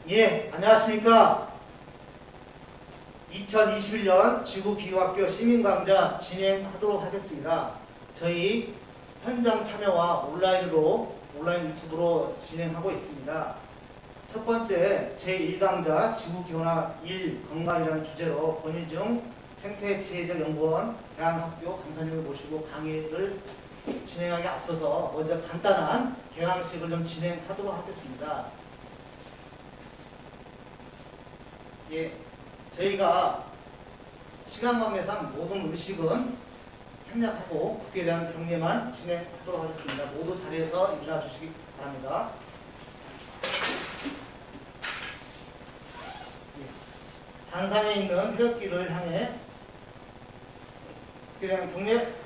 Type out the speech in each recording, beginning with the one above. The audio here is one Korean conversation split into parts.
예, 안녕하십니까. 2021년 지구기후학교 시민강좌 진행하도록 하겠습니다. 저희 현장 참여와 온라인 유튜브로 진행하고 있습니다. 첫 번째 제1강좌 지구기온화 1 건강이라는 주제로 권희중 생태지혜적 연구원 대한학교 강사님을 모시고 강의를 진행하기 앞서서 먼저 간단한 개강식을 좀 진행하도록 하겠습니다. 예, 저희가 시간 관계상 모든 의식은 생략하고 국회에 대한 경례만 진행하도록 하겠습니다. 모두 자리에서 일어나 주시기 바랍니다. 예, 단상에 있는 태극기를 향해 국회에 대한 경례.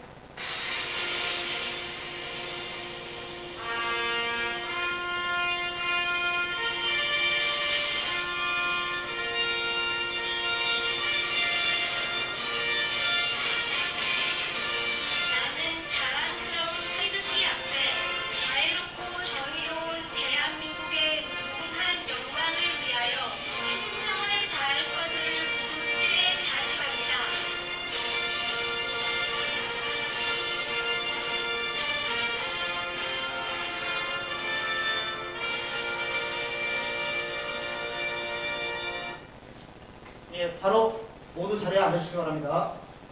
예, 바로 모두 자리에 앉으시기 바랍니다.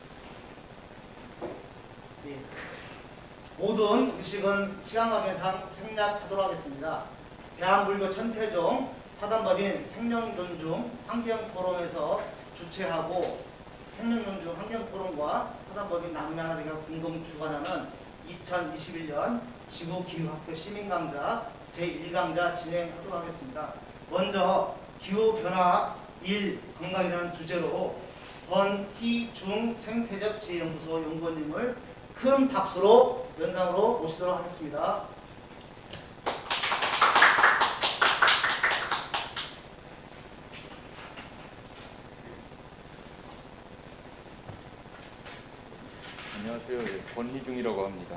예, 모든 의식은 시간 관계상 생략하도록 하겠습니다. 대한불교 천태종 사단법인 생명존중 환경포럼에서 주최하고 생명존중 환경포럼과 사단법인 남매하나대가 공동 주관하는 2021년 지구기후학교 시민강좌 제1강좌 진행하도록 하겠습니다. 먼저 기후변화 1. 건강이라는 주제로 권희중 생태적 지혜연구소 연구원님을 큰 박수로 연상으로 모시도록 하겠습니다. 안녕하세요. 예, 권희중이라고 합니다.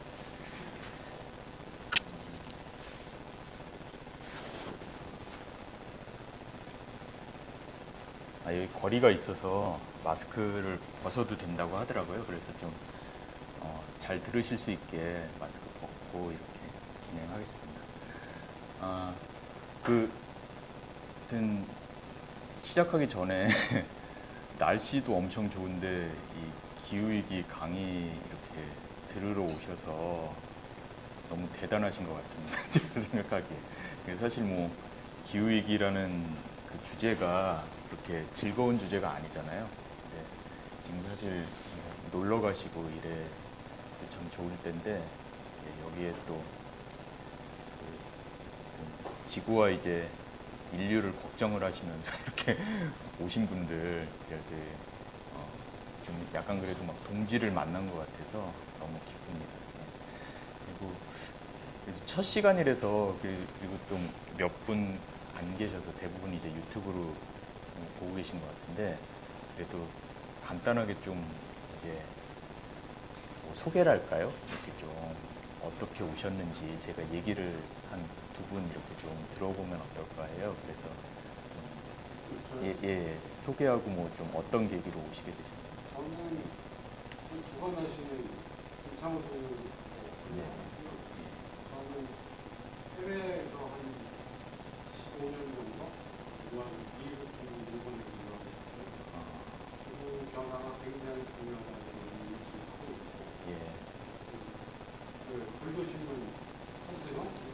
여기 거리가 있어서 마스크를 벗어도 된다고 하더라고요. 그래서 좀 잘 들으실 수 있게 마스크 벗고 이렇게 진행하겠습니다. 시작하기 전에 날씨도 엄청 좋은데 이 기후위기 강의 이렇게 들으러 오셔서 너무 대단하신 것 같습니다. 제가 생각하기에. 사실 뭐 기후위기라는 그 주제가 그렇게 즐거운 주제가 아니잖아요. 지금 사실 놀러 가시고 이래 참 좋을 때인데 여기에 또 지구와 이제 인류를 걱정을 하시면서 이렇게 오신 분들 좀 약간 그래도 막 동지를 만난 것 같아서 너무 기쁩니다. 그리고 첫 시간이라서 그리고 좀 몇 분 안 계셔서 대부분 이제 유튜브로 보고 계신 것 같은데 그래도 간단하게 좀 이제 뭐 소개를 할까요? 이렇게 좀 어떻게 오셨는지 제가 얘기를 한 두 분 이렇게 좀 들어보면 어떨까 해요. 그래서 소개하고 뭐 좀 어떤 계기로 오시게 되셨나요? 저는 주관하시는 김창수 네. 저는 해외에서 한 15년 정도 그동안 미국 중국 일본에 근무하고 있었고요. 기후 변화가 굉장히 중요하다는 걸 인식하고 있고 불교 신문 선생님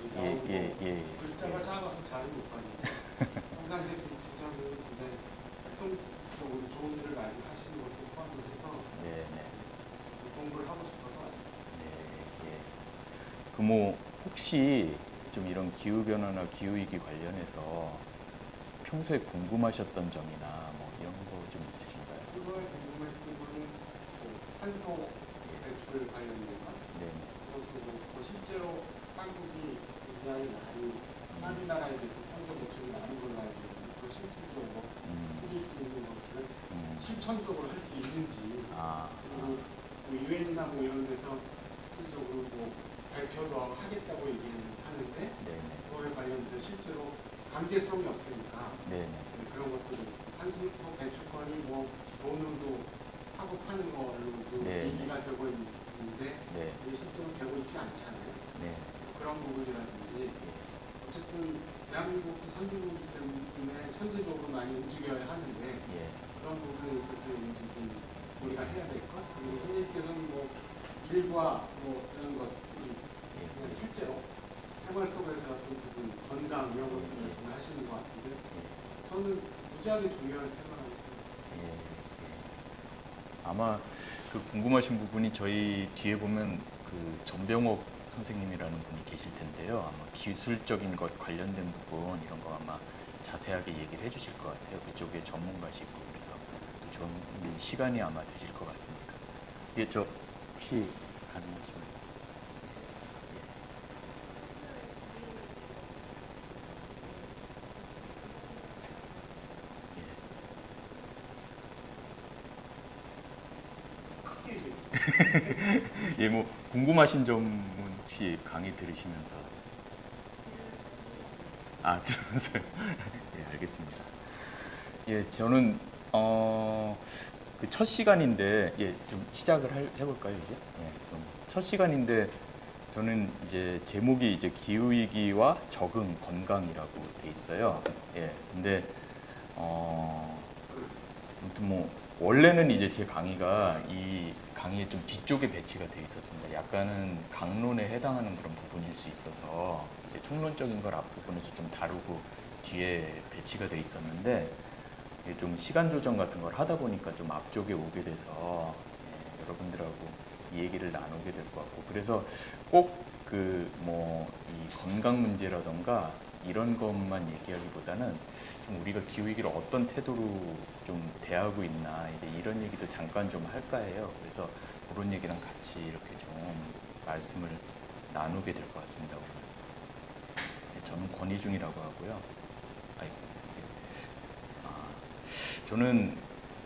글자가 작아서 잘 못 봐요. 항상 지적을 굉장히 활동적으로 좋은 일을 많이 하시는 것도 포함을 해서 공부를 하고 싶어서 왔습니다. 뭐 혹시 좀 이런 기후 변화나 기후 위기 관련해서 평소에 궁금하셨던 점이나 뭐 이런 거 좀 있으신가요? 그거에 궁금했던 거는 탄소 배출 관련된 것. 그리고 실제로 한국이 굉장히 많이 다른 나라에 대해서 탄소 배출이 많은 걸로 알고 있는데 그 실질적으로 줄일 수 있는 것을 실천적으로 할 수 있는지 그리고 유엔이나 뭐 이런 데서 실질적으로 뭐 발표도 하겠다고 얘기는 하는데 그거에 관련해서 실제로 강제성이 없으니까 네. 그런 것들은 탄소 배출권이 뭐 돈으로도 사고 파는 걸로도 네. 얘기가 되고 있는데 네. 이게 실제로 되고 있지 않잖아요. 네. 그런 부분이라든지 어쨌든 대한민국 선진국이기 때문에 선제적으로 많이 움직여야 하는데 예. 그런 부분에 있어서 움직임 우리가 해야 될 것. 그리고 선생님께서는 뭐 일과 뭐 이런 것이 그냥 실제로 생활 속에서 어떤 부분 건강 이런 것들 말씀을 하시는 것 같은데 저는 무지하게 중요한 테마라고 생각합니다. 예. 아마 그 궁금하신 부분이 저희 뒤에 보면 그 전병옥 선생님이라는 분이 계실 텐데요. 아마 기술적인 것 관련된 부분 이런 거 아마 자세하게 얘기를 해주실 것 같아요. 그쪽에 전문가시고 그래서 또 좋은 시간이 아마 되실 것 같습니다. 예, 저 혹시 가능하시면 예, 뭐 궁금하신 점은 혹시 강의 들으시면서 들으면서요. 예, 알겠습니다. 예, 저는 그 첫 시간인데 좀 시작을 해볼까요 이제? 첫 시간인데 저는 이제 제목이 이제 기후 위기와 적응 건강이라고 돼 있어요. 예, 근데 아무튼 뭐 원래는 이제 제 강의가 이 강의의 좀 뒤쪽에 배치가 돼 있었습니다. 약간은 강론에 해당하는 그런 부분일 수 있어서 이제 총론적인 걸 앞부분에서 좀 다루고 뒤에 배치가 돼 있었는데 이게 좀 시간 조정 같은 걸 하다 보니까 좀 앞쪽에 오게 돼서 여러분들하고 이 얘기를 나누게 될 것 같고 그래서 꼭 그 뭐 이 건강 문제라던가 이런 것만 얘기하기보다는 좀 우리가 기후위기를 어떤 태도로 좀 대하고 있나 이제 이런 얘기도 잠깐 좀 할까 해요. 그래서 그런 얘기랑 같이 이렇게 좀 말씀을 나누게 될 것 같습니다. 오늘. 저는 권희중이라고 하고요. 저는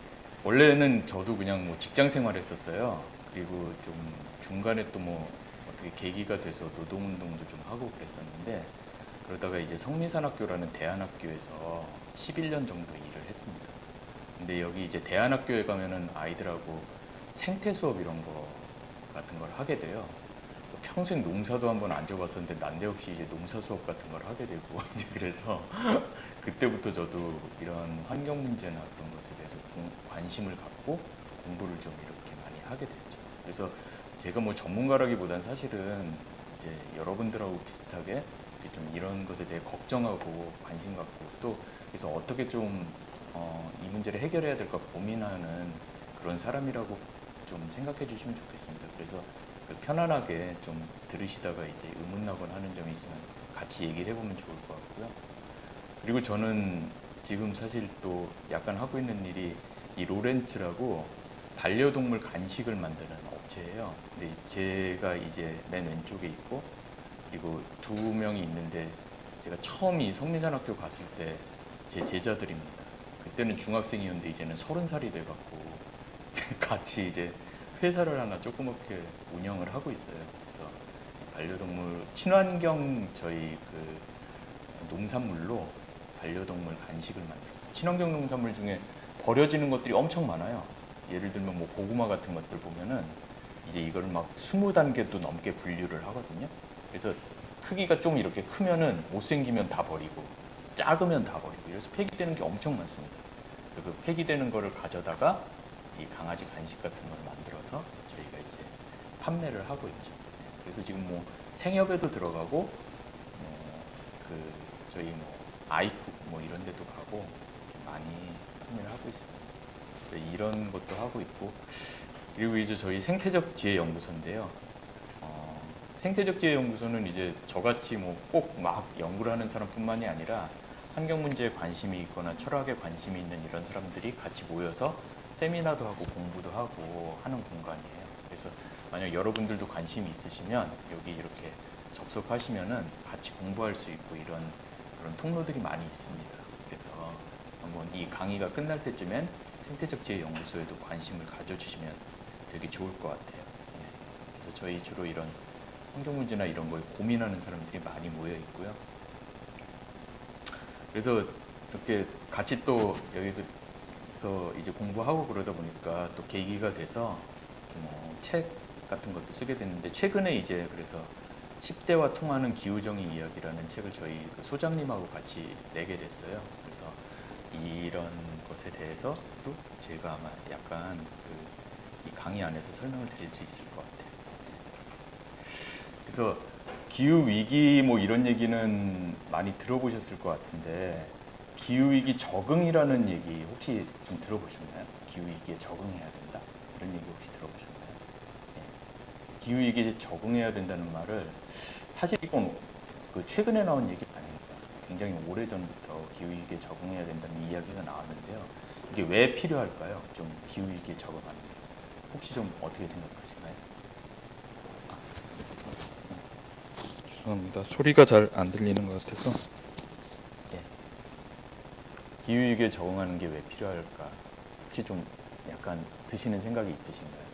원래는 저도 그냥 뭐 직장 생활했었어요. 그리고 좀 중간에 또 뭐 어떻게 계기가 돼서 노동운동도 좀 하고 그랬었는데 그러다가 이제 성미산학교라는 대안학교에서 11년 정도 일을 했습니다. 근데 여기 이제 대안학교에 가면은 아이들하고 생태 수업 이런 거 같은 걸 하게 돼요. 평생 농사도 한번 안 져봤었는데 난데없이 이제 농사 수업 같은 걸 하게 되고 이제 그래서 그때부터 저도 이런 환경 문제나 그런 것에 대해서 관심을 갖고 공부를 좀 이렇게 많이 하게 됐죠. 그래서 제가 뭐 전문가라기보단 사실은 이제 여러분들하고 비슷하게 좀 이런 것에 대해 걱정하고 관심 갖고 또 그래서 어떻게 좀 이 문제를 해결해야 될까 고민하는 그런 사람이라고 좀 생각해 주시면 좋겠습니다. 그래서 편안하게 좀 들으시다가 이제 의문나거나 하는 점이 있으면 같이 얘기를 해보면 좋을 것 같고요. 그리고 저는 지금 사실 또 약간 하고 있는 일이 이 로렌츠라고 반려동물 간식을 만드는 업체예요. 근데 제가 이제 맨 왼쪽에 있고 그리고 두 명이 있는데 제가 처음 이 성민산학교 갔을 때 제 제자들입니다. 그때는 중학생이었는데 이제는 30살이 돼갖고 같이 이제 회사를 하나 조그맣게 운영을 하고 있어요. 그래서 반려동물 친환경 저희 그 농산물로 반려동물 간식을 만들었어요. 친환경 농산물 중에 버려지는 것들이 엄청 많아요. 예를 들면 뭐 고구마 같은 것들 보면은 이제 이거를 막 20단계도 넘게 분류를 하거든요. 그래서 크기가 좀 이렇게 크면은 못생기면 다 버리고 작으면 다 버리고 이래서 폐기되는 게 엄청 많습니다. 그래서 그 폐기되는 거를 가져다가 이 강아지 간식 같은 걸 만들어서 저희가 이제 판매를 하고 있죠. 그래서 지금 뭐 생협에도 들어가고 그 저희 뭐 아이쿡 뭐 이런 데도 가고 많이 판매를 하고 있습니다. 이런 것도 하고 있고 그리고 이제 저희 생태적 지혜 연구소인데요. 생태적 지혜 연구소는 이제 저같이 뭐 꼭 막 연구를 하는 사람뿐만이 아니라 환경 문제에 관심이 있거나 철학에 관심이 있는 이런 사람들이 같이 모여서 세미나도 하고 공부도 하고 하는 공간이에요. 그래서 만약 여러분들도 관심이 있으시면 여기 이렇게 접속하시면은 같이 공부할 수 있고 이런 그런 통로들이 많이 있습니다. 그래서 한번 이 강의가 끝날 때쯤엔 생태적 지혜 연구소에도 관심을 가져주시면 되게 좋을 것 같아요. 그래서 저희 주로 이런 환경 문제나 이런 걸 고민하는 사람들이 많이 모여 있고요. 그래서 이렇게 같이 또 여기서 이제 공부하고 그러다 보니까 또 계기가 돼서 뭐 책 같은 것도 쓰게 됐는데 최근에 이제 그래서 10대와 통하는 기후정의 이야기라는 책을 저희 그 소장님하고 같이 내게 됐어요. 그래서 이런 것에 대해서도 제가 아마 약간 이 강의 안에서 설명을 드릴 수 있을 것 같아요. 그래서 기후 위기 뭐 이런 얘기는 많이 들어보셨을 것 같은데 기후 위기 적응이라는 얘기 혹시 좀 들어보셨나요? 기후 위기에 적응해야 된다 이런 얘기 혹시 들어보셨나요? 예. 기후 위기에 적응해야 된다는 말을 사실 이건 그 최근에 나온 얘기 아닙니다. 굉장히 오래 전부터 기후 위기에 적응해야 된다는 이야기가 나왔는데요. 이게 왜 필요할까요? 좀 기후 위기에 적응하는 게 혹시 좀 어떻게 생각하시나요? 죄송합니다. 소리가 잘 안 들리는 것 같아서. 예. 기후 위기에 적응하는 게 왜 필요할까? 혹시 좀 약간 드시는 생각이 있으신가요?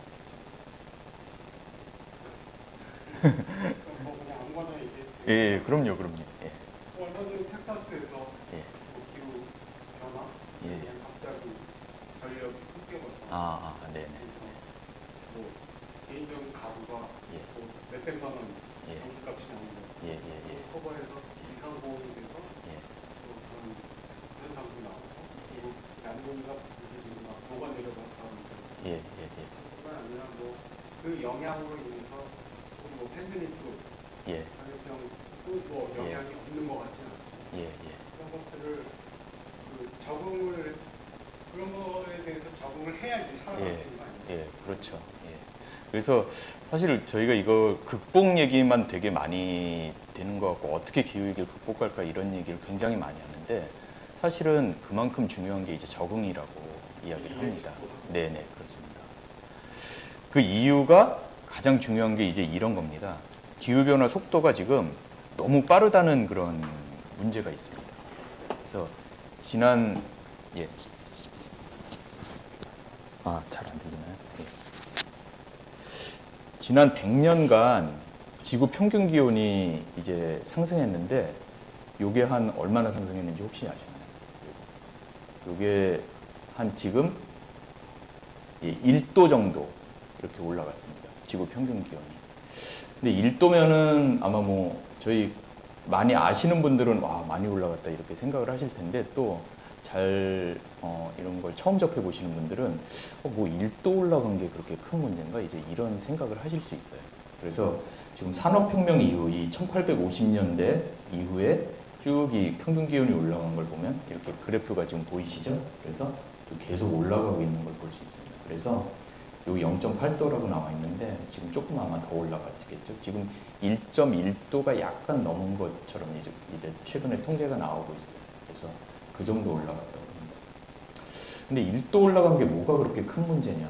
뭐 그냥 아무거나 얘기해. 예, 그럼요. 예. 얼마 전에 텍사스에서 예. 뭐 기후 변화, 예. 그냥 갑자기 전력이 끊겨서 네네. 뭐 개인적인 가구가 예. 뭐 몇백만 원 예. 전기값이 나오는 거. 예. 커버해서 이상보험이 돼서 예. 뭐 그런 현상도 나오고 그리고 난동이가 지금 막 녹아 내려갔다는 예. 뿐만 아니라 뭐 그 영향으로 인해서 뭐 팬데믹도 예. 감염병도 뭐 영향이 없는 것 같지 않아요. 예. 그런 것들을 그 적응을 그런 거에 대해서 적응을 해야지 살아갈 수 있는 거 아니에요? 예, 그렇죠. 예. 그래서 사실 저희가 이거 극복 얘기만 되게 많이 되는 것 같고 어떻게 기후위기를 극복할까 이런 얘기를 굉장히 많이 하는데 사실은 그만큼 중요한 게 이제 적응이라고 이야기를 합니다. 네네, 그렇습니다. 그 이유가 가장 중요한 게 이제 이런 겁니다. 기후변화 속도가 지금 너무 빠르다는 그런 문제가 있습니다. 그래서 지난 잘 안 들리나요? 예. 지난 100년간 지구 평균 기온이 이제 상승했는데 요게 한 얼마나 상승했는지 혹시 아시나요? 요게 한 지금 1도 정도 이렇게 올라갔습니다. 지구 평균 기온이. 근데 1도면은 아마 뭐 저희 많이 아시는 분들은 와 많이 올라갔다 이렇게 생각을 하실 텐데 또 잘 이런 걸 처음 접해 보시는 분들은 뭐 1도 올라간 게 그렇게 큰 문제인가 이제 이런 생각을 하실 수 있어요. 그래서 지금 산업혁명 이후 이 1850년대 이후에 쭉 이 평균 기온이 올라간 걸 보면 이렇게 그래프가 지금 보이시죠? 그래서 계속 올라가고 있는 걸 볼 수 있습니다. 그래서 여기 0.8도라고 나와 있는데 지금 조금 아마 더 올라갔겠죠. 지금 1.1도가 약간 넘은 것처럼 이제 최근에 통계가 나오고 있어요. 그래서 그 정도 올라갔다고 합니다. 근데 1도 올라간 게 뭐가 그렇게 큰 문제냐?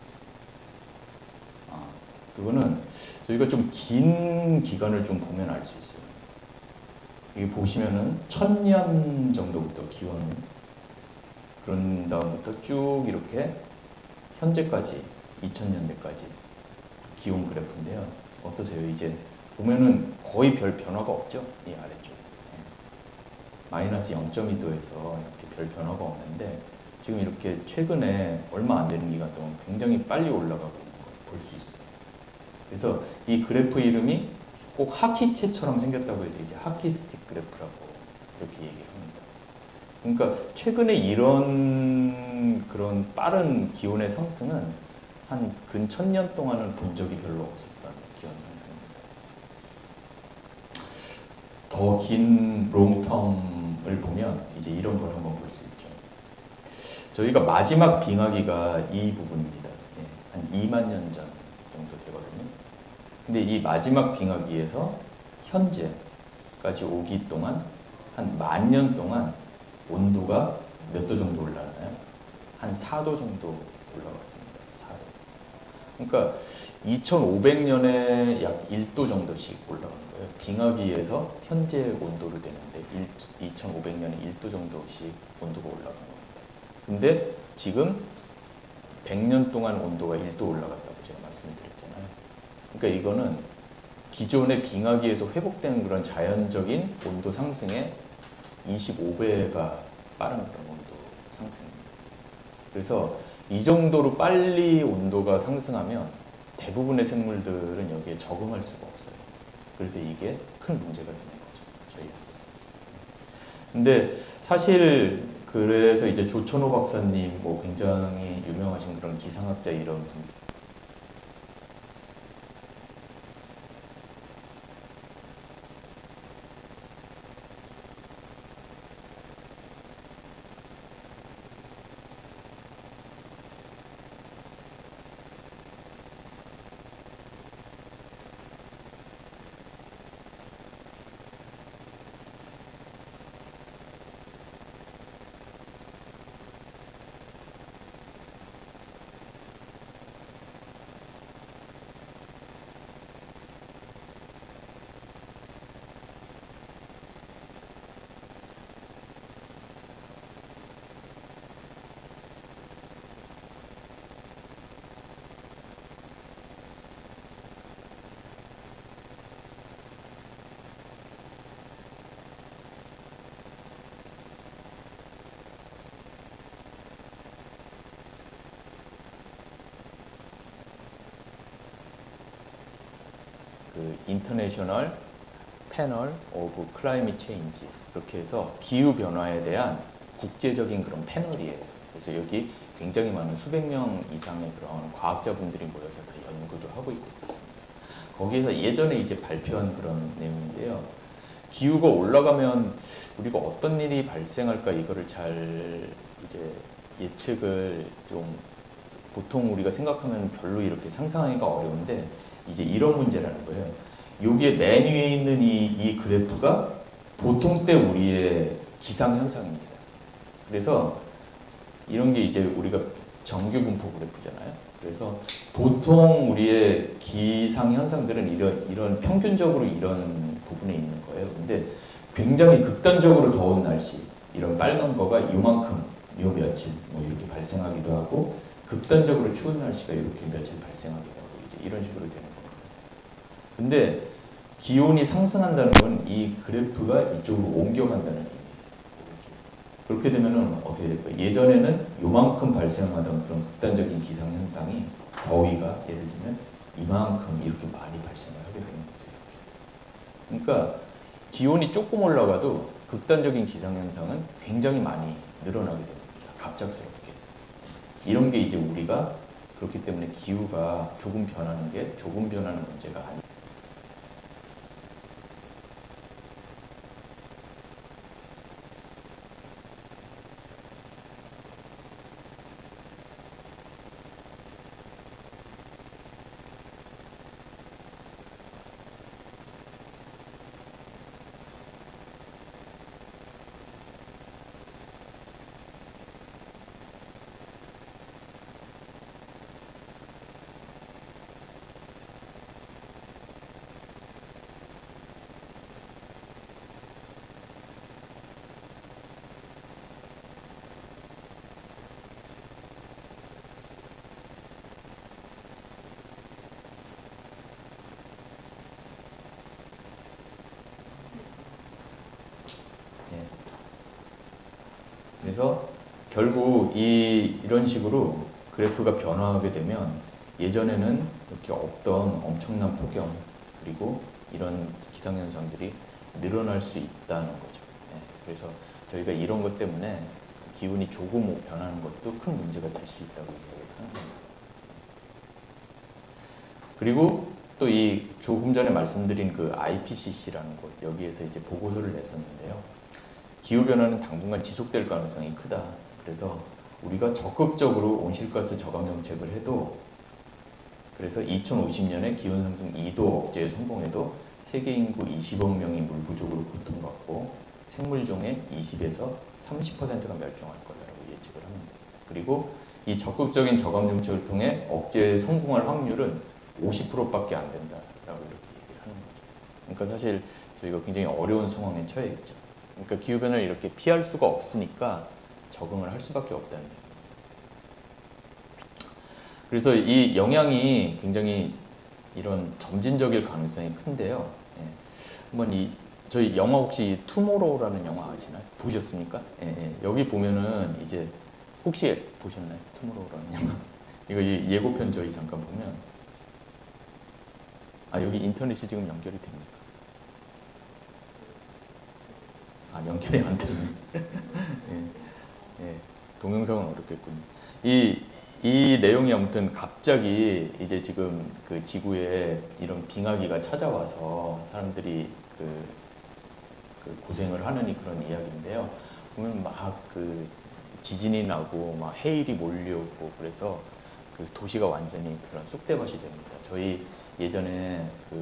그거는 저희가 좀 긴 기간을 좀 보면 알 수 있어요. 여기 보시면은 1000년 정도부터 기원 그런 다음부터 쭉 이렇게 현재까지 2000년대까지 기온 그래프인데요. 어떠세요? 이제 보면은 거의 별 변화가 없죠? 이 아래쪽에. 마이너스 0.2도에서 이렇게 별 변화가 없는데 지금 이렇게 최근에 얼마 안 되는 기간 동안 굉장히 빨리 올라가고 있는 걸 볼 수 있어요. 그래서 이 그래프 이름이 꼭 하키채처럼 생겼다고 해서 이제 하키스틱 그래프라고 이렇게 얘기를 합니다. 그러니까 최근에 이런 그런 빠른 기온의 상승은 한 근 1000년 동안은 본 적이 별로 없었던 기온 상승입니다. 더 긴 롱텀을 보면 이제 이런 걸 한번 볼 수 있죠. 저희가 마지막 빙하기가 이 부분입니다. 한 2만 년 전 정도 되거든요. 근데 이 마지막 빙하기에서 현재까지 오기 동안 한 10,000년 동안 온도가 몇 도 정도 올라가나요? 한 4도 정도 올라갔습니다. 4도. 그러니까 2500년에 약 1도 정도씩 올라간 거예요. 빙하기에서 현재 온도로 되는데 2500년에 1도 정도씩 온도가 올라간 겁니다. 근데 지금 100년 동안 온도가 1도 올라갔다고 제가 말씀을 드렸잖아요. 그러니까 이거는 기존의 빙하기에서 회복되는 그런 자연적인 온도 상승의 25배가 빠른 그런 온도 상승입니다. 그래서 이 정도로 빨리 온도가 상승하면 대부분의 생물들은 여기에 적응할 수가 없어요. 그래서 이게 큰 문제가 되는 거죠, 저희한테. 근데 사실 그래서 이제 조천호 박사님, 뭐 굉장히 유명하신 그런 기상학자 이런 분, 그 인터내셔널 패널 오브 클라이밋 체인지, 그렇게 해서 기후 변화에 대한 국제적인 그런 패널이에요. 그래서 여기 굉장히 많은 수백 명 이상의 그런 과학자분들이 모여서 다 연구도 하고 있고 그렇습니다. 거기에서 예전에 이제 발표한 그런 내용인데요. 기후가 올라가면 우리가 어떤 일이 발생할까, 이거를 잘 이제 예측을 좀, 보통 우리가 생각하면 별로 이렇게 상상하기가 어려운데 이제 이런 문제라는 거예요. 여기에 맨 위에 있는 이 그래프가 보통 때 우리의 기상현상입니다. 그래서 이런 게 이제 우리가 정규분포 그래프잖아요. 그래서 보통 우리의 기상현상들은 이런 평균적으로 이런 부분에 있는 거예요. 근데 굉장히 극단적으로 더운 날씨, 이런 빨간 거가 요만큼, 요 며칠 뭐 이렇게 발생하기도 하고, 극단적으로 추운 날씨가 이렇게 며칠 발생하기도 하고, 이제 이런 식으로 되는 거예요. 근데 기온이 상승한다는 건 이 그래프가 이쪽으로 옮겨간다는 얘기예요. 그렇게 되면은 어떻게 될까요? 예전에는 요만큼 발생하던 그런 극단적인 기상 현상이, 더위가 예를 들면 이만큼 이렇게 많이 발생을 하게 되는 거죠. 그러니까 기온이 조금 올라가도 극단적인 기상 현상은 굉장히 많이 늘어나게 됩니다. 갑작스럽게. 이런 게 이제 우리가, 그렇기 때문에 기후가 조금 변하는 게 조금 변하는 문제가 아니에요. 그래서 결국 이런 식으로 그래프가 변화하게 되면 예전에는 이렇게 없던 엄청난 폭염, 그리고 이런 기상현상들이 늘어날 수 있다는 거죠. 그래서 저희가 이런 것 때문에 기온이 조금 변하는 것도 큰 문제가 될 수 있다고 얘기를 하는 겁니다. 그리고 또 이 조금 전에 말씀드린 그 IPCC라는 곳, 여기에서 이제 보고서를 냈었는데요. 기후변화는 당분간 지속될 가능성이 크다. 그래서 우리가 적극적으로 온실가스 저감 정책을 해도, 그래서 2050년에 기온상승 2도 억제에 성공해도 세계 인구 20억 명이 물 부족으로 고통받고 생물종의 20에서 30%가 멸종할 거다라고 예측을 합니다. 그리고 이 적극적인 저감 정책을 통해 억제에 성공할 확률은 50%밖에 안 된다라고 이렇게 얘기를 하는 거죠. 그러니까 사실 저희가 굉장히 어려운 상황에 처해 있죠. 그러니까 기후변화를 이렇게 피할 수가 없으니까 적응을 할 수밖에 없다는 얘기입니다. 그래서 이 영향이 굉장히 이런 점진적일 가능성이 큰데요. 한번 저희 영화 혹시 투모로우라는 영화 아시나요? 보셨습니까? 예, 예. 여기 보면은 이제 혹시 보셨나요? 투모로우라는 영화. 이거 예고편 저희 잠깐 보면 여기 인터넷이 지금 연결이 됩니까? 연결이 안 되네. 예, 예. 동영상은 어렵겠군요. 이 내용이 아무튼 갑자기 이제 지금 그 지구에 이런 빙하기가 찾아와서 사람들이 그 고생을 하는 그런 이야기인데요. 보면 막 그 지진이 나고 막 해일이 몰려오고 그래서 그 도시가 완전히 그런 쑥대밭이 됩니다. 저희 예전에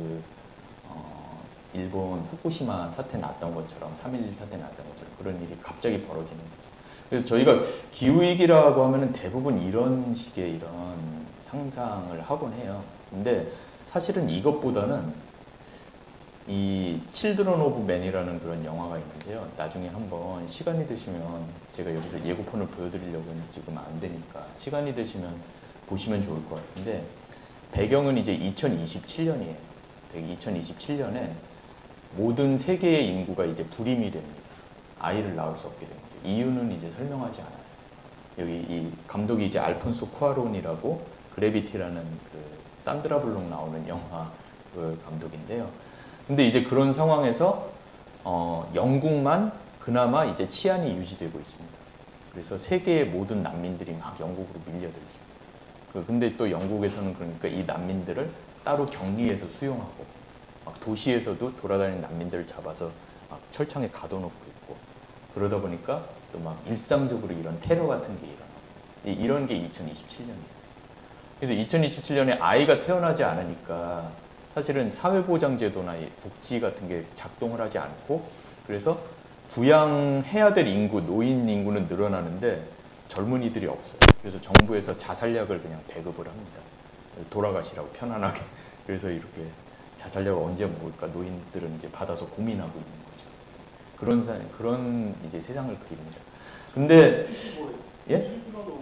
일본 후쿠시마 사태 났던 것처럼 3.11 사태 났던 것처럼 그런 일이 갑자기 벌어지는 거죠. 그래서 저희가 기후위기라고 하면은 대부분 이런 식의 이런 상상을 하곤 해요. 근데 사실은 이것보다는 이 칠드런 오브 맨이라는 그런 영화가 있는데요. 나중에 한번 시간이 되시면 제가 여기서 예고편을 보여드리려고는 지금 안 되니까 시간이 되시면 보시면 좋을 것 같은데 배경은 이제 2027년이에요. 2027년에 모든 세계의 인구가 이제 불임이 됩니다. 아이를 낳을 수 없게 됩니다. 이유는 이제 설명하지 않아요. 여기 이 감독이 이제 알폰소 쿠아론이라고 그래비티라는 그 산드라 블록 나오는 영화 그 감독인데요. 근데 이제 그런 상황에서 영국만 그나마 이제 치안이 유지되고 있습니다. 그래서 세계의 모든 난민들이 막 영국으로 밀려들죠. 근데 또 영국에서는 그러니까 이 난민들을 따로 격리해서 수용하고 막 도시에서도 돌아다니는 난민들을 잡아서 막 철창에 가둬놓고 있고 그러다 보니까 또 막 일상적으로 이런 테러 같은 게 일어나고 이런 게 2027년이에요. 그래서 2027년에 아이가 태어나지 않으니까 사실은 사회보장제도나 복지 같은 게 작동을 하지 않고 그래서 부양해야 될 인구, 노인 인구는 늘어나는데 젊은이들이 없어요. 그래서 정부에서 자살약을 그냥 배급을 합니다. 돌아가시라고 편안하게. 그래서 이렇게 자살약을 언제 먹을까 노인들은 이제 받아서 고민하고 있는 거죠. 그런 이제 세상을 그립니다. 근데 예?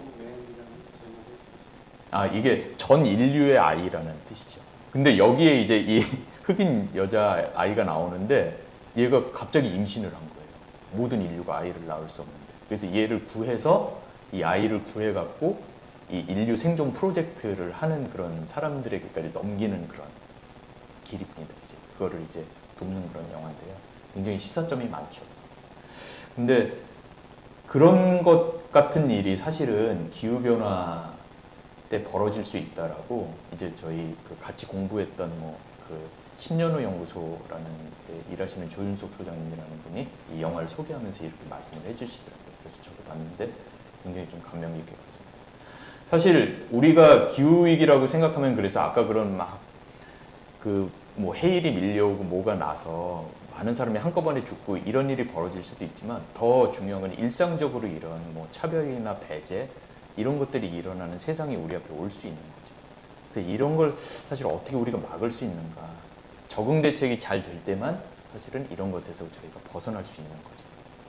이게 전 인류의 아이라는 뜻이죠. 근데 여기에 이제 이 흑인 여자 아이가 나오는데 얘가 갑자기 임신을 한 거예요. 모든 인류가 아이를 낳을 수 없는데. 그래서 얘를 구해서 이 아이를 구해갖고 이 인류 생존 프로젝트를 하는 그런 사람들에게까지 넘기는 그런 길입니다. 이제 그거를 이제 돕는 그런 영화인데요. 굉장히 시사점이 많죠. 근데 그런 것 같은 일이 사실은 기후변화 때 벌어질 수 있다라고 이제 저희 그 같이 공부했던 그 10년 후 연구소라는 일하시는 조윤석 소장님이라는 분이 이 영화를 소개하면서 이렇게 말씀을 해주시더라고요. 그래서 저도 봤는데 굉장히 좀 감명 깊게 봤습니다. 사실 우리가 기후 위기라고 생각하면 그래서 아까 그런 막 그 해일이 밀려오고 뭐가 나서 많은 사람이 한꺼번에 죽고 이런 일이 벌어질 수도 있지만 더 중요한 건 일상적으로 이런 차별이나 배제 이런 것들이 일어나는 세상이 우리 앞에 올 수 있는 거죠. 그래서 이런 걸 사실 어떻게 우리가 막을 수 있는가. 적응 대책이 잘 될 때만 사실은 이런 것에서 저희가 벗어날 수 있는 거죠.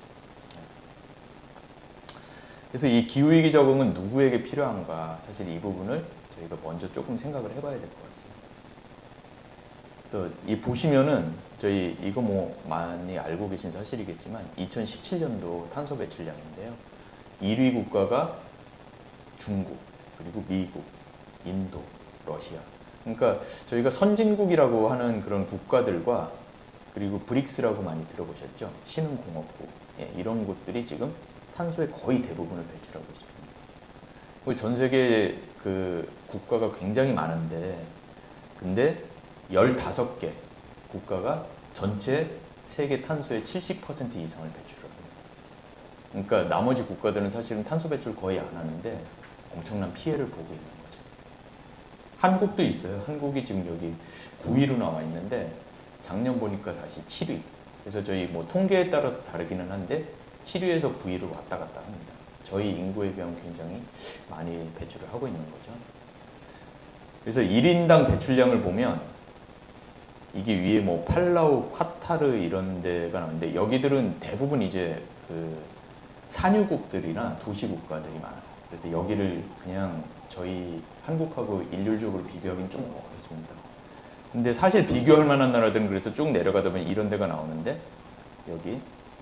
그래서 이 기후위기 적응은 누구에게 필요한가. 사실 이 부분을 저희가 먼저 조금 생각을 해봐야 될 것 같습니다. 그래서 이 보시면은 저희 이거 많이 알고 계신 사실이겠지만 2017년도 탄소 배출량인데요. 1위 국가가 중국, 그리고 미국, 인도, 러시아. 그러니까 저희가 선진국이라고 하는 그런 국가들과 그리고 브릭스라고 많이 들어보셨죠? 신흥공업국. 이런 곳들이 지금 탄소의 거의 대부분을 배출하고 있습니다. 전 세계 그 국가가 굉장히 많은데 근데 15개 국가가 전체 세계 탄소의 70% 이상을 배출합니다. 그러니까 나머지 국가들은 사실은 탄소 배출 거의 안 하는데 엄청난 피해를 보고 있는 거죠. 한국도 있어요. 한국이 지금 여기 9위로 나와 있는데 작년 보니까 다시 7위. 그래서 저희 통계에 따라서 다르기는 한데 7위에서 9위로 왔다 갔다 합니다. 저희 인구에 비하면 굉장히 많이 배출을 하고 있는 거죠. 그래서 1인당 배출량을 보면 이게 위에 팔라우, 카타르 이런 데가 나오는데 여기들은 대부분 이제 그 산유국들이나 도시국가들이 많아요. 그래서 여기를 그냥 저희 한국하고 일률적으로 비교하기는 좀 어렵습니다. 근데 사실 비교할 만한 나라들은 그래서 쭉 내려가다 보면 이런 데가 나오는데 여기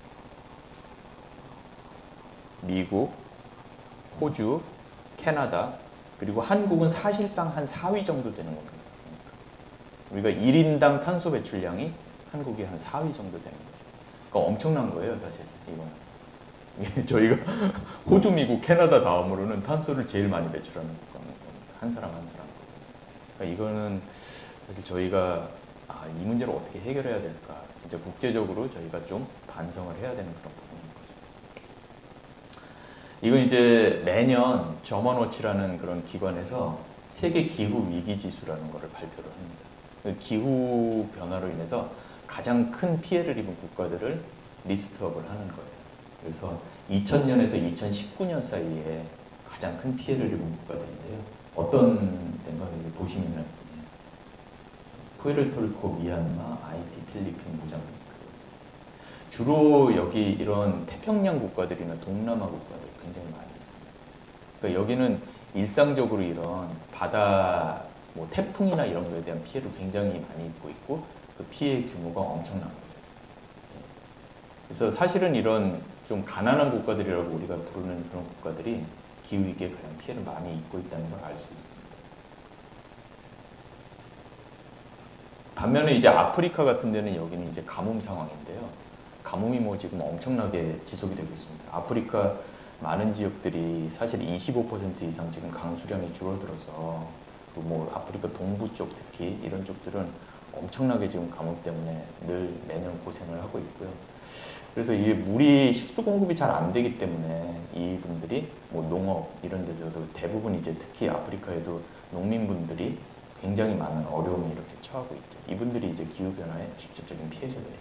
미국, 호주, 캐나다 그리고 한국은 사실상 한 4위 정도 되는 겁니다. 우리가 1인당 탄소 배출량이 한국이 한 4위 정도 되는 거죠. 그러니까 엄청난 거예요, 사실 이거는. 저희가 호주, 미국, 캐나다 다음으로는 탄소를 제일 많이 배출하는 국가입니다. 한 사람 한 사람. 그러니까 이거는 사실 저희가 이 문제를 어떻게 해결해야 될까? 진짜 국제적으로 저희가 좀 반성을 해야 되는 그런 부분인 거죠. 이건 이제 매년 저먼워치라는 그런 기관에서 세계 기후 위기 지수라는 것을 발표를 합니다. 그 기후 변화로 인해서 가장 큰 피해를 입은 국가들을 리스트업을 하는 거예요. 그래서 2000년에서 2019년 사이에 가장 큰 피해를 입은 국가들인데요. 어떤 데인가 보시면은 푸에르토리코, 미얀마, 아이티, 필리핀, 모자이크. 주로 여기 이런 태평양 국가들이나 동남아 국가들 굉장히 많이 있습니다. 그러니까 여기는 일상적으로 이런 바다, 뭐 태풍이나 이런 거에 대한 피해를 굉장히 많이 입고 있고 그 피해 규모가 엄청난 거죠. 그래서 사실은 이런 좀 가난한 국가들이라고 우리가 부르는 그런 국가들이 기후위기에 가장 피해를 많이 입고 있다는 걸 알 수 있습니다. 반면에 이제 아프리카 같은 데는 여기는 이제 가뭄 상황인데요. 가뭄이 뭐 지금 엄청나게 지속이 되고 있습니다. 아프리카 많은 지역들이 사실 25% 이상 지금 강수량이 줄어들어서 뭐 아프리카 동부 쪽 특히 이런 쪽들은 엄청나게 지금 가뭄 때문에 늘 매년 고생을 하고 있고요. 그래서 이게 물이 식수 공급이 잘 안 되기 때문에 이분들이 뭐 농업 이런 데서도 대부분 이제 특히 아프리카에도 농민분들이 굉장히 많은 어려움을 이렇게 처하고 있죠. 이분들이 이제 기후변화의 직접적인 피해자들입니다.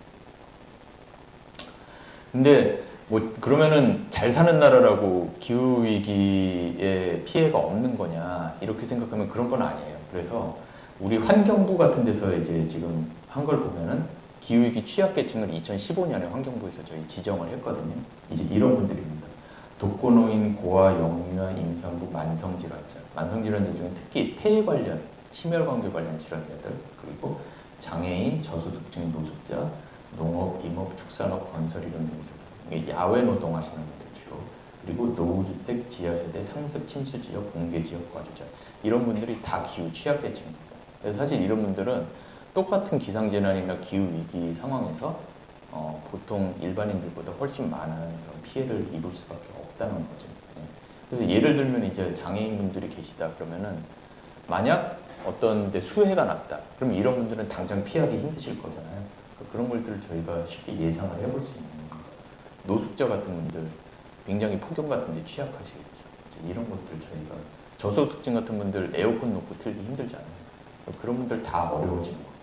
근데 뭐 그러면은 잘 사는 나라라고 기후위기에 피해가 없는 거냐 이렇게 생각하면 그런 건 아니에요. 그래서 우리 환경부 같은 데서 이제 지금 한 걸 보면은 기후위기 취약계층을 2015년에 환경부에서 저희 지정을 했거든요. 이제 이런 분들입니다. 독거노인, 고아, 영유아, 임산부, 만성질환자. 만성질환자 중에 특히 폐 관련, 심혈관계 관련 질환자들, 그리고 장애인, 저소득층 노숙자, 농업, 임업, 축산업, 건설 이런 등에서 야외 노동하시는 분들 주로, 그리고 노후주택, 지하세대, 상습 침수지역, 붕괴지역 거주자 이런 분들이 다 기후 취약계층입니다. 그래서 사실 이런 분들은 똑같은 기상재난이나 기후위기 상황에서 보통 일반인들보다 훨씬 많은 그런 피해를 입을 수밖에 없다는 거죠. 그래서 예를 들면 이제 장애인분들이 계시다 그러면은 만약 어떤 데 수해가 났다. 그럼 이런 분들은 당장 피하기 힘드실 거잖아요. 그런 것들을 저희가 쉽게 예상을 해볼 수 있는 거예요. 노숙자 같은 분들 굉장히 폭염 같은 데 취약하시겠죠. 이런 것들 저희가 저소득층 같은 분들 에어컨 놓고 틀기 힘들잖아요. 그런 분들 다 어려워지는 거예요.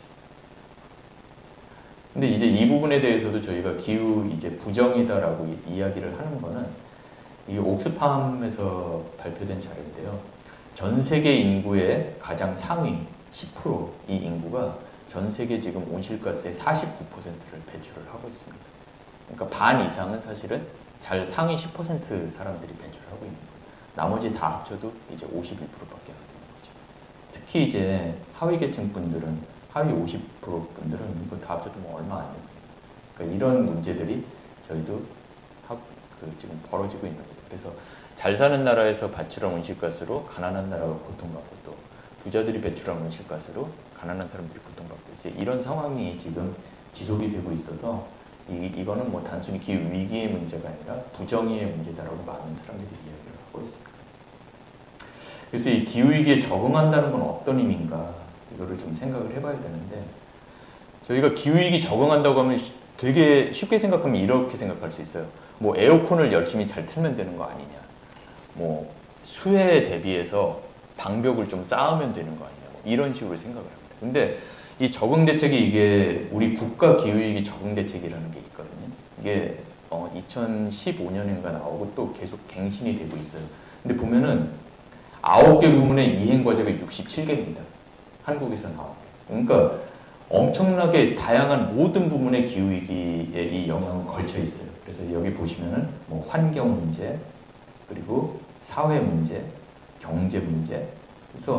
근데 이제 이 부분에 대해서도 저희가 기후 이제 부정이다라고 이야기를 하는 거는 이게 옥스팜에서 발표된 자료인데요. 전 세계 인구의 가장 상위 10%이 인구가 전 세계 지금 온실가스의 49%를 배출을 하고 있습니다. 그러니까 반 이상은 사실은 잘 상위 10% 사람들이 배출을 하고 있는 거예요. 나머지 다 합쳐도 이제 51%밖에 안 되는 거죠. 특히 이제 하위 계층 분들은 하위 50% 분들은 이거 다 합쳐도 뭐 얼마 안 돼요. 그러니까 이런 문제들이 저희도 지금 벌어지고 있는 거죠. 그래서 잘 사는 나라에서 배출한 온실가스로 가난한 나라가 고통받고 또 부자들이 배출한 온실가스로 가난한 사람들이 고통받고 이제 이런 상황이 지금 지속이 되고 있어서 이거는 뭐 단순히 기후 위기의 문제가 아니라 부정의의 문제다라고 많은 사람들이 이야기를 하고 있습니다. 그래서 이 기후 위기에 적응한다는 건 어떤 의미인가? 이거를 좀 생각을 해봐야 되는데 저희가 기후위기 적응한다고 하면 되게 쉽게 생각하면 이렇게 생각할 수 있어요. 뭐 에어컨을 열심히 잘 틀면 되는 거 아니냐. 뭐 수해에 대비해서 방벽을 좀 쌓으면 되는 거 아니냐. 이런 식으로 생각을 합니다. 근데 이 적응 대책이 이게 우리 국가 기후위기 적응 대책이라는 게 있거든요. 이게 2015년인가 나오고 또 계속 갱신이 되고 있어요. 근데 보면은 9개 부문의 이행 과제가 67개입니다. 한국에서 나오게. 그러니까 엄청나게 다양한 모든 부문의 기후위기에 이 영향은 걸쳐 있어요. 그래서 여기 보시면은 뭐 환경 문제, 그리고 사회 문제, 경제 문제. 그래서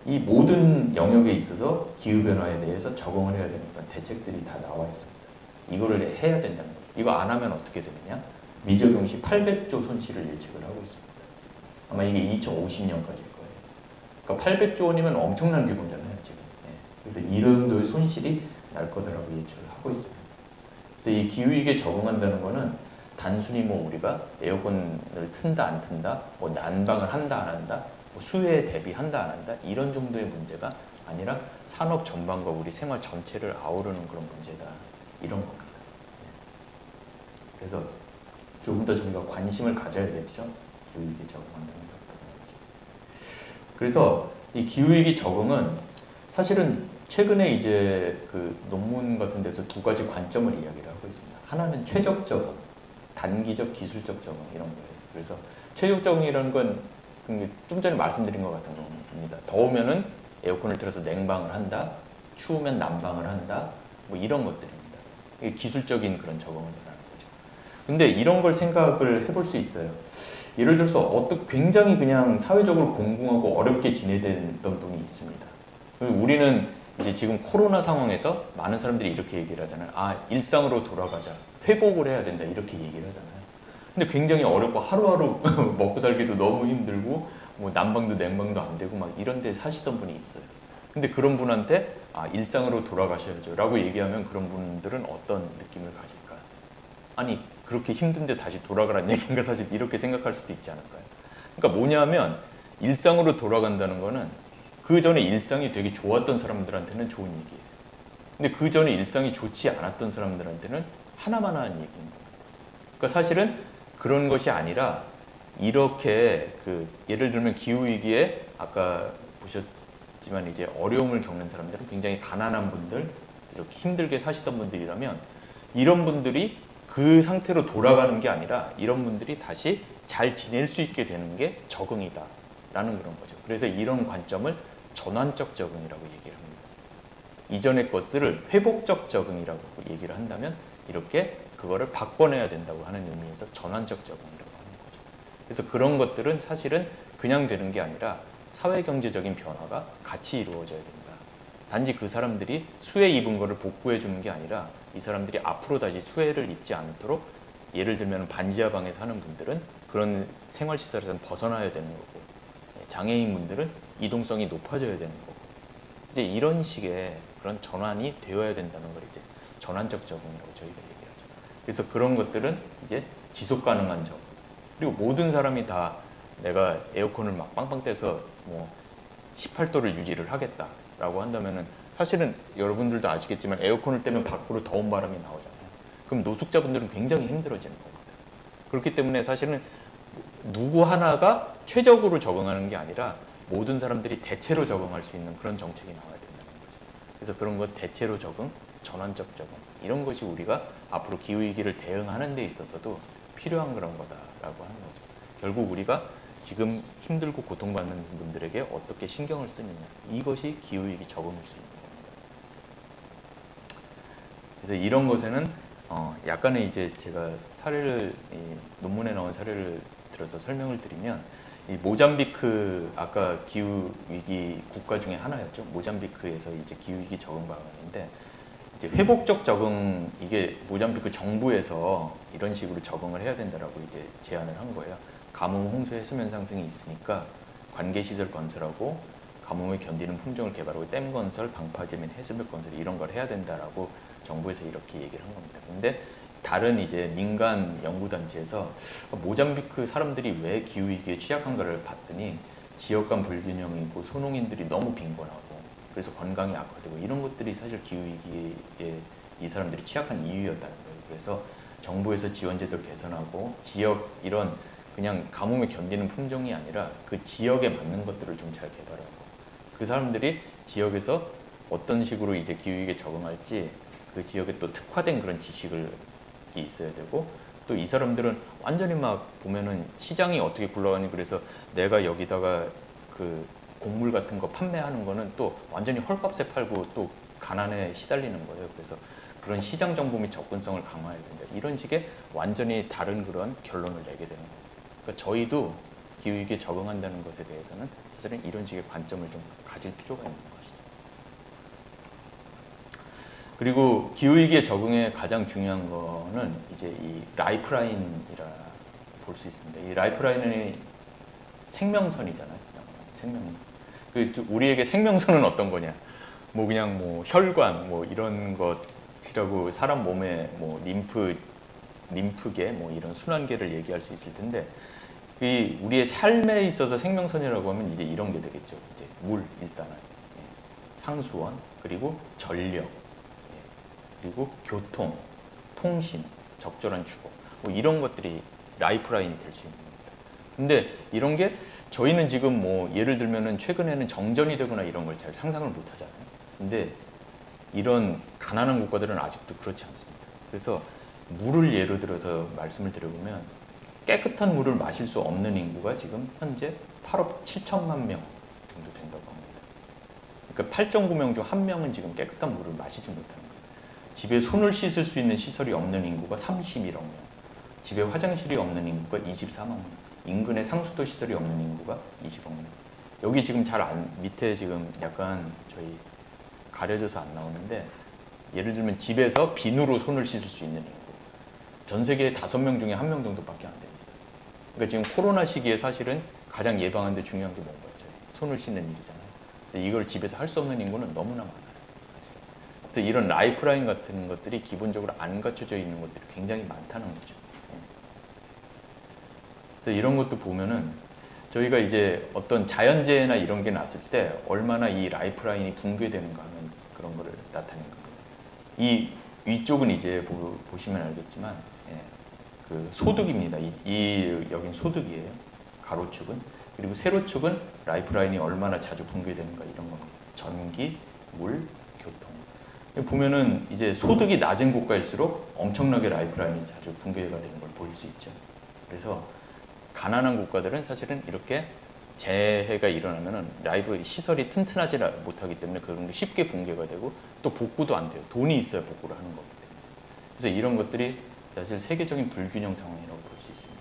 이 모든 영역에 있어서 기후변화에 대해서 적응을 해야 되는 그런 대책들이 다 나와 있습니다. 이거를 해야 된다는 거죠. 이거 안 하면 어떻게 되느냐? 미적용 시 800조 손실을 예측을 하고 있습니다. 아마 이게 2050년까지일 거예요. 그러니까 800조 원이면 엄청난 규모잖아요, 지금. 그래서 이런 정도의 손실이 날 거다라고 예측을 하고 있습니다. 그래서 이 기후위기에 적응한다는 거는 단순히 뭐 우리가 에어컨을 튼다 안 튼다, 뭐 난방을 한다 안 한다, 뭐 수해에 대비한다 안 한다 이런 정도의 문제가 아니라 산업 전반과 우리 생활 전체를 아우르는 그런 문제다 이런 겁니다. 그래서 조금 더 저희가 관심을 가져야겠죠. 기후위기에 적응한다는 것들. 그래서 이 기후위기 적응은 사실은 최근에 이제 그 논문 같은 데서 두 가지 관점을 이야기를 하고 있습니다. 하나는 최적 적응, 단기적 기술적 적응 이런 거예요. 그래서 최적 적응이라는 건 좀 전에 말씀드린 것 같은 겁니다. 더우면은 에어컨을 틀어서 냉방을 한다, 추우면 난방을 한다, 뭐 이런 것들입니다. 이게 기술적인 그런 적응을 말하는 거죠. 근데 이런 걸 생각을 해볼 수 있어요. 예를 들어서 굉장히 그냥 사회적으로 공공하고 어렵게 지내던 분이 있습니다. 우리는 이제 지금 코로나 상황에서 많은 사람들이 이렇게 얘기를 하잖아요. 아, 일상으로 돌아가자. 회복을 해야 된다. 이렇게 얘기를 하잖아요. 근데 굉장히 어렵고 하루하루 먹고 살기도 너무 힘들고 뭐 난방도 냉방도 안 되고 막 이런 데 사시던 분이 있어요. 근데 그런 분한테 아, 일상으로 돌아가셔야죠. 라고 얘기하면 그런 분들은 어떤 느낌을 가질까? 아니, 그렇게 힘든데 다시 돌아가라는 얘기인가 사실 이렇게 생각할 수도 있지 않을까요? 그러니까 뭐냐면 일상으로 돌아간다는 거는 그 전에 일상이 되게 좋았던 사람들한테는 좋은 얘기예요. 근데 그 전에 일상이 좋지 않았던 사람들한테는 하나만한 얘기입니다. 그러니까 사실은 그런 것이 아니라 이렇게 예를 들면 기후위기에 아까 보셨지만 이제 어려움을 겪는 사람들은 굉장히 가난한 분들, 이렇게 힘들게 사시던 분들이라면 이런 분들이 그 상태로 돌아가는 게 아니라 이런 분들이 다시 잘 지낼 수 있게 되는 게 적응이다 라는 그런 거죠. 그래서 이런 관점을 전환적 적응이라고 얘기를 합니다. 이전의 것들을 회복적 적응이라고 얘기를 한다면 이렇게 그거를 바꿔내야 된다고 하는 의미에서 전환적 적응이라고 하는 거죠. 그래서 그런 것들은 사실은 그냥 되는 게 아니라 사회경제적인 변화가 같이 이루어져야 된다. 단지 그 사람들이 수해 입은 거를 복구해 주는 게 아니라 이 사람들이 앞으로 다시 수해를 입지 않도록 예를 들면 반지하방에 사는 분들은 그런 생활시설에서 벗어나야 되는 거고 장애인분들은 이동성이 높아져야 되는 거고 이제 이런 식의 그런 전환이 되어야 된다는 걸 이제 전환적 적응이라고 저희가 얘기하죠. 그래서 그런 것들은 이제 지속 가능한 적응. 그리고 모든 사람이 다 내가 에어컨을 막 빵빵 떼서 뭐 18도를 유지를 하겠다라고 한다면은 사실은 여러분들도 아시겠지만 에어컨을 떼면 밖으로 더운 바람이 나오잖아요. 그럼 노숙자분들은 굉장히 힘들어지는 겁니다. 그렇기 때문에 사실은 누구 하나가 최적으로 적응하는 게 아니라 모든 사람들이 대체로 적응할 수 있는 그런 정책이 나와야 된다는 거죠. 그래서 그런 것 대체로 적응, 전환적 적응 이런 것이 우리가 앞으로 기후위기를 대응하는 데 있어서도 필요한 그런 거다라고 하는 거죠. 결국 우리가 지금 힘들고 고통받는 분들에게 어떻게 신경을 쓰느냐 이것이 기후위기 적응일 수 있는 겁니다. 그래서 이런 것에는 약간의 이제 제가 사례를 논문에 나온 사례를 들어서 설명을 드리면 이 모잠비크 아까 기후 위기 국가 중에 하나였죠. 모잠비크에서 이제 기후 위기 적응 방안인데 이제 회복적 적응 이게 모잠비크 정부에서 이런 식으로 적응을 해야 된다라고 이제 제안을 한 거예요. 가뭄, 홍수, 해수면 상승이 있으니까 관계 시설 건설하고 가뭄을 견디는 품종을 개발하고 댐 건설, 방파제 및 해수벽 건설 이런 걸 해야 된다라고 정부에서 이렇게 얘기를 한 겁니다. 근데 다른 이제 민간 연구단체에서 모잠비크 사람들이 왜 기후위기에 취약한가를 봤더니 지역 간 불균형이고 소농인들이 너무 빈곤하고 그래서 건강이 악화되고 이런 것들이 사실 기후위기에 이 사람들이 취약한 이유였다는 거예요. 그래서 정부에서 지원제도를 개선하고 지역 이런 그냥 가뭄에 견디는 품종이 아니라 그 지역에 맞는 것들을 좀 잘 개발하고 그 사람들이 지역에서 어떤 식으로 이제 기후위기에 적응할지 그 지역에 또 특화된 그런 지식을 있어야 되고 또 이 사람들은 완전히 막 보면은 시장이 어떻게 굴러가니 그래서 내가 여기다가 그 곡물 같은 거 판매하는 거는 또 완전히 헐값에 팔고 또 가난에 시달리는 거예요. 그래서 그런 시장 정보 및 접근성을 강화해야 된다. 이런 식의 완전히 다른 그런 결론을 내게 되는 거예요. 그러니까 저희도 기후위기에 적응한다는 것에 대해서는 사실은 이런 식의 관점을 좀 가질 필요가 있는 것이죠. 그리고 기후위기에 적응에 가장 중요한 거는 이제 이 라이프라인이라 볼 수 있습니다. 이 라이프라인은 생명선이잖아요. 생명선. 우리에게 생명선은 어떤 거냐? 뭐 그냥 뭐 혈관 뭐 이런 것이라고 사람 몸에 뭐 림프계 뭐 이런 순환계를 얘기할 수 있을 텐데 이 우리의 삶에 있어서 생명선이라고 하면 이제 이런 게 되겠죠. 이제 물 일단은 상수원 그리고 전력 그리고 교통, 통신, 적절한 주거 뭐 이런 것들이 라이프라인이 될 수 있는 겁니다. 근데 이런 게 저희는 지금 뭐 예를 들면은 최근에는 정전이 되거나 이런 걸 잘 상상을 못 하잖아요. 근데 이런 가난한 국가들은 아직도 그렇지 않습니다. 그래서 물을 예로 들어서 말씀을 드려보면 깨끗한 물을 마실 수 없는 인구가 지금 현재 8억 7천만 명 정도 된다고 합니다. 그러니까 8.9명 중 1명은 지금 깨끗한 물을 마시지 못하는 거예요. 집에 손을 씻을 수 있는 시설이 없는 인구가 31억 명. 집에 화장실이 없는 인구가 24만 명. 인근에 상수도 시설이 없는 인구가 20억 명. 여기 지금 밑에 지금 약간 저희 가려져서 안 나오는데 예를 들면 집에서 비누로 손을 씻을 수 있는 인구. 전 세계에 5명 중에 1명 정도밖에 안 됩니다. 그러니까 지금 코로나 시기에 사실은 가장 예방하는 데 중요한 게 뭔가요? 손을 씻는 일이잖아요. 근데 이걸 집에서 할 수 없는 인구는 너무나 많아요. 그래서 이런 라이프라인 같은 것들이 기본적으로 안 갖춰져 있는 것들이 굉장히 많다는 거죠. 그래서 이런 것도 보면은 저희가 이제 어떤 자연재해나 이런 게 났을 때 얼마나 이 라이프라인이 붕괴되는가 하는 그런 거를 나타낸 겁니다. 이 위쪽은 이제 보시면 알겠지만 그 소득입니다. 여긴 소득이에요. 가로축은. 그리고 세로축은 라이프라인이 얼마나 자주 붕괴되는가 이런 겁니다. 전기, 물, 교통. 보면은 이제 소득이 낮은 국가일수록 엄청나게 라이프라인이 자주 붕괴가 되는 걸 볼 수 있죠. 그래서 가난한 국가들은 사실은 이렇게 재해가 일어나면은 라이브 시설이 튼튼하지 못하기 때문에 그런 게 쉽게 붕괴가 되고 또 복구도 안 돼요. 돈이 있어야 복구를 하는 거기 때문에. 그래서 이런 것들이 사실 세계적인 불균형 상황이라고 볼 수 있습니다.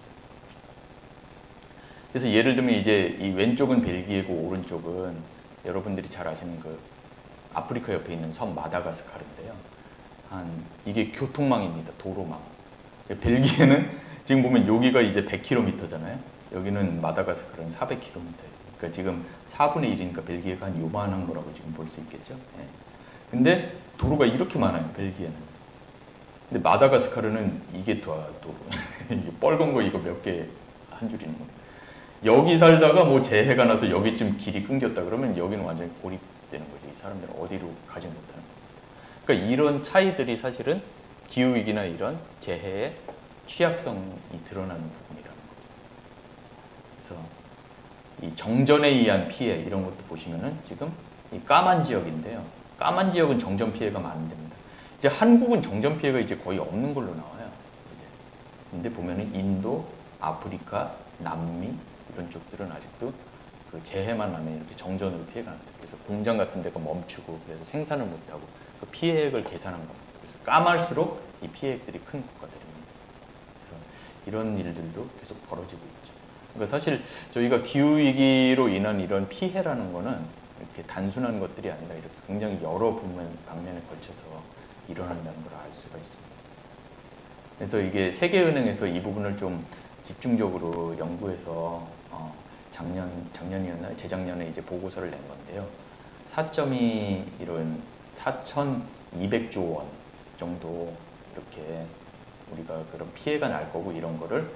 그래서 예를 들면 이제 이 왼쪽은 벨기에고 오른쪽은 여러분들이 잘 아시는 그 아프리카 옆에 있는 섬 마다가스카르인데요. 이게 교통망입니다. 도로망. 벨기에는 지금 보면 여기가 이제 100km잖아요. 여기는 마다가스카르는 400km예요. 그러니까 지금 4분의 1이니까 벨기에가 한 요만한 거라고 지금 볼 수 있겠죠. 근데 도로가 이렇게 많아요. 벨기에는. 근데 마다가스카르는 이게 도로. 이게 빨간 거 이거 몇 개 한 줄 있는 겁니다. 여기 살다가 뭐 재해가 나서 여기쯤 길이 끊겼다 그러면 여기는 완전히 고립되는 거죠. 이 사람들은 어디로 가지 못하는 거예요. 그러니까 이런 차이들이 사실은 기후위기나 이런 재해의 취약성이 드러나는 부분이라는 거죠. 그래서 이 정전에 의한 피해 이런 것도 보시면은 지금 이 까만 지역인데요. 까만 지역은 정전 피해가 많은 데입니다. 이제 한국은 정전 피해가 이제 거의 없는 걸로 나와요. 이제. 근데 보면은 인도, 아프리카, 남미 이런 쪽들은 아직도 그 재해만 나면 이렇게 정전으로 피해가 납니다. 그래서 공장 같은 데가 멈추고 그래서 생산을 못하고 그 피해액을 계산한 겁니다. 그래서 까말수록 이 피해액들이 큰 국가들입니다. 이런 일들도 계속 벌어지고 있죠. 그러니까 사실 저희가 기후위기로 인한 이런 피해라는 거는 이렇게 단순한 것들이 아니라 이렇게 굉장히 여러 방면에 걸쳐서 일어난다는 걸 알 수가 있습니다. 그래서 이게 세계은행에서 이 부분을 좀 집중적으로 연구해서 작년이었나요? 재작년에 이제 보고서를 낸 건데요. 4.2 이런 4,200조 원 정도 이렇게 우리가 그런 피해가 날 거고 이런 거를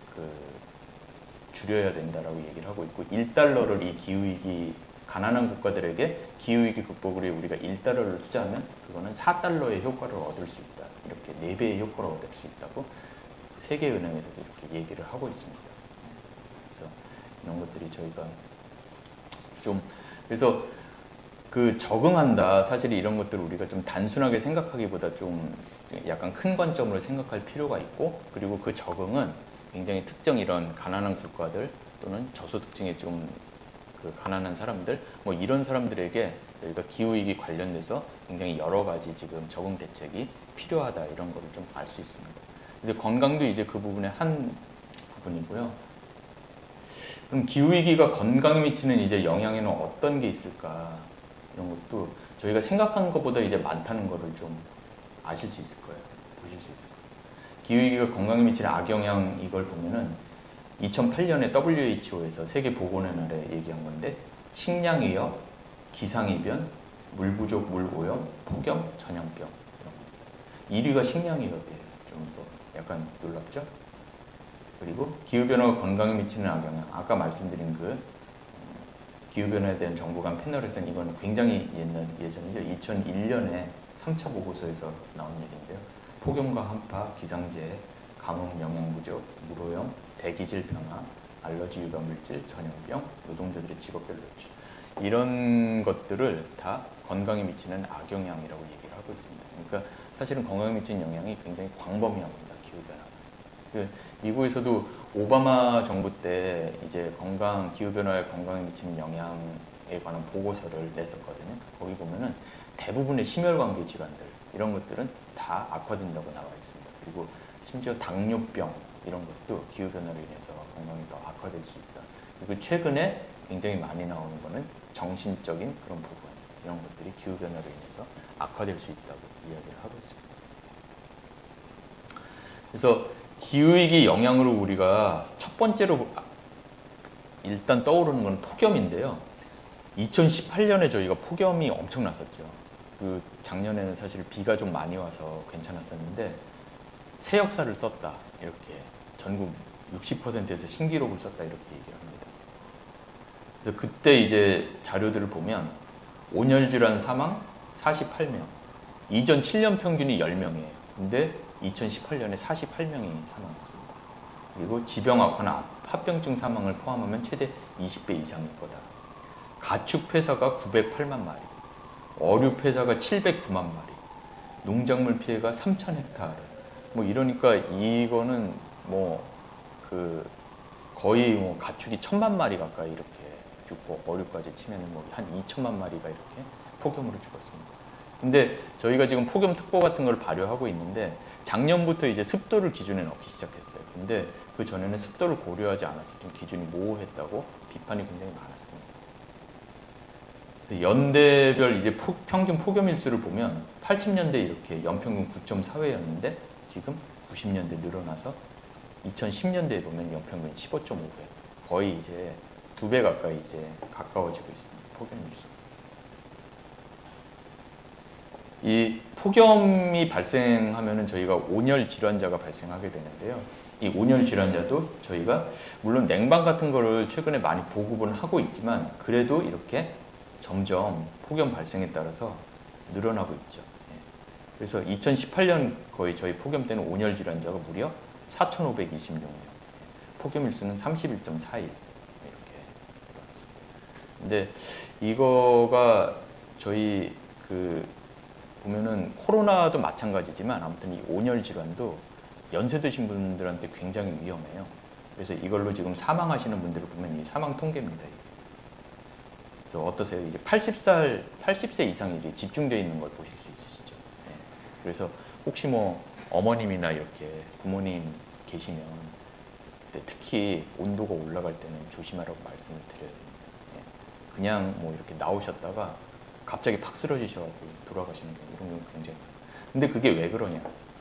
줄여야 된다라고 얘기를 하고 있고 1달러를 이 기후위기 가난한 국가들에게 기후위기 극복을 위해 우리가 1달러를 투자하면 그거는 4달러의 효과를 얻을 수 있다. 이렇게 4배의 효과를 얻을 수 있다고 세계은행에서도 이렇게 얘기를 하고 있습니다. 그래서 이런 것들이 저희가 좀 그래서 그 적응한다 사실 이런 것들을 우리가 좀 단순하게 생각하기보다 좀 약간 큰 관점으로 생각할 필요가 있고 그리고 그 적응은 굉장히 특정 이런 가난한 국가들 또는 저소득층의 좀 그 가난한 사람들 뭐 이런 사람들에게 저희가 기후위기 관련돼서 굉장히 여러 가지 지금 적응 대책이 필요하다 이런 거를 좀 알 수 있습니다. 근데 건강도 이제 그 부분의 한 부분이고요. 그럼 기후위기가 건강에 미치는 이제 영향에는 어떤 게 있을까? 이런 것도 저희가 생각한 것보다 이제 많다는 거를 좀 아실 수 있을 거예요. 보실 수 있을 거예요. 기후위기가 건강에 미치는 악영향 이걸 보면은 2008년에 WHO에서 세계보건의 날에 얘기한 건데 식량위협, 기상이변, 물 부족, 물 오염, 폭염, 전염병 이런 거. 1위가 식량위협이에요. 좀 더 약간 놀랍죠? 그리고 기후변화가 건강에 미치는 악영향. 아까 말씀드린 그 기후변화에 대한 정부 간 패널에서는 이건 굉장히 예전이죠. 2001년에 3차 보고서에서 나온 얘기인데요. 폭염과 한파, 기상재해, 가뭄, 영양 부족, 물오염, 대기질 변화, 알러지 유발 물질, 전염병, 노동자들의 직업별 노출. 이런 것들을 다 건강에 미치는 악영향이라고 얘기를 하고 있습니다. 그러니까 사실은 건강에 미치는 영향이 굉장히 광범위합니다. 기후변화. 미국에서도 오바마 정부 때 이제 기후변화에 건강에 미치는 영향에 관한 보고서를 냈었거든요. 거기 보면은 대부분의 심혈관계 질환들 이런 것들은 다 악화된다고 나와 있습니다. 그리고 심지어 당뇨병 이런 것도 기후변화로 인해서 건강이 더 악화될 수 있다. 그리고 최근에 굉장히 많이 나오는 거는 정신적인 그런 부분 이런 것들이 기후변화로 인해서 악화될 수 있다고 이야기를 하고 있습니다. 그래서 기후위기 영향으로 우리가 첫 번째로 일단 떠오르는 건 폭염인데요. 2018년에 저희가 폭염이 엄청났었죠. 그 작년에는 사실 비가 좀 많이 와서 괜찮았었는데 새 역사를 썼다 이렇게 전국 60%에서 신기록을 썼다 이렇게 얘기를 합니다. 그래서 그때 이제 자료들을 보면 온열 질환 사망 48명, 이전 7년 평균이 10명이에요. 근데 2018년에 48명이 사망했습니다. 그리고 지병 악화나 합병증 사망을 포함하면 최대 20배 이상일 거다. 가축 폐사가 908만 마리, 어류 폐사가 709만 마리, 농작물 피해가 3,000헥타르. 뭐 이러니까 이거는 거의 가축이 1,000만 마리 가까이 이렇게 죽고 어류까지 치면은 한 2천만 마리가 이렇게 폭염으로 죽었습니다. 근데 저희가 지금 폭염특보 같은 걸 발효하고 있는데 작년부터 이제 습도를 기준에 넣기 시작했어요. 근데 그 전에는 습도를 고려하지 않아서 좀 기준이 모호했다고 비판이 굉장히 많았습니다. 연대별 이제 평균 폭염 일수를 보면 80년대 이렇게 연평균 9.4회였는데 지금 90년대 늘어나서 2010년대에 보면 연평균 15.5회. 거의 이제 2배 가까이 이제 가까워지고 있습니다. 폭염 일수. 이 폭염이 발생하면은 저희가 온열 질환자가 발생하게 되는데요. 이 온열 질환자도 저희가 물론 냉방 같은 거를 최근에 많이 보급은 하고 있지만 그래도 이렇게 점점 폭염 발생에 따라서 늘어나고 있죠. 그래서 2018년 거의 저희 폭염 때는 온열 질환자가 무려 4,526명. 폭염 일수는 31.4일 이렇게 들어왔습니다. 근데 이거가 저희 보면은 코로나도 마찬가지지만 아무튼 이 온열 질환도 연세 드신 분들한테 굉장히 위험해요. 그래서 이걸로 지금 사망하시는 분들을 보면 이 사망 통계입니다. 이게. 그래서 어떠세요? 이제 80세 이상이 이제 집중되어 있는 걸 보실 수 있으시죠. 네. 그래서 혹시 어머님이나 이렇게 부모님 계시면 특히 온도가 올라갈 때는 조심하라고 말씀을 드려야 됩니다. 네. 그냥 이렇게 나오셨다가 갑자기 팍 쓰러지셔가지고 돌아가시는 경우 이런 경우 굉장히 많아요. 근데 그게 왜 그러냐?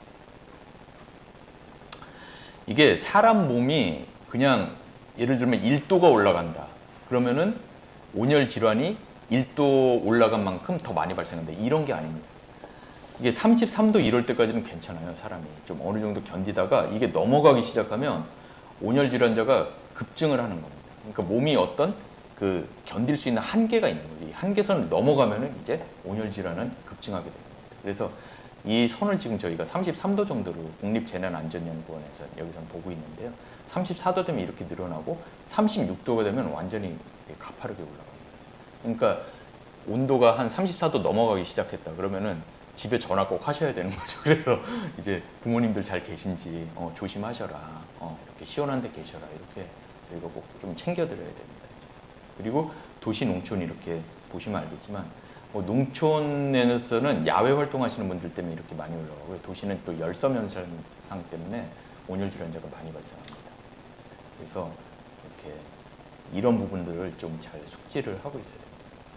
이게 사람 몸이 그냥 예를 들면 1도가 올라간다. 그러면은 온열 질환이 1도 올라간 만큼 더 많이 발생한다. 이런 게 아닙니다. 이게 33도 이럴 때까지는 괜찮아요. 사람이 좀 어느 정도 견디다가 이게 넘어가기 시작하면 온열 질환자가 급증을 하는 겁니다. 그러니까 몸이 어떤 견딜 수 있는 한계가 있는 거죠. 이 한계선을 넘어가면은 이제 온열 질환은 급증하게 됩니다. 그래서 이 선을 지금 저희가 33도 정도로 국립재난안전연구원에서 여기서 보고 있는데요. 34도 되면 이렇게 늘어나고 36도가 되면 완전히 가파르게 올라갑니다. 그러니까 온도가 한 34도 넘어가기 시작했다. 그러면은 집에 전화 꼭 하셔야 되는 거죠. 그래서 이제 부모님들 잘 계신지 조심하셔라. 이렇게 시원한 데 계셔라. 이렇게 저희가 꼭 좀 챙겨드려야 됩니다. 그리고 도시, 농촌 이렇게 보시면 알겠지만 농촌에서는 야외 활동하시는 분들 때문에 이렇게 많이 올라가고요. 도시는 또 열섬 현상 때문에 온열 질환자가 많이 발생합니다. 그래서 이렇게 이런 부분들을 좀 잘 숙지를 하고 있어야 돼요.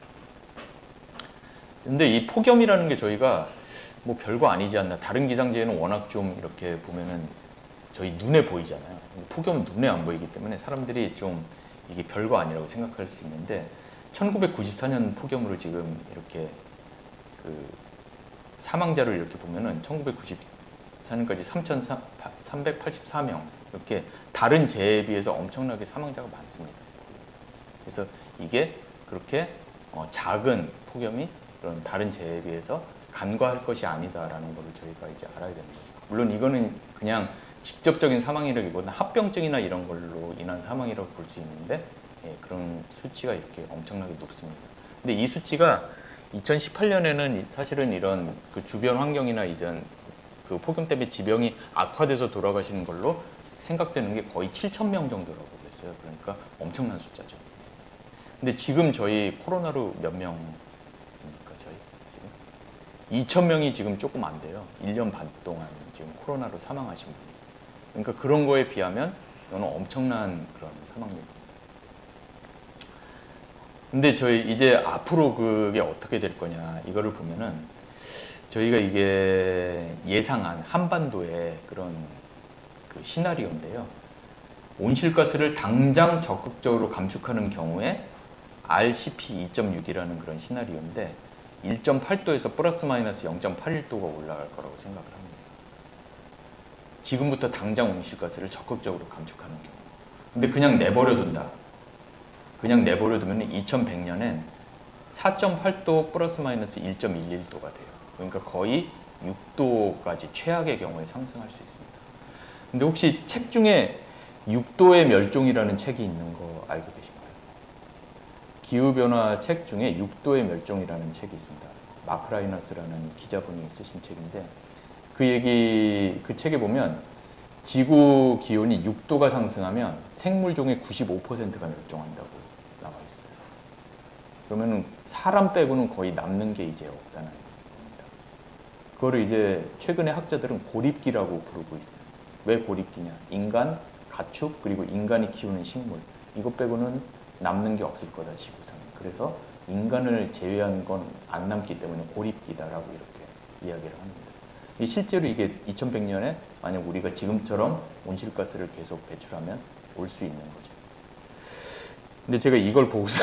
근데 이 폭염이라는 게 저희가 뭐 별거 아니지 않나. 다른 기상재해는 워낙 좀 이렇게 보면은 저희 눈에 보이잖아요. 폭염은 눈에 안 보이기 때문에 사람들이 좀 이게 별거 아니라고 생각할 수 있는데 1994년 폭염으로 지금 이렇게 그 사망자를 이렇게 보면은 1994년까지 3,384명 이렇게 다른 재해에 비해서 엄청나게 사망자가 많습니다. 그래서 이게 그렇게 작은 폭염이 그런 다른 재해에 비해서 간과할 것이 아니다라는 것을 저희가 이제 알아야 되는 거죠. 물론 이거는 그냥 직접적인 사망이라기보다는 합병증이나 이런 걸로 인한 사망이라고 볼 수 있는데 예, 그런 수치가 이렇게 엄청나게 높습니다. 근데 이 수치가 2018년에는 사실은 이런 그 주변 환경이나 이전 그 폭염 때문에 지병이 악화돼서 돌아가시는 걸로 생각되는 게 거의 7,000명 정도라고 그랬어요. 그러니까 엄청난 숫자죠. 근데 지금 저희 코로나로 몇 명입니까? 저희 지금 2,000명이 지금 조금 안 돼요. 1년 반 동안 지금 코로나로 사망하신 분이. 그러니까 그런 거에 비하면 이거는 엄청난 그런 사망률입니다. 근데 저희 이제 앞으로 그게 어떻게 될 거냐 이거를 보면은 저희가 이게 예상한 한반도의 그런 그 시나리오인데요. 온실가스를 당장 적극적으로 감축하는 경우에 RCP 2.6이라는 그런 시나리오인데 1.8도에서 플러스 마이너스 0.81도가 올라갈 거라고 생각을 합니다. 지금부터 당장 온실가스를 적극적으로 감축하는 경우. 근데 그냥 내버려둔다. 그냥 내버려두면 2100년엔 4.8도 플러스 마이너스 1.11도가 돼요. 그러니까 거의 6도까지 최악의 경우에 상승할 수 있습니다. 근데 혹시 책 중에 6도의 멸종이라는 책이 있는 거 알고 계신가요? 기후변화 책 중에 6도의 멸종이라는 책이 있습니다. 마크 라이너스라는 기자분이 쓰신 책인데 그 책에 보면 지구 기온이 6도가 상승하면 생물종의 95%가 멸종한다고 나와 있어요. 그러면 사람 빼고는 거의 남는 게 이제 없다는 겁니다. 그거를 이제 최근에 학자들은 고립기라고 부르고 있어요. 왜 고립기냐? 인간, 가축, 그리고 인간이 키우는 식물. 이것 빼고는 남는 게 없을 거다, 지구상에. 그래서 인간을 제외한 건 안 남기 때문에 고립기다라고 이렇게 이야기를 합니다. 실제로 이게 2100년에 만약 우리가 지금처럼 온실가스를 계속 배출하면 올 수 있는 거죠. 근데 제가 이걸 보고서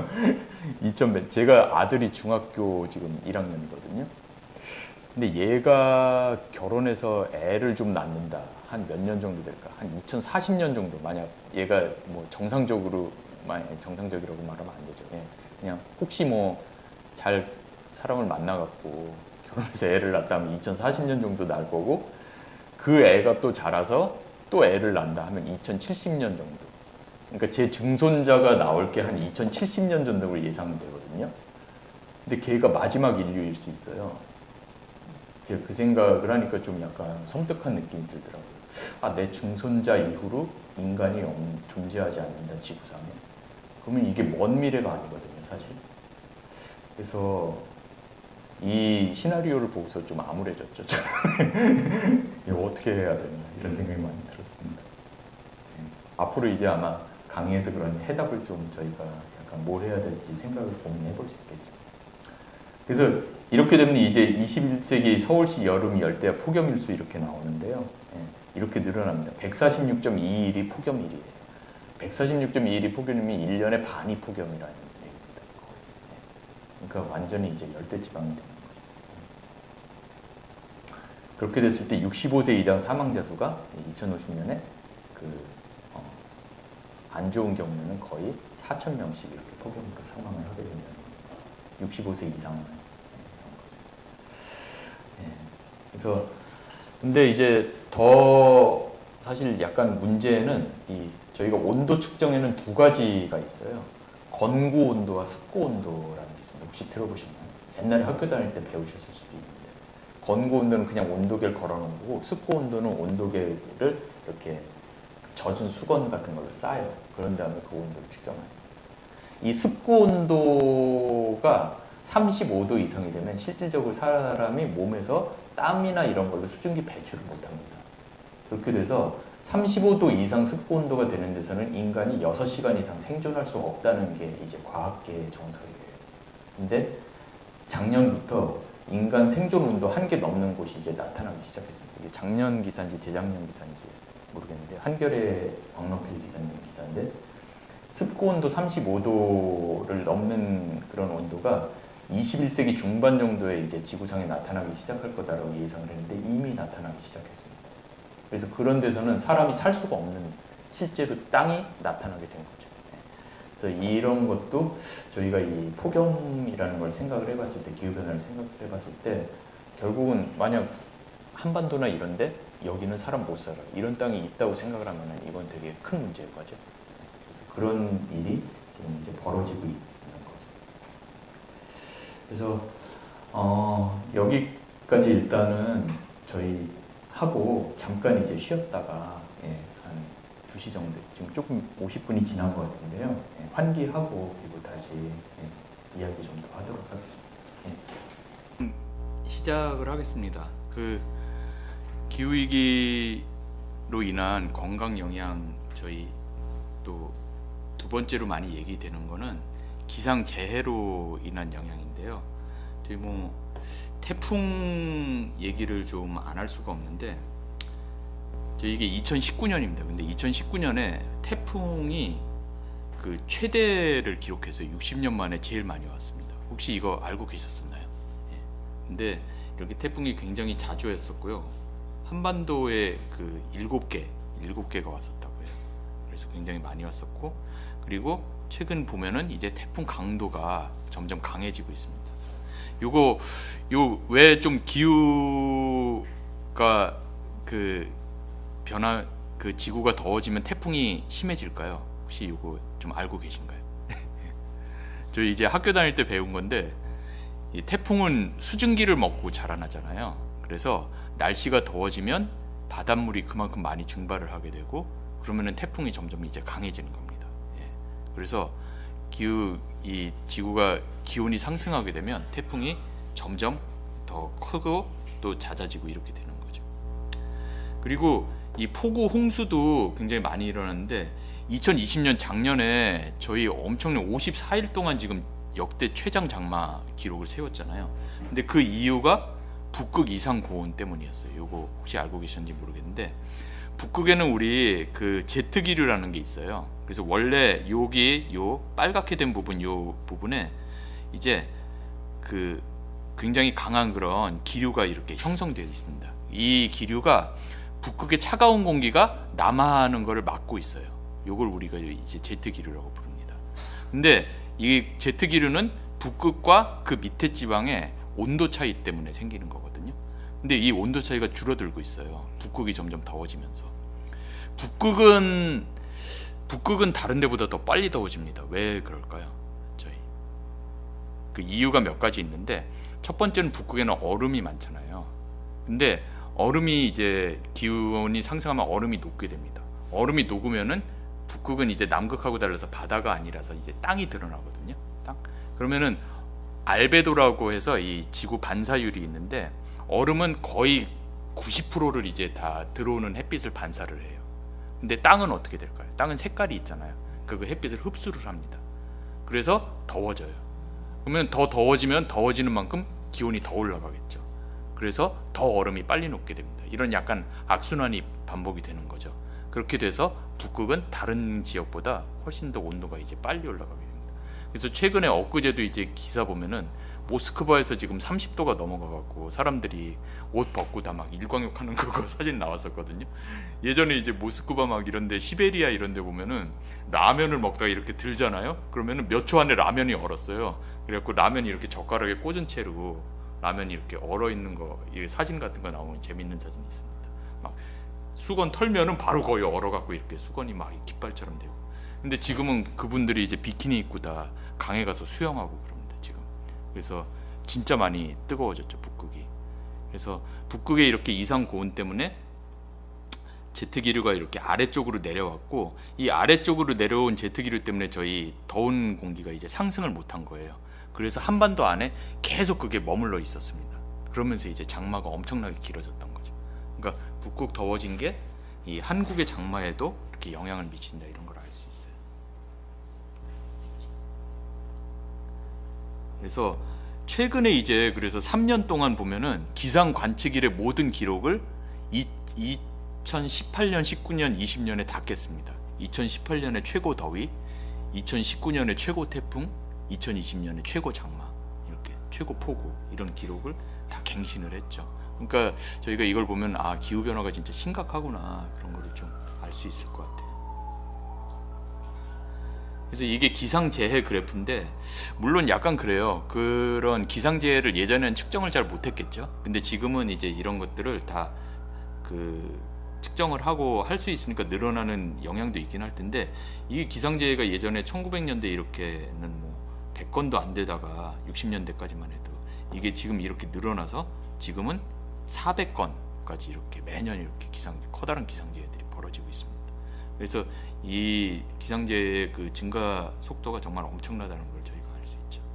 제가 아들이 중학교 지금 1학년이거든요. 근데 얘가 결혼해서 애를 좀 낳는다. 한 몇 년 정도 될까? 한 2040년 정도. 만약 얘가 뭐 정상적이라고 말하면 안 되죠. 예. 그냥 혹시 뭐 잘 사람을 만나갖고 결혼해서 애를 낳다면 2040년 정도 날 거고 그 애가 또 자라서 또 애를 낳는다 하면 2070년 정도. 그러니까 제 증손자가 나올 게 한 2070년 정도로 예상되거든요. 근데 걔가 마지막 인류일 수 있어요. 제가 그 생각을 하니까 좀 약간 섬뜩한 느낌이 들더라고요. 아, 내 증손자 이후로 인간이 존재하지 않는다, 지구상에. 그러면 이게 먼 미래가 아니거든요, 사실. 그래서 이 시나리오를 보고서 좀 암울해졌죠. 이거 어떻게 해야 되나 이런 생각이 많이 들었습니다. 앞으로 이제 아마 강의에서 그런 해답을 좀 저희가 약간 뭘 해야 될지 생각을 고민해 볼 수 있겠죠. 그래서 이렇게 되면 이제 21세기 서울시 여름 열대 폭염일수 이렇게 나오는데요. 이렇게 늘어납니다. 146.2일이 폭염일이에요. 146.2일이 폭염이면 1년의 반이 폭염이라는 얘기입니다. 그러니까 완전히 이제 열대지방이 되는 거죠. 그렇게 됐을 때 65세 이상 사망자 수가 2050년에 안 좋은 경우에는 거의 4,000명씩 이렇게 폭염으로 사망을 하게 된다는 거예요. 65세 이상은. 그래서 근데 이제 더 사실 약간 문제는 저희가 온도 측정에는 두 가지가 있어요. 건구 온도와 습고 온도라는 게 있습니다. 혹시 들어보셨나요? 옛날에 학교 다닐 때 배우셨을 수도 있는데 건구 온도는 그냥 온도계를 걸어놓은 거고 습고 온도는 온도계를 이렇게 젖은 수건 같은 걸로 쌓아요. 그런 다음에 그 온도를 측정해요. 이 습고 온도가 35도 이상이 되면 실질적으로 사람이 몸에서 땀이나 이런 걸로 수증기 배출을 못합니다. 그렇게 돼서 35도 이상 습고 온도가 되는 데서는 인간이 6시간 이상 생존할 수 없다는 게 이제 과학계의 정설이에요. 근데 작년부터 인간 생존 온도 한계 넘는 곳이 이제 나타나기 시작했습니다. 이게 작년 기사인지 재작년 기사인지 모르겠는데 한겨레 광로필 기사님 기사인데 습고 온도 35도를 넘는 그런 온도가 21세기 중반 정도에 이제 지구상에 나타나기 시작할 거다라고 예상을 했는데 이미 나타나기 시작했습니다. 그래서 그런 데서는 사람이 살 수가 없는 실제로 땅이 나타나게 된 거죠. 그래서 이런 것도 저희가 이 폭염이라는 걸 생각을 해봤을 때, 기후변화를 생각을 해봤을 때 결국은 만약 한반도나 이런데 여기는 사람 못 살아 이런 땅이 있다고 생각을 하면 이건 되게 큰 문제일 거죠. 그래서 그런 일이 지금 이제 벌어지고 있는 거죠. 그래서 여기까지 일단은 저희 하고 잠깐 이제 쉬었다가 한 2시 정도 지금 조금 50분이 지난 것 같은데요. 환기하고 그리고 다시 이야기 좀 더 하도록 하겠습니다. 시작을 하겠습니다. 그 기후위기로 인한 건강 영향 저희 또 두 번째로 많이 얘기되는 거는 기상재해로 인한 영향인데요. 저희 뭐 태풍 얘기를 좀 안 할 수가 없는데 이게 2019년입니다. 근데 2019년에 태풍이 그 최대를 기록해서 60년 만에 제일 많이 왔습니다. 혹시 이거 알고 계셨었나요? 근데 이렇게 태풍이 굉장히 자주 했었고요. 한반도에 그 7개가 왔었다고 해요. 그래서 굉장히 많이 왔었고, 그리고 최근 보면은 이제 태풍 강도가 점점 강해지고 있습니다. 요 왜 좀 기후가 그 변화, 그 지구가 더워지면 태풍이 심해질까요? 혹시 이거 좀 알고 계신가요? 저희 이제 학교 다닐 때 배운 건데, 이 태풍은 수증기를 먹고 자라나잖아요. 그래서 날씨가 더워지면 바닷물이 그만큼 많이 증발을 하게 되고, 그러면은 태풍이 점점 이제 강해지는 겁니다. 그래서 이 지구가 기온이 상승하게 되면 태풍이 점점 더 크고 또 잦아지고 이렇게 되는 거죠. 그리고 이 폭우 홍수도 굉장히 많이 일어났는데 2020년 작년에 저희 엄청난 54일 동안 지금 역대 최장 장마 기록을 세웠잖아요. 근데 그 이유가 북극 이상 고온 때문이었어요. 요거 혹시 알고 계셨는지 모르겠는데, 북극에는 우리 그 제트 기류라는 게 있어요. 그래서 원래 여기 요 빨갛게 된 부분, 요 부분에 이제 그 굉장히 강한 그런 기류가 이렇게 형성되어 있습니다. 이 기류가 북극의 차가운 공기가 남하하는 것을 막고 있어요. 요걸 우리가 이제 제트 기류라고 부릅니다. 근데 이 제트 기류는 북극과 그 밑에 지방의 온도 차이 때문에 생기는 거거든요. 근데 이 온도 차이가 줄어들고 있어요. 북극이 점점 더워지면서. 북극은 다른 데보다 더 빨리 더워집니다. 왜 그럴까요? 그 이유가 몇 가지 있는데, 첫 번째는 북극에는 얼음이 많잖아요. 근데 얼음이 이제 기온이 상승하면 얼음이 녹게 됩니다. 얼음이 녹으면은 북극은 이제 남극하고 달라서 바다가 아니라서 이제 땅이 드러나거든요. 땅. 그러면은 알베도라고 해서 이 지구 반사율이 있는데, 얼음은 거의 90%를 이제 다 들어오는 햇빛을 반사를 해요. 근데 땅은 어떻게 될까요? 땅은 색깔이 있잖아요. 그 햇빛을 흡수를 합니다. 그래서 더워져요. 그러면 더 더워지면 더워지는 만큼 기온이 더 올라가겠죠. 그래서 더 얼음이 빨리 녹게 됩니다. 이런 약간 악순환이 반복이 되는 거죠. 그렇게 돼서 북극은 다른 지역보다 훨씬 더 온도가 이제 빨리 올라가게 됩니다. 그래서 최근에 엊그제도 이제 기사 보면은 모스크바에서 지금 30도가 넘어가갖고 사람들이 옷 벗고 다 막 일광욕하는 그거 사진 나왔었거든요. 예전에 이제 모스크바 막 이런데, 시베리아 이런데 보면은 라면을 먹다가 이렇게 들잖아요. 그러면은 몇 초 안에 라면이 얼었어요. 그래갖고 라면이 이렇게 젓가락에 꽂은 채로 라면이 이렇게 얼어 있는 거, 이 사진 같은 거 나오면 재밌는 사진이 있습니다. 막 수건 털면은 바로 거의 얼어갖고 이렇게 수건이 막 깃발처럼 되고. 근데 지금은 그분들이 이제 비키니 입고 다 강에 가서 수영하고 그럽니다. 지금. 그래서 진짜 많이 뜨거워졌죠, 북극이. 그래서 북극의 이렇게 이상 고온 때문에 제트 기류가 이렇게 아래쪽으로 내려왔고, 이 아래쪽으로 내려온 제트 기류 때문에 저희 더운 공기가 이제 상승을 못한 거예요. 그래서 한반도 안에 계속 그게 머물러 있었습니다. 그러면서 이제 장마가 엄청나게 길어졌던 거죠. 그러니까 북극 더워진 게 이 한국의 장마에도 이렇게 영향을 미친다 이런 걸 알 수 있어요. 그래서 최근에 이제 그래서 3년 동안 보면은 기상 관측일의 모든 기록을 2018년, 19년, 20년에 다 깼습니다. 2018년에 최고 더위, 2019년에 최고 태풍, 2020년에 최고 장마, 이렇게 최고 폭우 이런 기록을 다 갱신을 했죠. 그러니까 저희가 이걸 보면 아, 기후 변화가 진짜 심각하구나 그런 거를 좀 알 수 있을 것 같아요. 그래서 이게 기상재해 그래프인데 물론 약간 그래요. 그런 기상재해를 예전에는 측정을 잘 못했겠죠. 근데 지금은 이제 이런 것들을 다 그 측정을 하고 할 수 있으니까 늘어나는 영향도 있긴 할 텐데 이게 기상재해가 예전에 1900년대 이렇게는 뭐 100건도 안 되다가 60년대까지만 해도 이게 지금 이렇게 늘어나서 지금은 400건까지 이렇게 매년 이렇게 커다란 기상재해들이 벌어지고 있습니다. 그래서 이 기상재해의 그 증가 속도가 정말 엄청나다는 걸 저희가 알 수 있죠.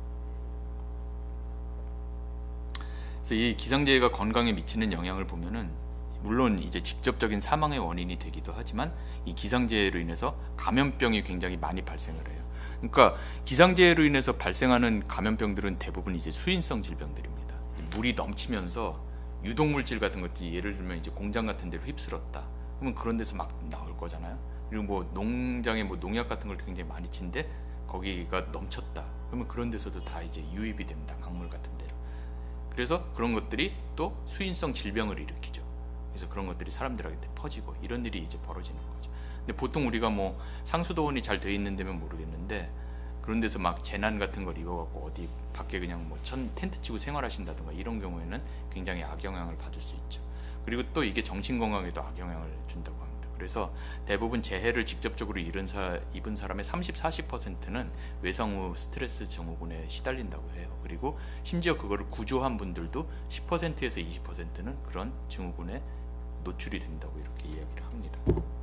그래서 이 기상재해가 건강에 미치는 영향을 보면은 물론 이제 직접적인 사망의 원인이 되기도 하지만 이 기상재해로 인해서 감염병이 굉장히 많이 발생을 해요. 그러니까 기상재해로 인해서 발생하는 감염병들은 대부분 이제 수인성 질병들입니다. 물이 넘치면서 유독물질 같은 것들이 예를 들면 이제 공장 같은 데로 휩쓸었다. 그러면 그런 데서 막 나올 거잖아요. 그리고 뭐 농장에 뭐 농약 같은 걸 굉장히 많이 친데 거기가 넘쳤다. 그러면 그런 데서도 다 이제 유입이 됩니다. 강물 같은 데로. 그래서 그런 것들이 또 수인성 질병을 일으키죠. 그래서 그런 것들이 사람들한테 퍼지고 이런 일이 이제 벌어지는 거죠. 근데 보통 우리가 뭐 상수도원이 잘 돼 있는 데면 모르겠는데 그런 데서 막 재난 같은 걸 입어갖고 어디 밖에 그냥 뭐 텐트 치고 생활하신다든가 이런 경우에는 굉장히 악영향을 받을 수 있죠. 그리고 또 이게 정신건강에도 악영향을 준다고 합니다. 그래서 대부분 재해를 직접적으로 입은 사람의 30-40%는 외상 후 스트레스 증후군에 시달린다고 해요. 그리고 심지어 그거를 구조한 분들도 10%에서 20%는 그런 증후군에 노출이 된다고 이렇게 이야기를 합니다.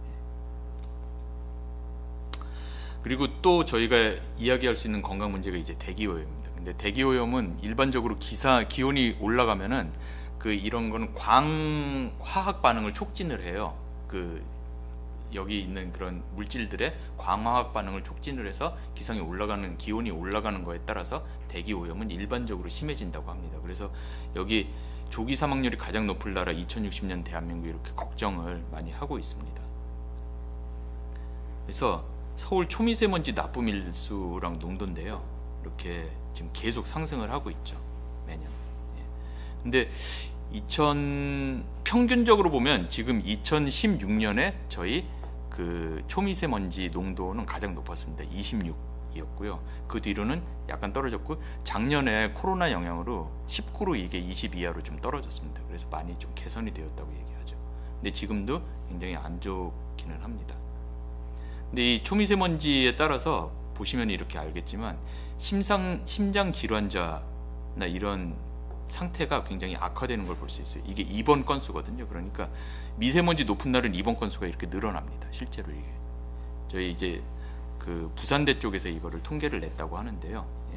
그리고 또 저희가 이야기할 수 있는 건강 문제가 이제 대기오염입니다. 근데 대기오염은 일반적으로 기온이 올라가면은 그 이런 거는 광화학 반응을 촉진을 해요. 그 여기 있는 그런 물질들의 광화학 반응을 촉진을 해서 기온이 올라가는 거에 따라서 대기오염은 일반적으로 심해진다고 합니다. 그래서 여기 조기 사망률이 가장 높을 나라 2060년 대한민국이 이렇게 걱정을 많이 하고 있습니다. 그래서 서울 초미세먼지 납부밀수랑 농도인데요. 이렇게 지금 계속 상승을 하고 있죠. 매년. 근데 평균적으로 보면 지금 2016년에 저희 그 초미세먼지 농도는 가장 높았습니다. 26이었고요. 그 뒤로는 약간 떨어졌고 작년에 코로나 영향으로 19로 이게 20 이하로 좀 떨어졌습니다. 그래서 많이 좀 개선이 되었다고 얘기하죠. 근데 지금도 굉장히 안 좋기는 합니다. 근데 이 초미세먼지에 따라서 보시면 이렇게 알겠지만 심장 질환자나 이런 상태가 굉장히 악화되는 걸 볼 수 있어요. 이게 입원 건수거든요. 그러니까 미세먼지 높은 날은 입원 건수가 이렇게 늘어납니다. 실제로 이게 저희 이제 그 부산대 쪽에서 이거를 통계를 냈다고 하는데요. 예.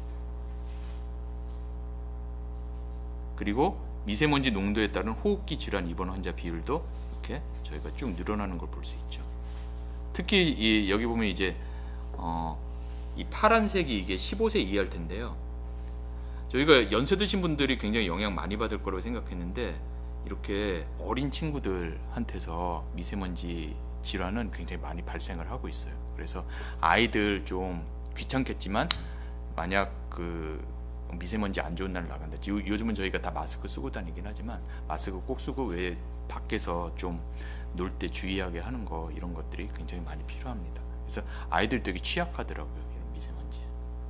그리고 미세먼지 농도에 따른 호흡기 질환 입원 환자 비율도 이렇게 저희가 쭉 늘어나는 걸 볼 수 있죠. 특히 여기 보면 이제 이 파란색이 이게 15세 이하일 텐데요. 저희가 연세 드신 분들이 굉장히 영향 많이 받을 거라고 생각했는데 이렇게 어린 친구들한테서 미세먼지 질환은 굉장히 많이 발생을 하고 있어요. 그래서 아이들 좀 귀찮겠지만 만약 그 미세먼지 안 좋은 날 나간다. 요즘은 저희가 다 마스크 쓰고 다니긴 하지만 마스크 꼭 쓰고 외에 밖에서 좀 놀 때 주의하게 하는 거 이런 것들이 굉장히 많이 필요합니다. 그래서 아이들 되게 취약하더라고요. 이런 미세먼지.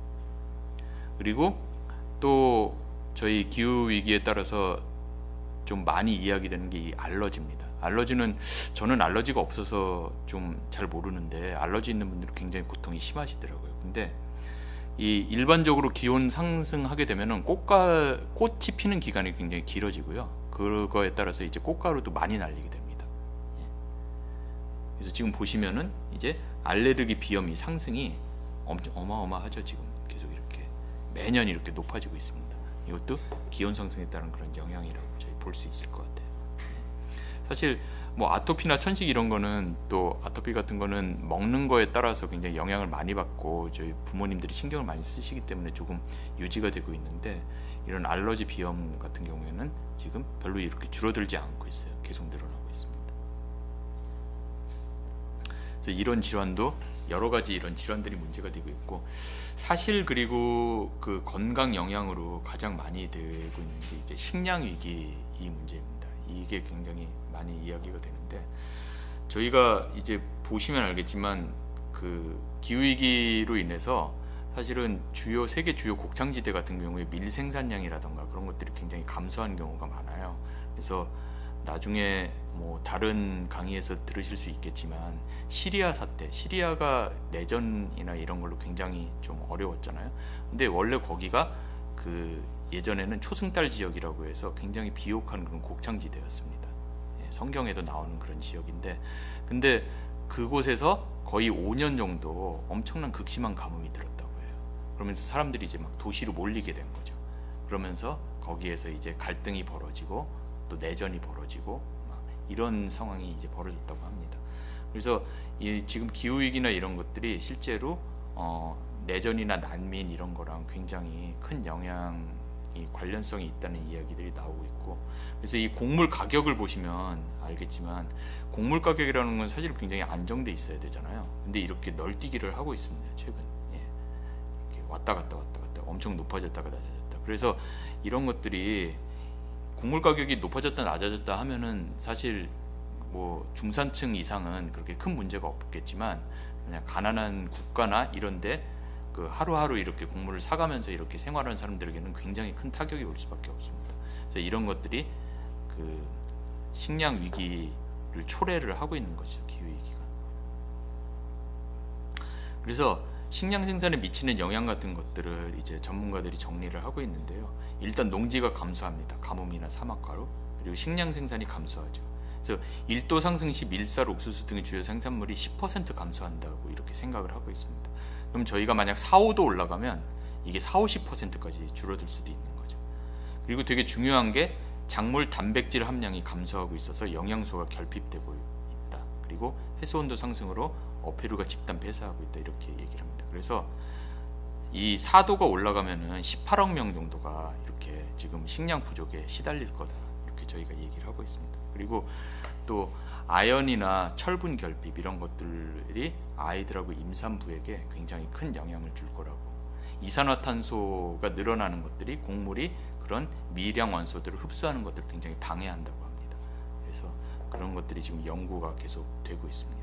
그리고 또 저희 기후 위기에 따라서 좀 많이 이야기되는 게 이 알러지입니다. 알러지는 저는 알러지가 없어서 좀 잘 모르는데 알러지 있는 분들은 굉장히 고통이 심하시더라고요. 근데 이 일반적으로 기온 상승하게 되면은 꽃이 피는 기간이 굉장히 길어지고요. 그거에 따라서 이제 꽃가루도 많이 날리게 됩니다. 그래서 지금 보시면은 이제 알레르기 비염이 상승이 어마어마하죠. 지금 계속 이렇게 매년 이렇게 높아지고 있습니다. 이것도 기온 상승에 따른 그런 영향이라고 저희 볼 수 있을 것 같아요. 사실 뭐 아토피나 천식 이런 거는 또 아토피 같은 거는 먹는 거에 따라서 굉장히 영향을 많이 받고 저희 부모님들이 신경을 많이 쓰시기 때문에 조금 유지가 되고 있는데 이런 알러지 비염 같은 경우에는 지금 별로 이렇게 줄어들지 않고 있어요. 계속 늘어나고 있습니다. 그래서 이런 질환도 여러 가지 이런 질환들이 문제가 되고 있고 사실 그리고 그 건강 영향으로 가장 많이 되고 있는 게 이제 식량 위기 이 문제입니다. 이게 굉장히 많이 이야기가 되는데 저희가 이제 보시면 알겠지만 그 기후 위기로 인해서 사실은 세계 주요 곡창지대 같은 경우에 밀 생산량이라던가 그런 것들이 굉장히 감소한 경우가 많아요. 그래서 나중에 뭐 다른 강의에서 들으실 수 있겠지만 시리아 사태, 시리아가 내전이나 이런 걸로 굉장히 좀 어려웠잖아요. 근데 원래 거기가 그 예전에는 초승달 지역이라고 해서 굉장히 비옥한 그런 곡창지대였습니다. 성경에도 나오는 그런 지역인데 근데 그곳에서 거의 5년 정도 엄청난 극심한 가뭄이 들었다고 해요. 그러면서 사람들이 이제 막 도시로 몰리게 된 거죠. 그러면서 거기에서 이제 갈등이 벌어지고 또 내전이 벌어지고 막 이런 상황이 이제 벌어졌다고 합니다. 그래서 지금 기후위기나 이런 것들이 실제로 내전이나 난민 이런 거랑 굉장히 큰 영향이 관련성이 있다는 이야기들이 나오고 있고 그래서 이 곡물 가격을 보시면 알겠지만 곡물 가격이라는 건 사실 굉장히 안정돼 있어야 되잖아요. 근데 이렇게 널뛰기를 하고 있습니다. 최근 이렇게 왔다 갔다 엄청 높아졌다가 낮아졌다. 그래서 이런 것들이 곡물 가격이 높아졌다 낮아졌다 하면은 사실 뭐 중산층 이상은 그렇게 큰 문제가 없겠지만 그냥 가난한 국가나 이런데 그 하루하루 이렇게 곡물을 사가면서 이렇게 생활하는 사람들에게는 굉장히 큰 타격이 올 수밖에 없습니다. 그래서 이런 것들이 그 식량 위기를 초래를 하고 있는 것이죠. 기후 위기가. 그래서 식량 생산에 미치는 영향 같은 것들을 이제 전문가들이 정리를 하고 있는데요. 일단 농지가 감소합니다. 가뭄이나 사막화로. 그리고 식량 생산이 감소하죠. 그래서 1도 상승 시 밀쌀, 옥수수 등의 주요 생산물이 10% 감소한다고 이렇게 생각을 하고 있습니다. 그럼 저희가 만약 4, 5도 올라가면 이게 4, 50%까지 줄어들 수도 있는 거죠. 그리고 되게 중요한 게 작물 단백질 함량이 감소하고 있어서 영양소가 결핍되고 있다. 그리고 해수온도 상승으로 어패류가 집단 폐사하고 있다. 이렇게 얘기를 합니다. 그래서 이 4도가 올라가면은 18억 명 정도가 이렇게 지금 식량 부족에 시달릴 거다. 이렇게 저희가 얘기를 하고 있습니다. 그리고 또 아연이나 철분 결핍 이런 것들이 아이들하고 임산부에게 굉장히 큰 영향을 줄 거라고. 이산화탄소가 늘어나는 것들이 곡물이 그런 미량 원소들을 흡수하는 것들을 굉장히 방해한다고 합니다. 그래서 그런 것들이 지금 연구가 계속 되고 있습니다.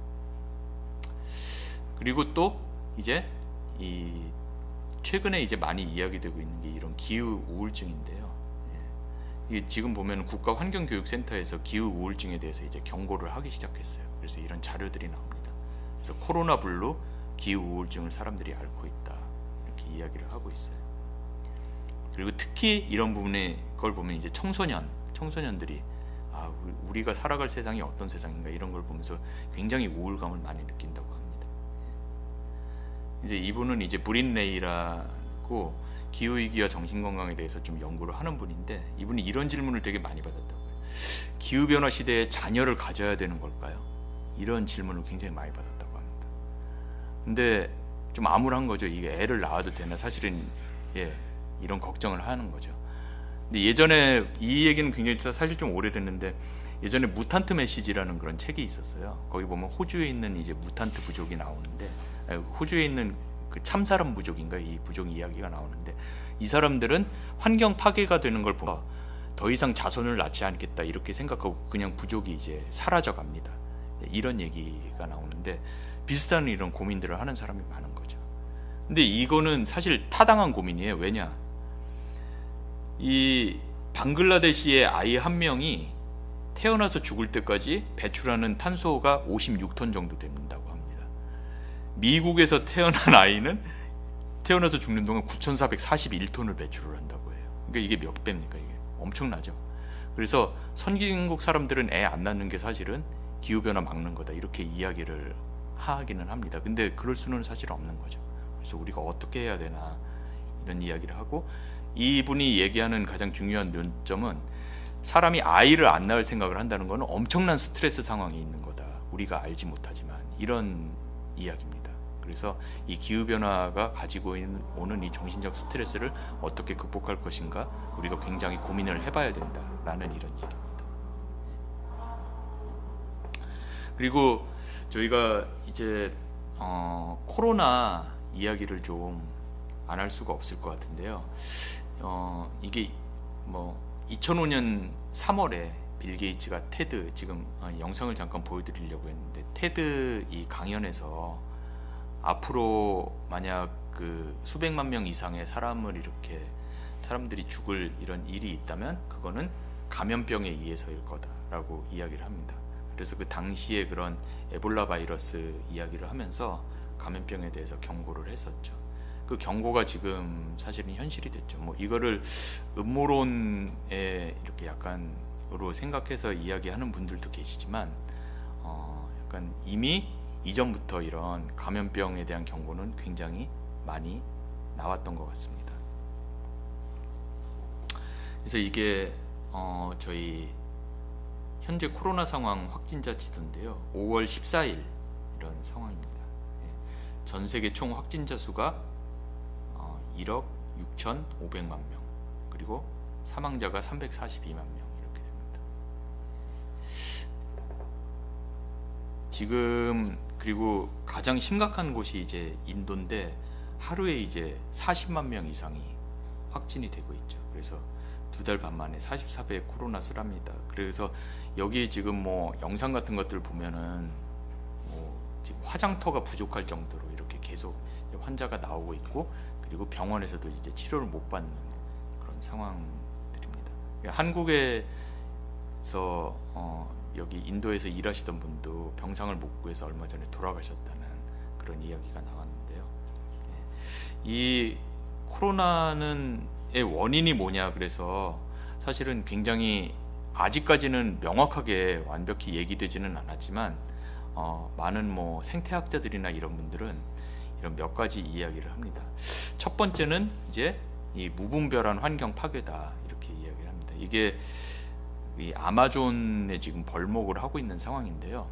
그리고 또 이제 이 최근에 이제 많이 이야기되고 있는 게 이런 기후 우울증인데요. 이게 지금 보면 국가환경교육센터에서 기후 우울증에 대해서 이제 경고를 하기 시작했어요. 그래서 이런 자료들이 나옵니다. 그래서 코로나 블루, 기후 우울증을 사람들이 앓고 있다 이렇게 이야기를 하고 있어요. 그리고 특히 이런 부분에 걸 보면 이제 청소년들이 우리가 살아갈 세상이 어떤 세상인가 이런 걸 보면서 굉장히 우울감을 많이 느낀다고 합니다. 이제 이분은 이제 브린 레이라고 기후위기와 정신건강에 대해서 좀 연구를 하는 분인데 이분이 이런 질문을 되게 많이 받았다고요. 기후변화 시대에 자녀를 가져야 되는 걸까요? 이런 질문을 굉장히 많이 받았다고 합니다. 근데 좀 암울한 거죠. 이게 애를 낳아도 되나 사실은 이런 걱정을 하는 거죠. 근데 예전에 이 얘기는 굉장히 사실 좀 오래됐는데 예전에 무탄트 메시지라는 그런 책이 있었어요. 거기 보면 호주에 있는 이제 무탄트 부족이 나오는데 호주에 있는 그 참사람 부족인가 이 부족 이야기가 나오는데 이 사람들은 환경 파괴가 되는 걸 보고 더 이상 자손을 낳지 않겠다 이렇게 생각하고 그냥 부족이 이제 사라져 갑니다. 이런 얘기가 나오는데 비슷한 이런 고민들을 하는 사람이 많은 거죠. 근데 이거는 사실 타당한 고민이에요. 왜냐? 이 방글라데시의 아이 한 명이 태어나서 죽을 때까지 배출하는 탄소가 56톤 정도 된다고 합니다. 미국에서 태어난 아이는 태어나서 죽는 동안 9,441톤을 배출을 한다고 해요. 그러니까 이게 몇 배입니까? 이게 엄청나죠. 그래서 선진국 사람들은 애 안 낳는 게 사실은 기후변화 막는 거다 이렇게 이야기를 하기는 합니다. 근데 그럴 수는 사실 없는 거죠. 그래서 우리가 어떻게 해야 되나 이런 이야기를 하고 이분이 얘기하는 가장 중요한 논점은 사람이 아이를 안 낳을 생각을 한다는 것은 엄청난 스트레스 상황에 있는 거다. 우리가 알지 못하지만 이런 이야기입니다. 그래서 이 기후변화가 가지고 오는 이 정신적 스트레스를 어떻게 극복할 것인가 우리가 굉장히 고민을 해봐야 된다라는 이런 얘기입니다. 그리고 저희가 이제 코로나 이야기를 좀 안 할 수가 없을 것 같은데요. 이게 뭐 2005년 3월에 빌 게이츠가 테드, 지금 영상을 잠깐 보여드리려고 했는데, 테드 이 강연에서 앞으로 만약 그 수백만 명 이상의 사람들이 죽을 이런 일이 있다면 그거는 감염병에 의해서일 거다라고 이야기를 합니다. 그래서 그 당시에 그런 에볼라 바이러스 이야기를 하면서 감염병에 대해서 경고를 했었죠. 그 경고가 지금 사실은 현실이 됐죠. 뭐 이거를 음모론에 이렇게 약간으로 생각해서 이야기하는 분들도 계시지만 약간 이미 이전부터 이런 감염병에 대한 경고는 굉장히 많이 나왔던 것 같습니다. 그래서 이게 저희 현재 코로나 상황 확진자 지도인데요. 5월 14일 이런 상황입니다. 전 세계 총 확진자 수가 1억 6,500만 명, 그리고 사망자가 342만 명 이렇게 됩니다. 지금 그리고 가장 심각한 곳이 이제 인도인데 하루에 이제 40만 명 이상이 확진이 되고 있죠. 그래서 2달 반 만에 44배의 코로나 쓰랍니다. 그래서 여기 지금 뭐 영상 같은 것들 보면은 뭐 지금 화장터가 부족할 정도로 이렇게 계속 환자가 나오고 있고, 그리고 병원에서도 이제 치료를 못 받는 그런 상황들입니다. 한국에서 여기 인도에서 일하시던 분도 병상을 못 구해서 얼마 전에 돌아가셨다는 그런 이야기가 나왔는데요. 이 코로나의 원인이 뭐냐, 그래서 사실은 굉장히 아직까지는 명확하게 완벽히 얘기되지는 않았지만 많은 뭐 생태학자들이나 이런 분들은 이런 몇 가지 이야기를 합니다. 첫 번째는 이제 이 무분별한 환경 파괴다 이렇게 이야기를 합니다. 이게 이 아마존에 지금 벌목을 하고 있는 상황인데요.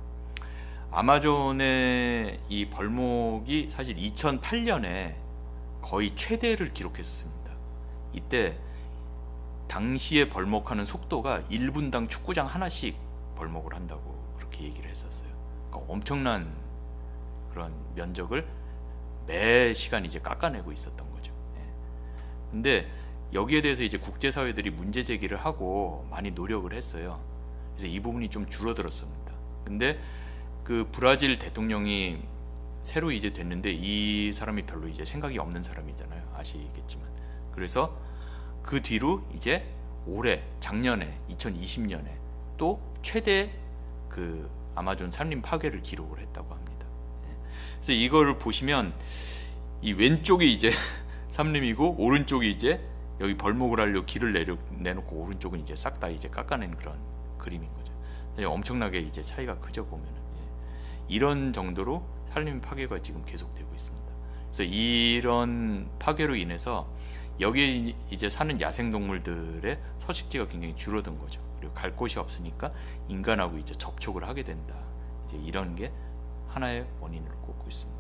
아마존의 이 벌목이 사실 2008년에 거의 최대를 기록했었습니다. 이때 당시에 벌목하는 속도가 1분당 축구장 하나씩 벌목을 한다고 그렇게 얘기를 했었어요. 그러니까 엄청난 그런 면적을 매 시간 이제 깎아내고 있었던 거죠. 근데 여기에 대해서 이제 국제사회들이 문제 제기를 하고 많이 노력을 했어요. 그래서 이 부분이 좀 줄어들었습니다. 근데 그 브라질 대통령이 새로 이제 됐는데 이 사람이 별로 이제 생각이 없는 사람이잖아요. 아시겠지만. 그래서 그 뒤로 이제 작년에 2020년에 또 최대 그 아마존 산림 파괴를 기록을 했다고 합니다. 그래서 이거를 보시면 이 왼쪽이 이제 산림이고 오른쪽이 이제 여기 벌목을 하려고 길을 내놓고 오른쪽은 이제 싹 다 이제 깎아낸 그런 그림인 거죠. 엄청나게 이제 차이가 크죠, 보면은. 이런 정도로 산림 파괴가 지금 계속되고 있습니다. 그래서 이런 파괴로 인해서 여기에 이제 사는 야생동물들의 서식지가 굉장히 줄어든 거죠. 그리고 갈 곳이 없으니까 인간하고 이제 접촉을 하게 된다. 이제 이런 게 하나의 원인으로 꼽고 있습니다.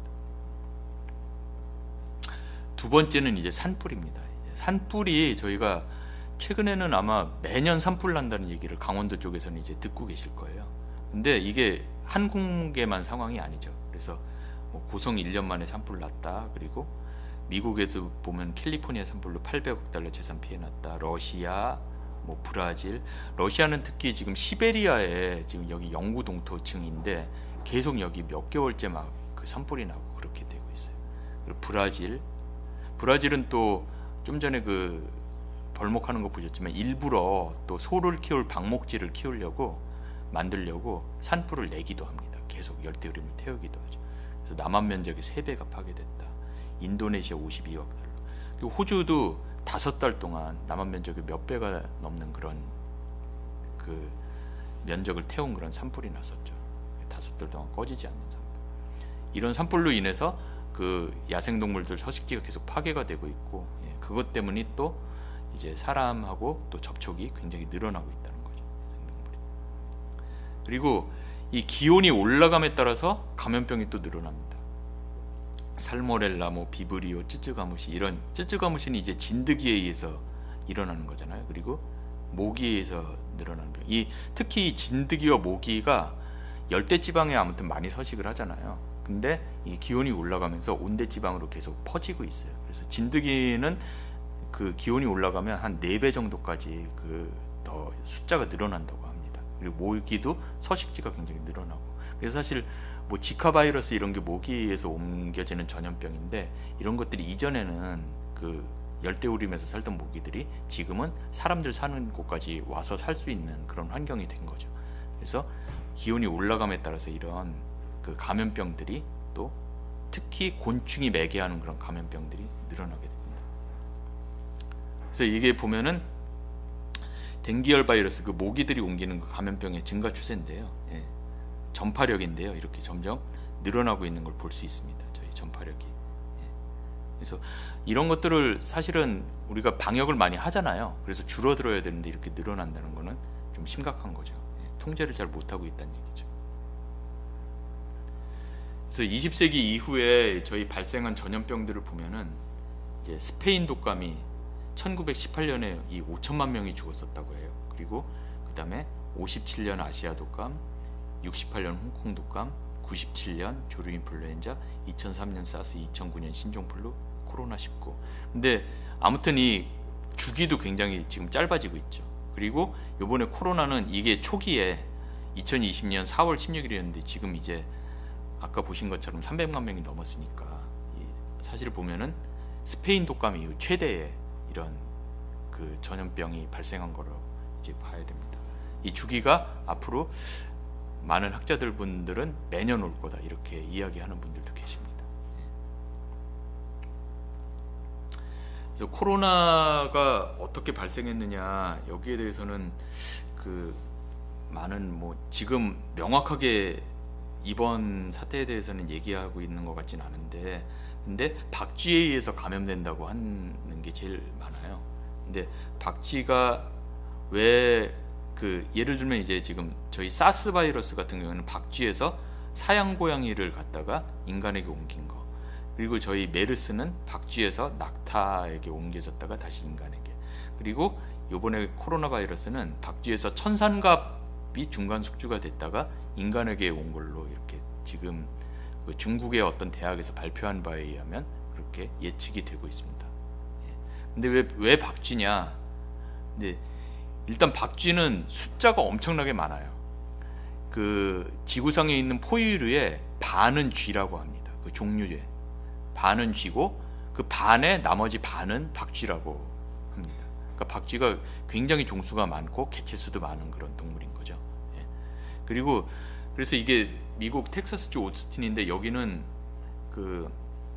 두 번째는 이제 산불입니다. 산불이 저희가 최근에는 아마 매년 산불 난다는 얘기를 강원도 쪽에서는 이제 듣고 계실 거예요. 근데 이게 한국에만 상황이 아니죠. 그래서 뭐 고성 1년 만에 산불 났다. 그리고 미국에도 보면 캘리포니아 산불로 800억 달러 재산 피해 났다. 러시아, 뭐 브라질, 러시아는 특히 지금 시베리아에 지금 여기 영구 동토층인데 계속 여기 몇 개월째 막 그 산불이 나고 그렇게 되고 있어요. 그리고 브라질은 또 좀 전에 그 벌목하는 거 보셨지만 일부러 또 소를 키울 방목지를 키우려고 만들려고 산불을 내기도 합니다. 계속 열대 우림을 태우기도 하죠. 그래서 남한 면적의 3배가 파괴됐다. 인도네시아 52억 달러. 그리고 호주도 5달 동안 남한 면적의 몇 배가 넘는 그런 그 면적을 태운 그런 산불이 났었죠. 5달 동안 꺼지지 않는 산불. 이런 산불로 인해서 그 야생동물들 서식지가 계속 파괴가 되고 있고, 그것 때문에 또 이제 사람하고 또 접촉이 굉장히 늘어나고 있다는 그리고 이 기온이 올라감에 따라서 감염병이 또 늘어납니다. 살모넬라, 뭐 비브리오, 쯔쯔가무시, 이런 쯔쯔가무시는 이제 진드기에 의해서 일어나는 거잖아요. 그리고 모기에 의해서 늘어나는 병. 특히 진드기와 모기가 열대 지방에 아무튼 많이 서식을 하잖아요. 근데 이 기온이 올라가면서 온대 지방으로 계속 퍼지고 있어요. 그래서 진드기는 그 기온이 올라가면 한 4배 정도까지 더 숫자가 늘어난다고 합니다. 그리고 모기도 서식지가 굉장히 늘어나고. 그래서 사실 뭐 지카 바이러스 이런 게 모기에서 옮겨지는 전염병인데, 이런 것들이 이전에는 그 열대우림에서 살던 모기들이 지금은 사람들 사는 곳까지 와서 살 수 있는 그런 환경이 된 거죠. 그래서 기온이 올라감에 따라서 이런 그 감염병들이, 또 특히 곤충이 매개하는 그런 감염병들이 늘어나게 됩니다. 그래서 이게 보면은 댕기열 바이러스, 그 모기들이 옮기는 그 감염병의 증가 추세인데요. 예. 전파력인데요. 이렇게 점점 늘어나고 있는 걸 볼 수 있습니다. 저희 전파력이. 예. 그래서 이런 것들을 사실은 우리가 방역을 많이 하잖아요. 그래서 줄어들어야 되는데 이렇게 늘어난다는 거는 좀 심각한 거죠. 예. 통제를 잘 못하고 있다는 얘기죠. 그래서 20세기 이후에 저희 발생한 전염병들을 보면은 이제 스페인 독감이 1918년에 이 5천만 명이 죽었었다고 해요. 그리고 그 다음에 57년 아시아 독감, 68년 홍콩 독감, 97년 조류 인플루엔자, 2003년 사스, 2009년 신종플루, 코로나19. 근데 아무튼 이 주기도 굉장히 지금 짧아지고 있죠. 그리고 요번에 코로나는 이게 초기에 2020년 4월 16일이었는데 지금 이제 아까 보신 것처럼 300만 명이 넘었으니까 사실 보면은 스페인 독감 이후 최대의 이런 그 전염병이 발생한 거라고 이제 봐야 됩니다. 이 주기가 앞으로 많은 학자들 분들은 매년 올 거다 이렇게 이야기하는 분들도 계십니다. 그래서 코로나가 어떻게 발생했느냐, 여기에 대해서는 그 많은 뭐 지금 명확하게 이번 사태에 대해서는 얘기하고 있는 것 같진 않은데, 근데 박쥐에 의해서 감염된다고 하는 게 제일 많아요. 근데 박쥐가 왜 예를 들면 이제 지금 저희 사스 바이러스 같은 경우는 박쥐에서 사양 고양이를 갖다가 인간에게 옮긴 거, 그리고 저희 메르스는 박쥐에서 낙타에게 옮겨졌다가 다시 인간에게, 그리고 요번에 코로나 바이러스는 박쥐에서 천산갑이 중간 숙주가 됐다가 인간에게 온 걸로 이렇게 지금 그 중국의 어떤 대학에서 발표한 바에 의하면 그렇게 예측이 되고 있습니다. 근데 왜 박쥐냐? 근데 일단 박쥐는 숫자가 엄청나게 많아요. 그 지구상에 있는 포유류의 반은 쥐라고 합니다. 그 종류의 반은 쥐고 그 반의 나머지 반은 박쥐라고 합니다. 그러니까 박쥐가 굉장히 종수가 많고 개체수도 많은 그런 동물인 거죠. 예. 그리고 그래서 이게 미국 텍사스주 오스틴인데, 여기는 그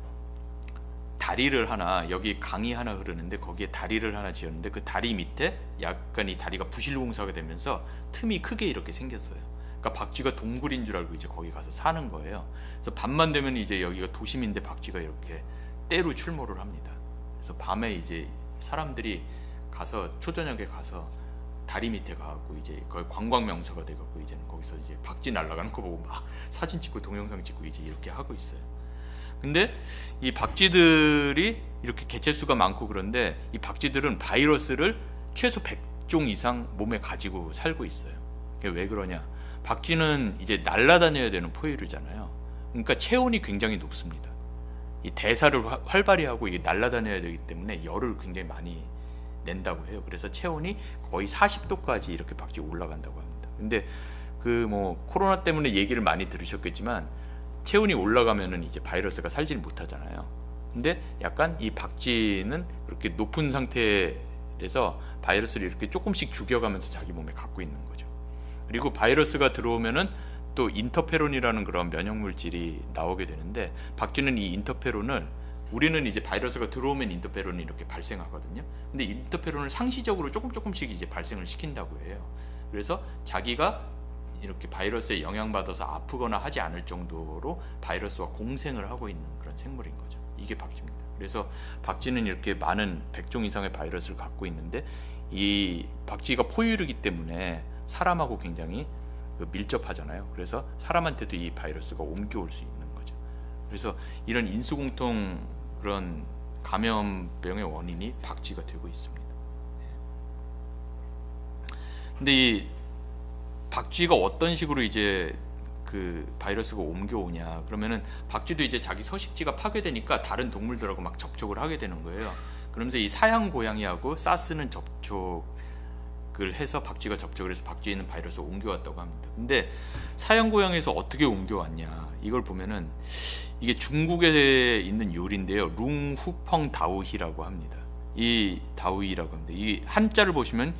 다리를 하나, 여기 강이 하나 흐르는데 거기에 다리를 하나 지었는데 그 다리 밑에 약간 이 다리가 부실공사가 되면서 틈이 크게 이렇게 생겼어요. 그러니까 박쥐가 동굴인 줄 알고 이제 거기 가서 사는 거예요. 그래서 밤만 되면 이제 여기가 도심인데 박쥐가 이렇게 때로 출몰을 합니다. 그래서 밤에 이제 사람들이 가서 초저녁에 가서 다리 밑에 가고 이제 거의 관광 명소가 돼갖고 이제는 거기서 이제 박쥐 날아가는 거 보고 막 사진 찍고 동영상 찍고 이제 이렇게 하고 있어요. 근데 이 박쥐들이 이렇게 개체수가 많고 그런데 이 박쥐들은 바이러스를 최소 100종 이상 몸에 가지고 살고 있어요. 왜 그러냐? 박쥐는 이제 날아다녀야 되는 포유류잖아요. 그러니까 체온이 굉장히 높습니다. 이 대사를 활발히 하고 이게 날아다녀야 되기 때문에 열을 굉장히 많이 낸다고 해요. 그래서 체온이 거의 40도까지 이렇게 박쥐 올라간다고 합니다. 근데 그 뭐 코로나 때문에 얘기를 많이 들으셨겠지만 체온이 올라가면은 이제 바이러스가 살질 못하잖아요. 근데 약간 이 박쥐는 그렇게 높은 상태에서 바이러스를 이렇게 조금씩 죽여가면서 자기 몸에 갖고 있는 거죠. 그리고 바이러스가 들어오면은 또 인터페론이라는 그런 면역 물질이 나오게 되는데, 박쥐는 이 인터페론을, 우리는 이제 바이러스가 들어오면 인터페론이 이렇게 발생하거든요. 근데 인터페론을 상시적으로 조금씩 이제 발생을 시킨다고 해요. 그래서 자기가 이렇게 바이러스에 영향받아서 아프거나 하지 않을 정도로 바이러스와 공생을 하고 있는 그런 생물인 거죠. 이게 박쥐입니다. 그래서 박쥐는 이렇게 많은 100종 이상의 바이러스를 갖고 있는데, 이 박쥐가 포유류이기 때문에 사람하고 굉장히 그 밀접하잖아요. 그래서 사람한테도 이 바이러스가 옮겨올 수 있는 거죠. 그래서 이런 인수공통 그런 감염병의 원인이 박쥐가 되고 있습니다. 근데 이 박쥐가 어떤 식으로 이제 그 바이러스가 옮겨오냐, 그러면은 박쥐도 이제 자기 서식지가 파괴되니까 다른 동물들하고 막 접촉을 하게 되는 거예요. 그러면서 이 사양 고양이하고 사스는 접촉을 해서 박쥐가 접촉을 해서 박쥐에 있는 바이러스가 옮겨왔다고 합니다. 근데 사양 고양이에서 어떻게 옮겨왔냐, 이걸 보면은 이게 중국에 있는 요리인데요. 룽후펑 다우히라고 합니다. 이 다우히라고 합니다. 이 한자를 보시면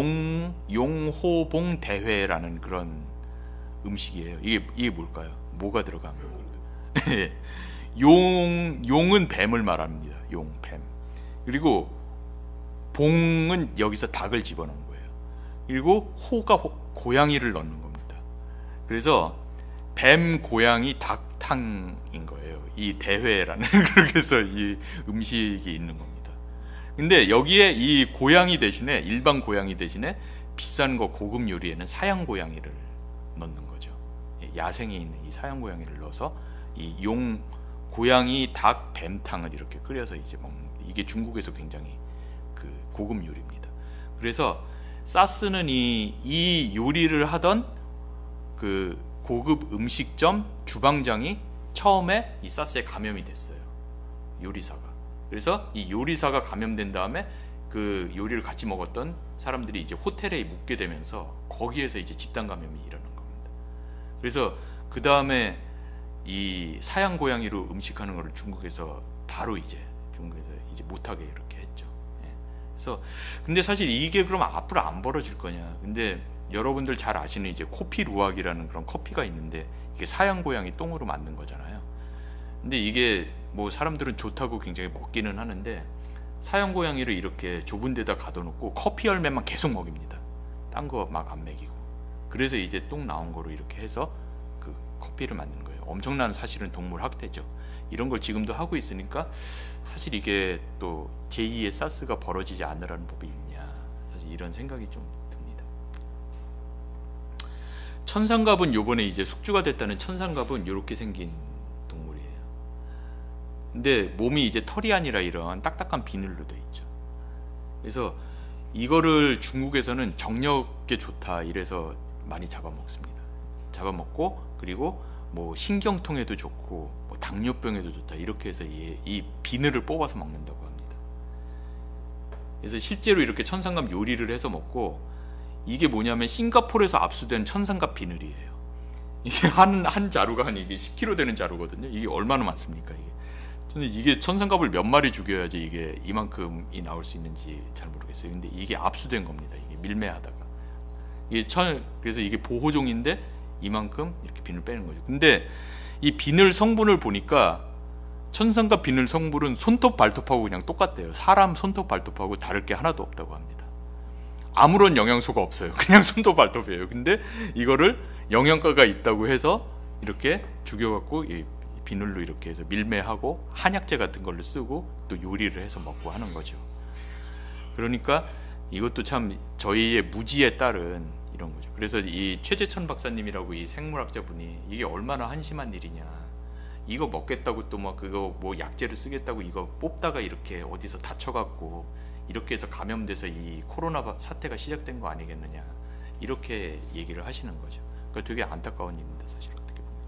용호봉 대회라는 그런 음식이에요. 이게 뭘까요? 뭐가 들어간 걸까요? 용은 뱀을 말합니다. 뱀. 그리고 봉은 여기서 닭을 집어넣은 거예요. 그리고 호가 고양이를 넣는 겁니다. 그래서 뱀, 고양이, 닭탕인 거예요. 이 대회라는 그렇게 해서 이 음식이 있는 겁니다. 근데 여기에 이 고양이 대신에, 일반 고양이 대신에 비싼 거 고급 요리에는 사양 고양이를 넣는 거죠. 야생에 있는 이 사양 고양이를 넣어서 이 고양이, 닭, 뱀탕을 이렇게 끓여서 이제 먹는, 이게 중국에서 굉장히 그 고급 요리입니다. 그래서 사스는 이 요리를 하던 그 고급 음식점 주방장이 처음에 이 사스에 감염이 됐어요. 요리사가. 그래서 이 요리사가 감염된 다음에 그 요리를 같이 먹었던 사람들이 이제 호텔에 묵게 되면서 거기에서 이제 집단 감염이 일어난 겁니다. 그래서 그 다음에 이 사양 고양이로 음식하는 거를 중국에서 못하게 이렇게 했죠. 그래서 근데 사실 이게 그럼 앞으로 안 벌어질 거냐? 근데 여러분들 잘 아시는 이제 코피 루악이라는 그런 커피가 있는데 이게 사양 고양이 똥으로 만든 거잖아요. 근데 이게 뭐 사람들은 좋다고 굉장히 먹기는 하는데 사양 고양이를 이렇게 좁은 데다 가둬놓고 커피 열매만 계속 먹입니다. 딴 거 막 안 먹이고. 그래서 이제 똥 나온 거로 이렇게 해서 그 커피를 만드는 거예요. 엄청난 사실은 동물 학대죠. 이런 걸 지금도 하고 있으니까 사실 이게 또 제2의 사스가 벌어지지 않으라는 법이 있냐, 사실 이런 생각이 좀 듭니다. 천상갑은 요번에 이제 숙주가 됐다는 천상갑은 이렇게 생긴 동물이에요. 근데 몸이 이제 털이 아니라 이런 딱딱한 비늘로 되어 있죠. 그래서 이거를 중국에서는 정력에 좋다 이래서 많이 잡아먹습니다. 잡아먹고, 그리고 뭐 신경통에도 좋고 뭐 당뇨병에도 좋다 이렇게 해서 이 비늘을 뽑아서 먹는다고 합니다. 그래서 실제로 이렇게 천상갑 요리를 해서 먹고, 이게 뭐냐면 싱가포르에서 압수된 천상갑 비늘이에요. 이게 한 자루가 한 이게 10kg 되는 자루거든요. 이게 얼마나 많습니까? 이게 천상갑을 몇 마리 죽여야지 이게 이만큼이 나올 수 있는지 잘 모르겠어요. 근데 이게 압수된 겁니다. 이게 밀매하다가 그래서 이게 보호종인데 이만큼 이렇게 비늘 빼는 거죠. 근데 이 비늘 성분을 보니까 천상갑 비늘 성분은 손톱 발톱하고 그냥 똑같대요. 사람 손톱 발톱하고 다를 게 하나도 없다고 합니다. 아무런 영양소가 없어요. 그냥 손톱 발톱이에요. 근데 이거를 영양가가 있다고 해서 이렇게 죽여갖고 이 비늘로 이렇게 해서 밀매하고 한약재 같은 걸로 쓰고 또 요리를 해서 먹고 하는 거죠. 그러니까 이것도 참 저희의 무지에 따른 이런 거죠. 그래서 이 최재천 박사님이라고 이 생물학자 분이 이게 얼마나 한심한 일이냐, 이거 먹겠다고 또 막 그거 뭐 약재를 쓰겠다고 이거 뽑다가 이렇게 어디서 다쳐갖고 이렇게 해서 감염돼서 이 코로나 사태가 시작된 거 아니겠느냐, 이렇게 얘기를 하시는 거죠. 그러니까 되게 안타까운 일입니다, 사실 어떻게 보면.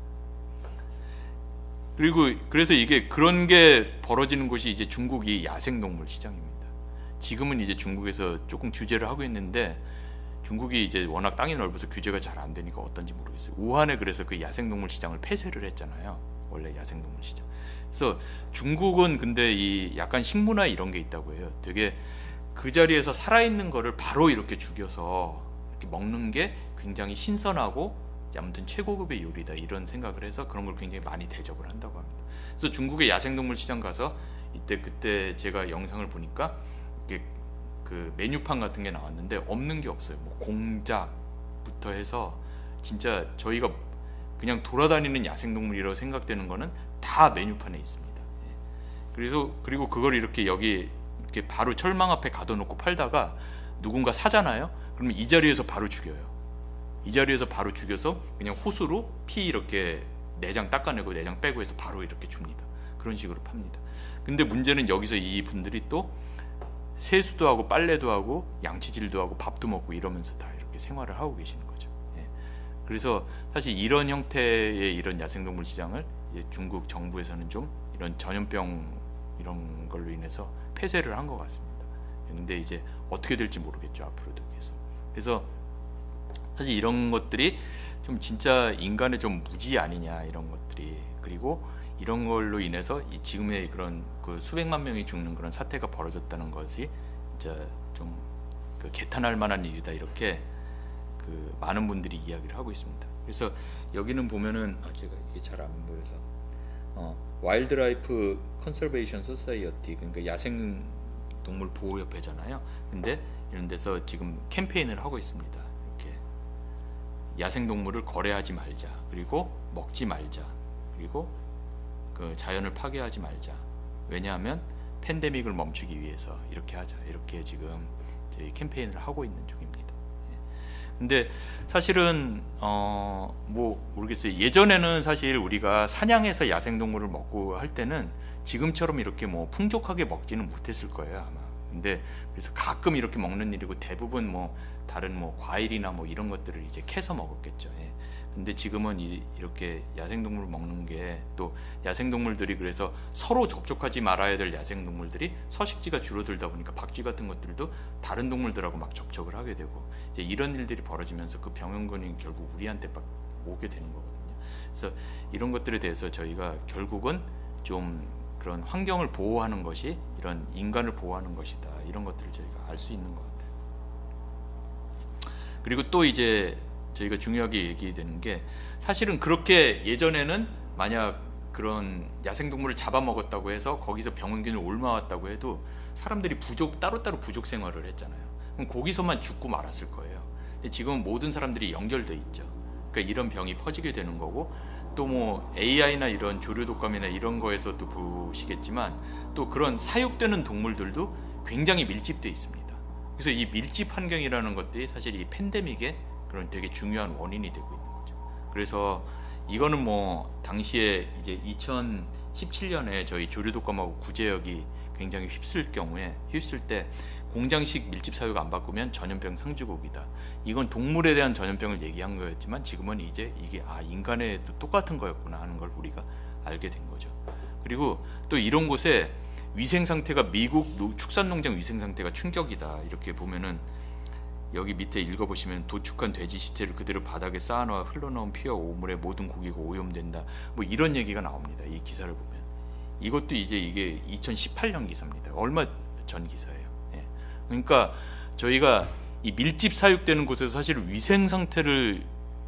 그리고 그래서 이게 그런 게 벌어지는 곳이 이제 중국이 야생동물 시장입니다. 지금은 이제 중국에서 조금 규제를 하고 있는데 중국이 이제 워낙 땅이 넓어서 규제가 잘 안 되니까 어떤지 모르겠어요. 우한에 그래서 그 야생동물 시장을 폐쇄를 했잖아요. 원래 야생동물 시장. 그래서 중국은 근데 이 약간 식문화 이런 게 있다고 해요. 되게 그 자리에서 살아있는 거를 바로 이렇게 죽여서 이렇게 먹는 게 굉장히 신선하고 아무튼 최고급의 요리다 이런 생각을 해서 그런 걸 굉장히 많이 대접을 한다고 합니다. 그래서 중국의 야생동물 시장 가서 그때 제가 영상을 보니까 이게 그 메뉴판 같은 게 나왔는데 없는 게 없어요. 뭐 공작부터 해서 진짜 저희가 그냥 돌아다니는 야생동물이라고 생각되는 거는 다 메뉴판에 있습니다. 그리고 그걸 이렇게 여기 이렇게 바로 철망 앞에 가둬놓고 팔다가 누군가 사잖아요. 그러면 이 자리에서 바로 죽여요. 이 자리에서 바로 죽여서 그냥 호수로 피 이렇게 내장 닦아내고 내장 빼고 해서 바로 이렇게 줍니다. 그런 식으로 팝니다. 근데 문제는 여기서 이 분들이 또 세수도 하고 빨래도 하고 양치질도 하고 밥도 먹고 이러면서 다 이렇게 생활을 하고 계시는 거죠. 예. 그래서 사실 이런 형태의 이런 야생동물 시장을 이제 중국 정부에서는 좀 이런 전염병 이런 걸로 인해서 폐쇄를 한 것 같습니다. 근데 이제 어떻게 될지 모르겠죠, 앞으로도 계속. 그래서 사실 이런 것들이 좀 진짜 인간의 좀 무지 아니냐, 이런 것들이. 그리고 이런 걸로 인해서 이 지금의 그런 그 수백만 명이 죽는 그런 사태가 벌어졌다는 것이 진짜 좀 그 개탄할 만한 일이다, 이렇게 그 많은 분들이 이야기를 하고 있습니다. 그래서 여기는 보면은 제가 이게 잘 안 보여서 와일드라이프 컨서베이션 소사이어티, 그러니까 야생 동물 보호 협회잖아요. 근데 이런 데서 지금 캠페인을 하고 있습니다. 이렇게 야생 동물을 거래하지 말자, 그리고 먹지 말자, 그리고 그 자연을 파괴하지 말자. 왜냐하면 팬데믹을 멈추기 위해서 이렇게 하자, 이렇게 지금 저희 캠페인을 하고 있는 중입니다. 근데 사실은 뭐 모르겠어요. 예전에는 사실 우리가 사냥해서 야생동물을 먹고 할 때는 지금처럼 이렇게 뭐 풍족하게 먹지는 못했을 거예요, 아마. 근데 그래서 가끔 이렇게 먹는 일이고, 대부분 뭐 다른 뭐 과일이나 뭐 이런 것들을 이제 캐서 먹었겠죠. 예. 근데 지금은 이렇게 야생동물을 먹는 게, 또 야생동물들이 그래서 서로 접촉하지 말아야 될 야생동물들이 서식지가 줄어들다 보니까 박쥐 같은 것들도 다른 동물들하고 막 접촉을 하게 되고, 이제 이런 일들이 벌어지면서 그 병원군이 결국 우리한테 막 오게 되는 거거든요. 그래서 이런 것들에 대해서 저희가 결국은 좀 그런 환경을 보호하는 것이 이런 인간을 보호하는 것이다, 이런 것들을 저희가 알 수 있는 것 같아요. 그리고 또 이제 저희가 중요하게 얘기되는 게, 사실은 그렇게 예전에는 만약 그런 야생동물을 잡아먹었다고 해서 거기서 병원균을 옮아왔다고 해도 사람들이 따로따로 부족 생활을 했잖아요. 그럼 거기서만 죽고 말았을 거예요. 근데 지금은 모든 사람들이 연결돼 있죠. 그러니까 이런 병이 퍼지게 되는 거고, 또 뭐 AI나 이런 조류 독감이나 이런 거에서도 보시겠지만, 또 그런 사육되는 동물들도 굉장히 밀집돼 있습니다. 그래서 이 밀집 환경이라는 것들이 사실 이 팬데믹의 그런 되게 중요한 원인이 되고 있는 거죠. 그래서 이거는 뭐 당시에 이제 2017년에 저희 조류독감하고 구제역이 굉장히 휩쓸 때 공장식 밀집 사육 안 바꾸면 전염병 상주국이다. 이건 동물에 대한 전염병을 얘기한 거였지만, 지금은 이제 이게 인간에도 똑같은 거였구나 하는 걸 우리가 알게 된 거죠. 그리고 또 이런 곳에 위생 상태가, 미국 축산농장 위생 상태가 충격이다, 이렇게 보면은 여기 밑에 읽어보시면, 도축한 돼지 시체를 그대로 바닥에 쌓아놓아 흘러나온 피와 오물에 모든 고기가 오염된다, 뭐 이런 얘기가 나옵니다, 이 기사를 보면. 이것도 이제 이게 2018년 기사입니다. 얼마 전 기사예요. 예. 그러니까 저희가 이 밀집 사육되는 곳에서 사실 위생 상태를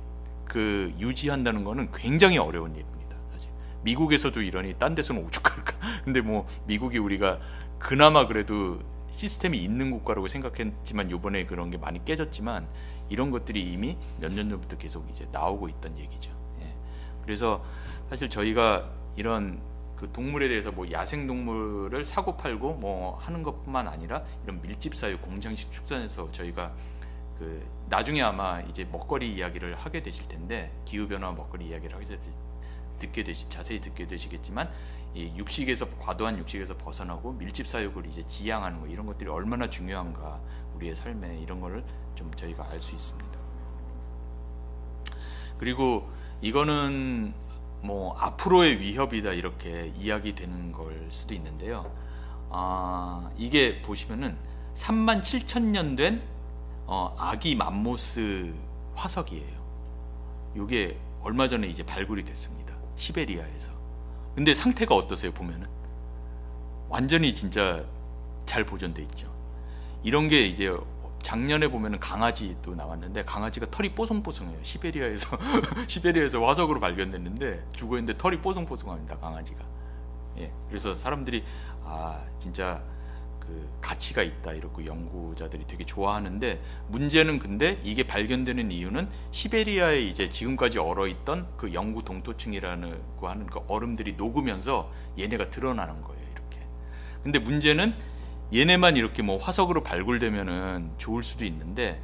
그 유지한다는 거는 굉장히 어려운 일입니다. 사실 미국에서도 이러니 딴 데서는 오죽할까. 근데 뭐 미국이 우리가 그나마 그래도 시스템이 있는 국가라고 생각했지만, 요번에 그런 게 많이 깨졌지만, 이런 것들이 이미 몇 년 전부터 계속 이제 나오고 있던 얘기죠. 예. 그래서 사실 저희가 이런 그 동물에 대해서 뭐 야생 동물을 사고 팔고 뭐 하는 것뿐만 아니라, 이런 밀집 사육, 공장식 축산에서 저희가 그 나중에 아마 이제 먹거리 이야기를 하게 되실 텐데, 기후 변화 먹거리 이야기를 자세히 듣게 되시겠지만, 이 육식에서, 과도한 육식에서 벗어나고 밀집 사육을 이제 지향하는 거, 이런 것들이 얼마나 중요한가, 우리의 삶에, 이런 거를 좀 저희가 알 수 있습니다. 그리고 이거는 뭐 앞으로의 위협이다, 이렇게 이야기되는 걸 수도 있는데요. 이게 보시면은 37,000년 된 아기 맘모스 화석이에요. 이게 얼마 전에 이제 발굴이 됐습니다, 시베리아에서. 근데 상태가 어떠세요? 보면은 완전히 진짜 잘 보존돼 있죠. 이런 게 이제 작년에 보면은 강아지도 나왔는데, 강아지가 털이 뽀송뽀송해요. 시베리아에서 화석으로 발견됐는데 죽어 있는데 털이 뽀송뽀송합니다, 강아지가. 예, 그래서 사람들이 진짜 그 가치가 있다, 이렇게 연구자들이 되게 좋아하는데, 문제는 근데 이게 발견되는 이유는 시베리아에 이제 지금까지 얼어있던 그 영구 동토층이라고 하는 그 얼음들이 녹으면서 얘네가 드러나는 거예요, 이렇게. 근데 문제는 얘네만 이렇게 뭐 화석으로 발굴되면은 좋을 수도 있는데,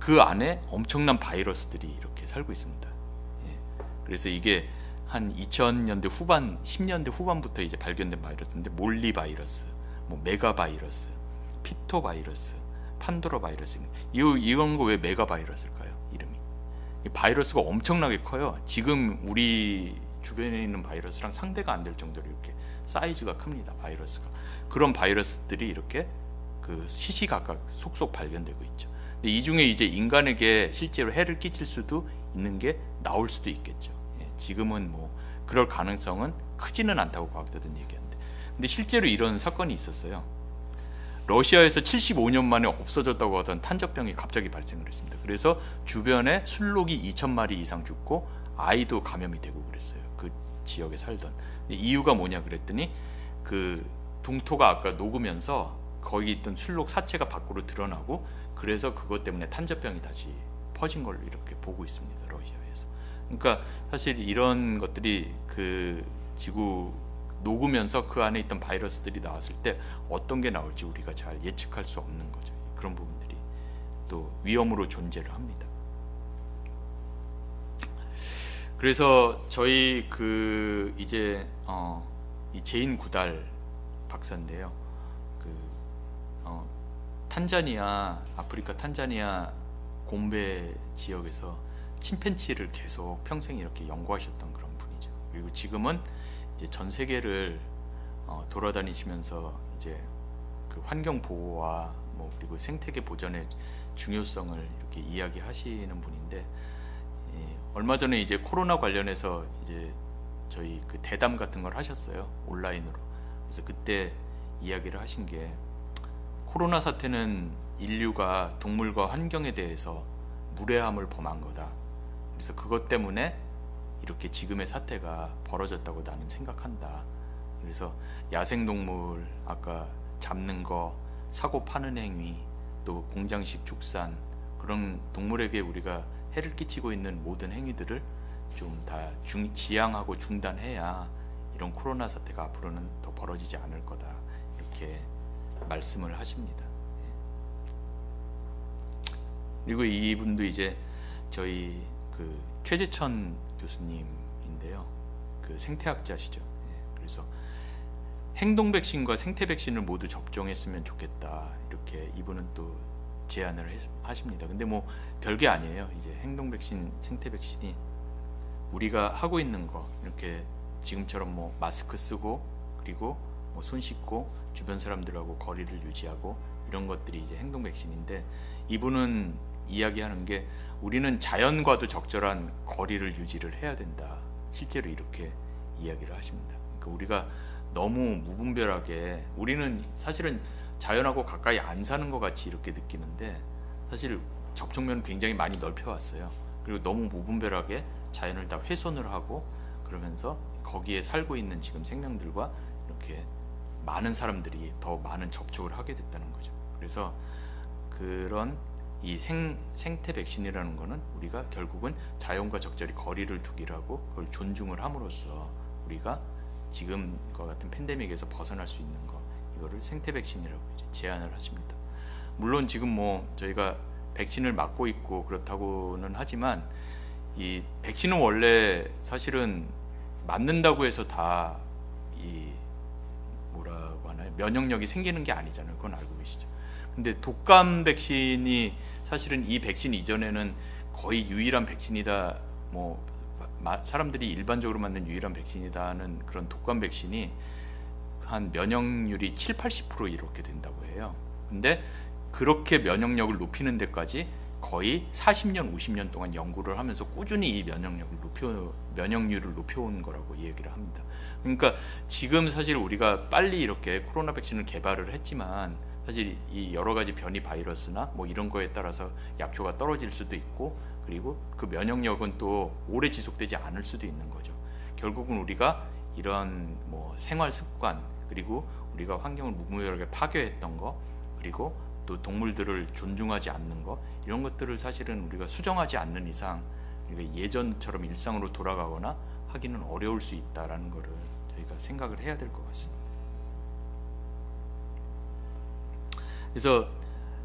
그 안에 엄청난 바이러스들이 이렇게 살고 있습니다. 예. 그래서 이게 한 2000년대 후반, 10년대 후반부터 이제 발견된 바이러스인데 몰리 바이러스, 뭐 메가 바이러스, 피토 바이러스, 판도라 바이러스. 이런 거 왜 메가 바이러스일까요? 이름이. 이 바이러스가 엄청나게 커요. 지금 우리 주변에 있는 바이러스랑 상대가 안 될 정도로 이렇게 사이즈가 큽니다. 바이러스가. 그런 바이러스들이 이렇게 그 시시각각 속속 발견되고 있죠. 근데 이 중에 이제 인간에게 실제로 해를 끼칠 수도 있는 게 나올 수도 있겠죠. 예, 지금은 뭐 그럴 가능성은 크지는 않다고 과학자들은 얘기하는데, 근데 실제로 이런 사건이 있었어요. 러시아에서 75년 만에 없어졌다고 하던 탄저병이 갑자기 발생을 했습니다. 그래서 주변에 술록이 2,000마리 이상 죽고 아이도 감염이 되고 그랬어요. 그 지역에 살던. 이유가 뭐냐 그랬더니 그 동토가 아까 녹으면서 거기 있던 술록 사체가 밖으로 드러나고, 그래서 그것 때문에 탄저병이 다시 퍼진 걸로 이렇게 보고 있습니다. 러시아에서. 그러니까 사실 이런 것들이 그 지구 녹으면서 그 안에 있던 바이러스들이 나왔을 때 어떤 게 나올지 우리가 잘 예측할 수 없는 거죠. 그런 부분들이 또 위험으로 존재를 합니다. 그래서 저희 그 이제 이 제인 구달 박사인데요. 그 탄자니아, 아프리카 탄자니아 곰베 지역에서 침팬지를 계속 평생 이렇게 연구하셨던 그런 분이죠. 그리고 지금은 이제 전 세계를 돌아다니시면서 이제 그 환경 보호와 뭐 그리고 생태계 보전의 중요성을 이렇게 이야기하시는 분인데, 얼마 전에 이제 코로나 관련해서 이제 저희 그 대담 같은 걸 하셨어요, 온라인으로. 그래서 그때 이야기를 하신 게, 코로나 사태는 인류가 동물과 환경에 대해서 무례함을 범한 거다. 그래서 그것 때문에 이렇게 지금의 사태가 벌어졌다고 나는 생각한다. 그래서 야생동물 아까 잡는 거, 사고 파는 행위, 또 공장식 축산, 그런 동물에게 우리가 해를 끼치고 있는 모든 행위들을 좀 다 지양하고 중단해야 이런 코로나 사태가 앞으로는 더 벌어지지 않을 거다. 이렇게 말씀을 하십니다. 그리고 이분도 이제 저희 그 최재천 교수님인데요. 그 생태학자시죠. 그래서 행동 백신과 생태 백신을 모두 접종했으면 좋겠다. 이렇게 이분은 또 제안을 하십니다. 근데 뭐 별게 아니에요. 이제 행동 백신, 생태 백신이 우리가 하고 있는 거, 이렇게 지금처럼 뭐 마스크 쓰고, 그리고 뭐 손 씻고 주변 사람들하고 거리를 유지하고, 이런 것들이 이제 행동 백신인데, 이분은 이야기하는 게 우리는 자연과도 적절한 거리를 유지를 해야 된다. 실제로 이렇게 이야기를 하십니다. 그러니까 우리가 너무 무분별하게, 우리는 사실은 자연하고 가까이 안 사는 것 같이 이렇게 느끼는데, 사실 접촉면을 굉장히 많이 넓혀왔어요. 그리고 너무 무분별하게 자연을 다 훼손을 하고, 그러면서 거기에 살고 있는 지금 생명들과 이렇게 많은 사람들이 더 많은 접촉을 하게 됐다는 거죠. 그래서 그런 이 생태 백신이라는 거는 우리가 결국은 자연과 적절히 거리를 두기를 하고, 그걸 존중을 함으로써 우리가 지금과 같은 팬데믹에서 벗어날 수 있는 거, 이거를 생태 백신이라고 이제 제안을 하십니다. 물론 지금 뭐 저희가 백신을 맞고 있고 그렇다고는 하지만, 이 백신은 원래 사실은 맞는다고 해서 다 이 뭐라고 하나요? 면역력이 생기는 게 아니잖아요. 그건 알고 계시죠? 근데 독감 백신이 사실은 이 백신 이전에는 거의 유일한 백신이다, 뭐 사람들이 일반적으로 맞는 유일한 백신이다는 그런 독감 백신이 한 면역률이 70-80% 이렇게 된다고 해요. 근데 그렇게 면역력을 높이는 데까지 거의 40년, 50년 동안 연구를 하면서 꾸준히 이 면역률을 높여온 거라고 얘기를 합니다. 그러니까 지금 사실 우리가 빨리 이렇게 코로나 백신을 개발을 했지만, 사실 이 여러 가지 변이 바이러스나 뭐 이런 거에 따라서 약효가 떨어질 수도 있고, 그리고 그 면역력은 또 오래 지속되지 않을 수도 있는 거죠. 결국은 우리가 이런 뭐 생활 습관, 그리고 우리가 환경을 무분별하게 파괴했던 거, 그리고 또 동물들을 존중하지 않는 거, 이런 것들을 사실은 우리가 수정하지 않는 이상 예전처럼 일상으로 돌아가거나 하기는 어려울 수 있다라는 거를 저희가 생각을 해야 될 것 같습니다. 그래서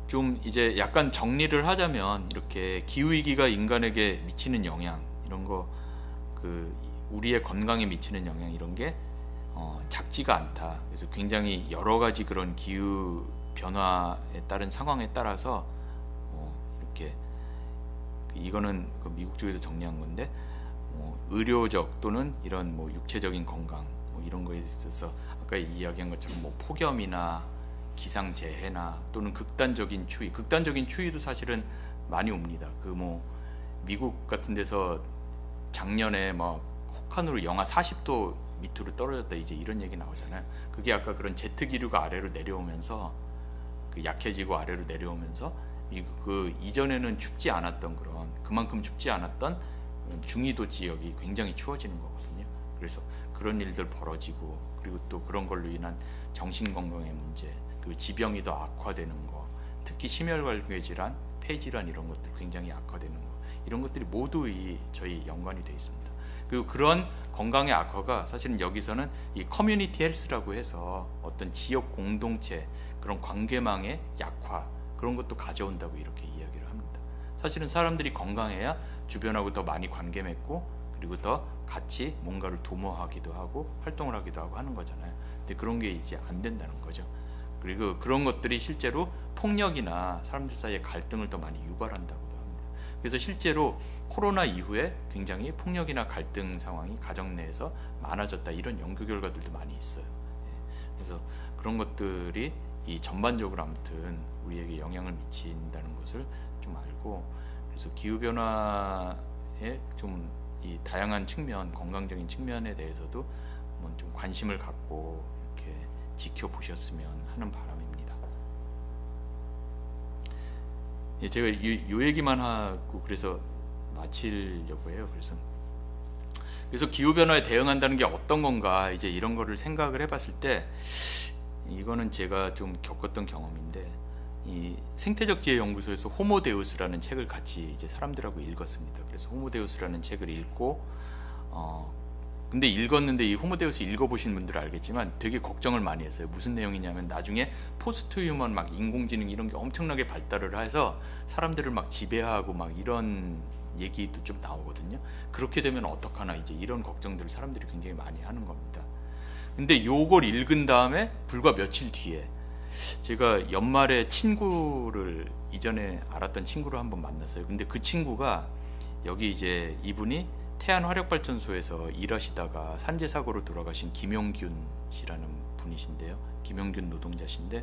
좀 이제 약간 정리를 하자면 이렇게 기후 위기가 인간에게 미치는 영향 이런 거 그 우리의 건강에 미치는 영향 이런 게 작지가 않다. 그래서 굉장히 여러 가지 그런 기후 변화에 따른 상황에 따라서 이렇게 이거는 그 미국 쪽에서 정리한 건데 의료적 또는 이런 뭐 육체적인 건강 뭐 이런 거에 있어서 아까 이야기한 것처럼 뭐 폭염이나 기상재해나 또는 극단적인 추위도 사실은 많이 옵니다. 그 뭐 미국 같은 데서 작년에 막 혹한으로 영하 40도 밑으로 떨어졌다 이제 이런 얘기 나오잖아요. 그게 아까 그런 제트 기류가 아래로 내려오면서 그 약해지고 아래로 내려오면서 그 이전에는 춥지 않았던 그만큼 춥지 않았던 중위도 지역이 굉장히 추워지는 거거든요. 그래서 그런 일들 벌어지고 그리고 또 그런 걸로 인한 정신 건강의 문제, 그 지병이 더 악화되는 거, 특히 심혈관계 질환, 폐질환 이런 것들 굉장히 악화되는 거, 이런 것들이 모두 저희 연관이 되어 있습니다. 그리고 그런 건강의 악화가 사실은 여기서는 이 커뮤니티 헬스라고 해서 어떤 지역 공동체 그런 관계망의 약화 그런 것도 가져온다고 이렇게 이야기를 합니다. 사실은 사람들이 건강해야 주변하고 더 많이 관계 맺고 그리고 더 같이 뭔가를 도모하기도 하고 활동을 하기도 하고 하는 거잖아요. 근데 그런 게 이제 안 된다는 거죠. 그리고 그런 것들이 실제로 폭력이나 사람들 사이의 갈등을 더 많이 유발한다고도 합니다. 그래서 실제로 코로나 이후에 굉장히 폭력이나 갈등 상황이 가정 내에서 많아졌다 이런 연구 결과들도 많이 있어요. 그래서 그런 것들이 이 전반적으로 아무튼 우리에게 영향을 미친다는 것을 좀 알고, 그래서 기후 변화의 좀 이 다양한 측면, 건강적인 측면에 대해서도 한번 좀 관심을 갖고 이렇게 지켜보셨으면 하는 바람입니다. 예, 제가 요 얘기만 하고 그래서 마치려고 해요. 그래서 기후 변화에 대응한다는 게 어떤 건가 이제 이런 거를 생각을 해봤을 때 이거는 제가 좀 겪었던 경험인데, 이 생태적 지혜 연구소에서 호모데우스라는 책을 같이 이제 사람들하고 읽었습니다. 그래서 호모데우스라는 책을 읽고 근데 읽었는데 이 호모데우스 읽어보신 분들은 알겠지만 되게 걱정을 많이 했어요. 무슨 내용이냐면 나중에 포스트 휴먼 막 인공지능 이런 게 엄청나게 발달을 해서 사람들을 막 지배하고 막 이런 얘기도 좀 나오거든요. 그렇게 되면 어떡하나 이제 이런 걱정들을 사람들이 굉장히 많이 하는 겁니다. 근데 요걸 읽은 다음에 불과 며칠 뒤에 제가 연말에 친구를 이전에 알았던 친구를 한번 만났어요. 근데 그 친구가 여기 이제 이분이 태안 화력발전소에서 일하시다가 산재 사고로 돌아가신 김용균 씨라는 분이신데요. 김용균 노동자신데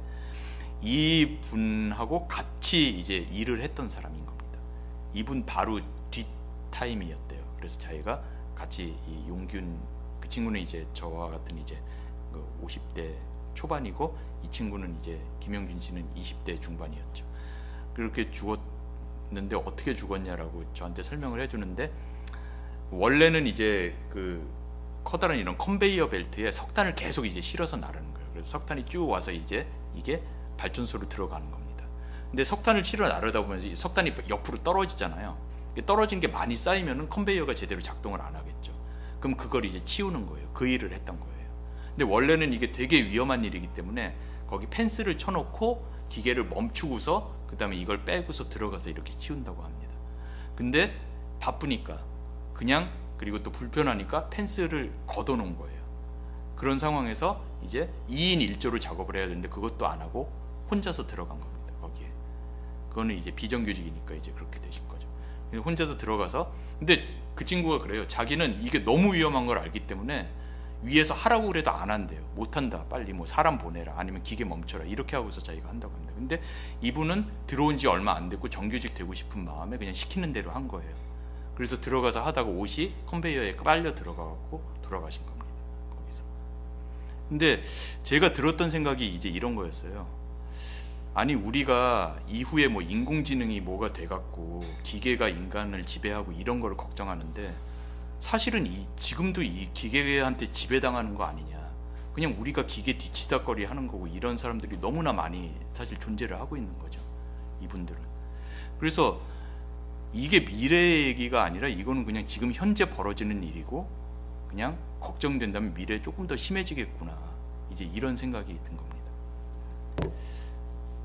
이 분하고 같이 이제 일을 했던 사람인 겁니다. 이분 바로 뒷 타임이었대요. 그래서 자기가 같이 이 용균 그 친구는 이제 저와 같은 이제 50대 초반이고 이 친구는 이제 김용균 씨는 20대 중반이었죠. 그렇게 죽었는데 어떻게 죽었냐라고 저한테 설명을 해주는데, 원래는 이제 그 커다란 이런 컨베이어 벨트에 석탄을 계속 이제 실어서 나르는 거예요. 그래서 석탄이 쭉 와서 이제 이게 발전소로 들어가는 겁니다. 근데 석탄을 실어 나르다 보면 이 석탄이 옆으로 떨어지잖아요. 떨어진 게 많이 쌓이면은 컨베이어가 제대로 작동을 안 하겠죠. 그럼 그걸 이제 치우는 거예요. 그 일을 했던 거예요. 근데 원래는 이게 되게 위험한 일이기 때문에 거기 펜스를 쳐놓고 기계를 멈추고서 그 다음에 이걸 빼고서 들어가서 이렇게 치운다고 합니다. 근데 바쁘니까 그냥, 그리고 또 불편하니까 펜스를 걷어놓은 거예요. 그런 상황에서 이제 2인 1조로 작업을 해야 되는데 그것도 안 하고 혼자서 들어간 겁니다. 거기에. 그거는 이제 비정규직이니까 이제 그렇게 되신 거죠. 혼자서 들어가서, 근데 그 친구가 그래요. 자기는 이게 너무 위험한 걸 알기 때문에 위에서 하라고 그래도 안 한대요. 못한다. 빨리 뭐 사람 보내라. 아니면 기계 멈춰라. 이렇게 하고서 자기가 한다고 합니다. 근데 이분은 들어온 지 얼마 안 됐고 정규직 되고 싶은 마음에 그냥 시키는 대로 한 거예요. 그래서 들어가서 하다가 옷이 컨베이어에 빨려 들어가고 돌아가신 겁니다. 거기서. 근데 제가 들었던 생각이 이제 이런 거였어요. 아니 우리가 이후에 뭐 인공지능이 뭐가 돼갖고 기계가 인간을 지배하고 이런 거를 걱정하는데 사실은 지금도 이 기계한테 지배당하는 거 아니냐. 그냥 우리가 기계 뒤치다거리 하는 거고 이런 사람들이 너무나 많이 사실 존재를 하고 있는 거죠. 이분들은. 그래서 이게 미래의 얘기가 아니라 이거는 그냥 지금 현재 벌어지는 일이고 그냥 걱정된다면 미래에 조금 더 심해지겠구나. 이제 이런 생각이 든 겁니다.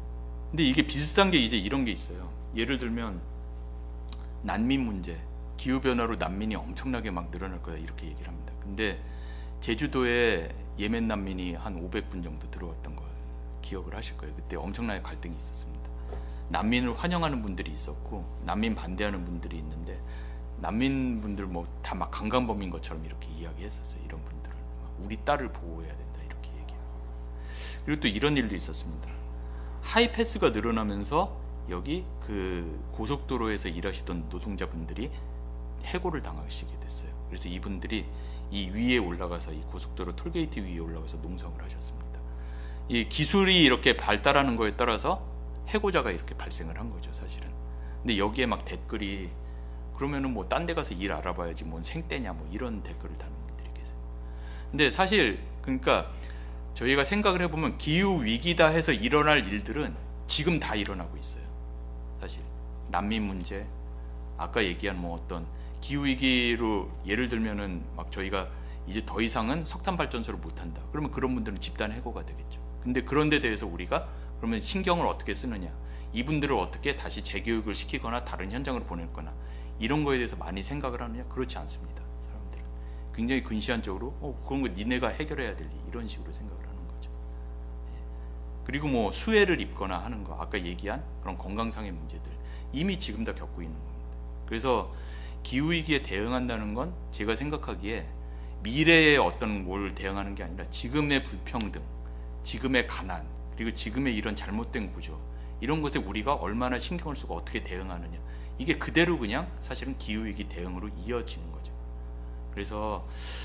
근데 이게 비슷한 게 이제 이런 게 있어요. 예를 들면 난민 문제, 기후 변화로 난민이 엄청나게 막 늘어날 거다 이렇게 얘기를 합니다. 근데 제주도에 예멘 난민이 한 500분 정도 들어왔던 걸 기억을 하실 거예요. 그때 엄청나게 갈등이 있었습니다. 난민을 환영하는 분들이 있었고 난민 반대하는 분들이 있는데 난민분들 뭐 다 막 강간범인 것처럼 이렇게 이야기했었어요. 이런 분들은 막 우리 딸을 보호해야 된다 이렇게 얘기하고. 그리고 또 이런 일도 있었습니다. 하이패스가 늘어나면서 여기 그 고속도로에서 일하시던 노동자분들이 해고를 당하시게 됐어요. 그래서 이분들이 이 위에 올라가서 이 고속도로 톨게이트 위에 올라가서 농성을 하셨습니다. 이 기술이 이렇게 발달하는 거에 따라서 해고자가 이렇게 발생을 한 거죠, 사실은. 근데 여기에 막 댓글이 그러면은 뭐 딴 데 가서 일 알아봐야지 뭔 생떼냐 뭐 이런 댓글을 다는 분들이 계세요. 근데 사실 그러니까 저희가 생각을 해보면 기후 위기다 해서 일어날 일들은 지금 다 일어나고 있어요. 사실 난민 문제, 아까 얘기한 뭐 어떤 기후 위기로 예를 들면은 막 저희가 이제 더 이상은 석탄 발전소를 못 한다. 그러면 그런 분들은 집단 해고가 되겠죠. 근데 그런 데 대해서 우리가 그러면 신경을 어떻게 쓰느냐, 이분들을 어떻게 다시 재교육을 시키거나 다른 현장으로 보낼 거나 이런 거에 대해서 많이 생각을 하느냐? 그렇지 않습니다. 사람들은 굉장히 근시안적으로 그런 거 니네가 해결해야 될 일 이런 식으로 생각을 하는 거죠. 그리고 뭐 수해를 입거나 하는 거, 아까 얘기한 그런 건강상의 문제들 이미 지금 다 겪고 있는 겁니다. 그래서 기후위기에 대응한다는 건 제가 생각하기에 미래의 어떤 뭘 대응하는 게 아니라 지금의 불평등, 지금의 가난, 그리고 지금의 이런 잘못된 구조, 이런 것에 우리가 얼마나 신경을 쓰고 어떻게 대응하느냐, 이게 그대로 그냥 사실은 기후위기 대응으로 이어지는 거죠. 그래서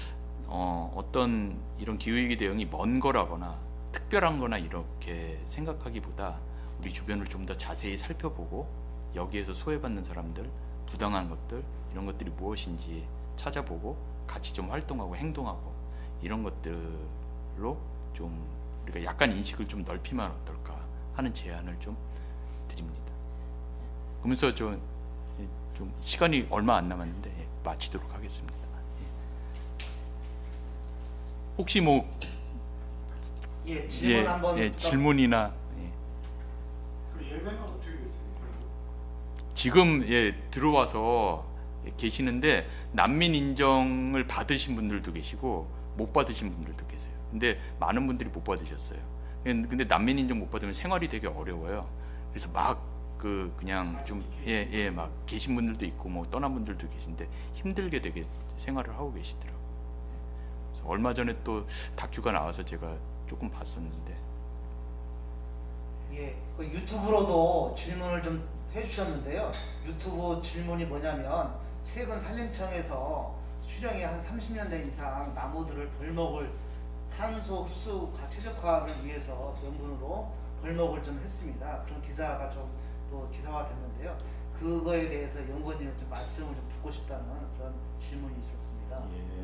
어떤 이런 기후위기 대응이 먼 거라거나 특별한 거나 이렇게 생각하기보다 우리 주변을 좀 더 자세히 살펴보고 여기에서 소외받는 사람들, 부당한 것들, 이런 것들이 무엇인지 찾아보고 같이 좀 활동하고 행동하고 이런 것들로 좀 우리가 약간 인식을 좀 넓히면 어떨까 하는 제안을 좀 드립니다. 그러면서 좀 시간이 얼마 안 남았는데 마치도록 하겠습니다. 혹시 뭐 질문 한번 질문이나 그 예배는 어떻게 됐습니까? 지금 들어와서 계시는데 난민 인정을 받으신 분들도 계시고 못 받으신 분들도 계세요. 근데 많은 분들이 못 받으셨어요. 근데 난민 인정 못 받으면 생활이 되게 어려워요. 그래서 막 그냥 좀 막 계신 분들도 있고 뭐 떠난 분들도 계신데 힘들게 되게 생활을 하고 계시더라고요. 그래서 얼마 전에 또 다큐가 나와서 제가 조금 봤었는데 그 유튜브로도 질문을 좀 해주셨는데요. 유튜브 질문이 뭐냐면 최근 산림청에서 수령이 한 30년 된 이상 나무들을 벌목을 탄소 흡수 최적화를 위해서 명분으로 벌목을 좀 했습니다. 그런 기사가 좀 또 기사화됐는데요. 그거에 대해서 연구원님 좀 말씀을 좀 듣고 싶다는 그런 질문이 있었습니다.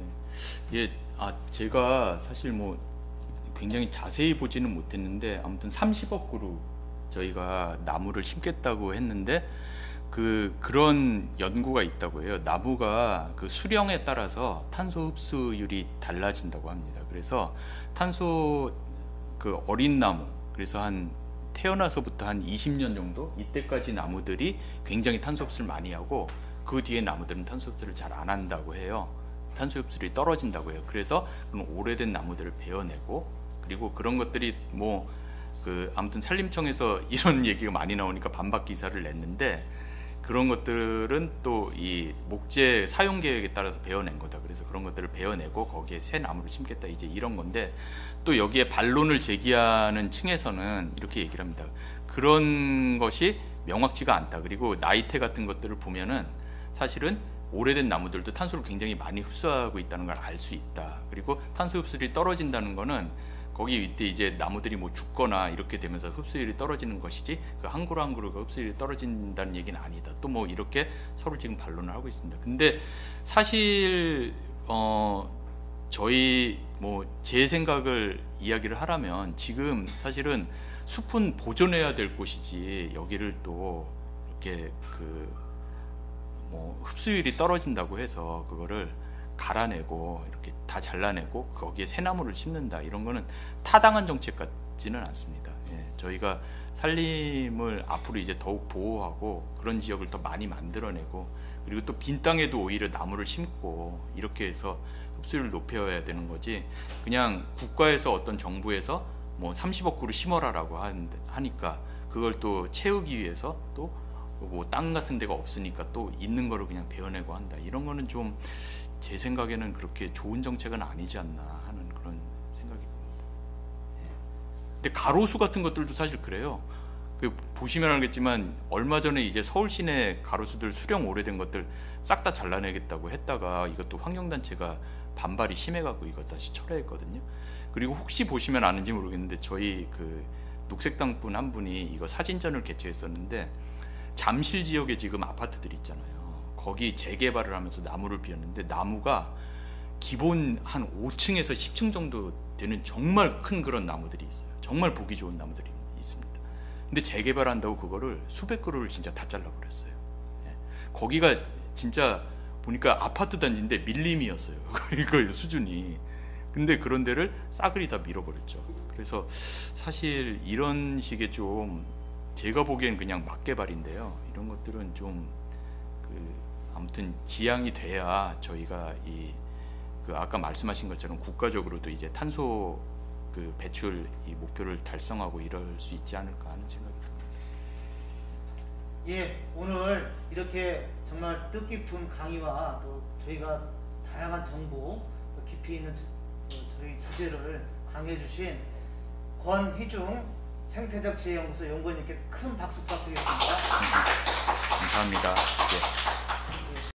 제가 사실 뭐 굉장히 자세히 보지는 못했는데 아무튼 30억 그루 저희가 나무를 심겠다고 했는데 그런 연구가 있다고 해요. 나무가 그 수령에 따라서 탄소 흡수율이 달라진다고 합니다. 그래서 탄소 어린 나무, 그래서 한 태어나서부터 한 20년 정도 이때까지 나무들이 굉장히 탄소 흡수를 많이 하고 그 뒤에 나무들은 탄소 흡수를 잘 안 한다고 해요. 탄소 흡수율이 떨어진다고 해요. 그래서 그런 오래된 나무들을 베어내고, 그리고 그런 것들이 뭐 아무튼 산림청에서 이런 얘기가 많이 나오니까 반박 기사를 냈는데, 그런 것들은 또 이 목재 사용 계획에 따라서 베어낸 거다. 그래서 그런 것들을 베어내고 거기에 새 나무를 심겠다, 이제 이런 건데, 또 여기에 반론을 제기하는 층에서는 이렇게 얘기를 합니다. 그런 것이 명확치가 않다. 그리고 나이테 같은 것들을 보면은 사실은 오래된 나무들도 탄소를 굉장히 많이 흡수하고 있다는 걸 알 수 있다. 그리고 탄소 흡수율이 떨어진다는 거는 거기 이때 이제 나무들이 뭐 죽거나 이렇게 되면서 흡수율이 떨어지는 것이지 그 한 그루 한 그루가 흡수율이 떨어진다는 얘기는 아니다. 또 뭐 이렇게 서로 지금 반론을 하고 있습니다. 근데 사실 저희 뭐 제 생각을 이야기를 하라면 지금 사실은 숲은 보존해야 될 곳이지, 여기를 또 이렇게 뭐 흡수율이 떨어진다고 해서 그거를 갈아내고 이렇게 다 잘라내고 거기에 새 나무를 심는다, 이런 거는 타당한 정책 같지는 않습니다. 예, 저희가 산림을 앞으로 이제 더욱 보호하고 그런 지역을 더 많이 만들어내고 그리고 또 빈 땅에도 오히려 나무를 심고 이렇게 해서 흡수율을 높여야 되는 거지 그냥 국가에서 어떤 정부에서 뭐 30억 그루 심어라라고 하니까 그걸 또 채우기 위해서 또 뭐 땅 같은 데가 없으니까 또 있는 거를 그냥 베어내고 한다 이런 거는 좀 제 생각에는 그렇게 좋은 정책은 아니지 않나 하는 그런 생각이 듭니다. 예. 근데 가로수 같은 것들도 사실 그래요. 그 보시면 알겠지만 얼마 전에 이제 서울 시내 가로수들 수령 오래된 것들 싹 다 잘라내겠다고 했다가 이것도 환경단체가 반발이 심해갖고 이거 다시 철회했거든요. 그리고 혹시 보시면 아는지 모르겠는데 저희 그 녹색당 분 한 분이 이거 사진전을 개최했었는데 잠실 지역에 지금 아파트들 있잖아요. 거기 재개발을 하면서 나무를 비웠는데 나무가 기본 한 5층에서 10층 정도 되는 정말 큰 그런 나무들이 있어요. 정말 보기 좋은 나무들이 있습니다. 근데 재개발한다고 그거를 수백 그루를 진짜 다 잘라버렸어요. 예. 거기가 진짜 보니까 아파트 단지인데 밀림이었어요. 이거 수준이. 근데 그런 데를 싸그리 다 밀어버렸죠. 그래서 사실 이런 식의 좀 제가 보기엔 그냥 막개발인데요. 이런 것들은 좀 아무튼 지양이 돼야 저희가 그 아까 말씀하신 것처럼 국가적으로도 이제 탄소 그 배출 이 목표를 달성하고 이럴 수 있지 않을까 하는 생각이 듭니다. 예, 오늘 이렇게 정말 뜻깊은 강의와 또 저희가 다양한 정보, 또 깊이 있는 저희 주제를 강의해 주신 권희중 생태적 지혜연구소 연구원님께 큰 박수 부탁드리겠습니다. 감사합니다. 예.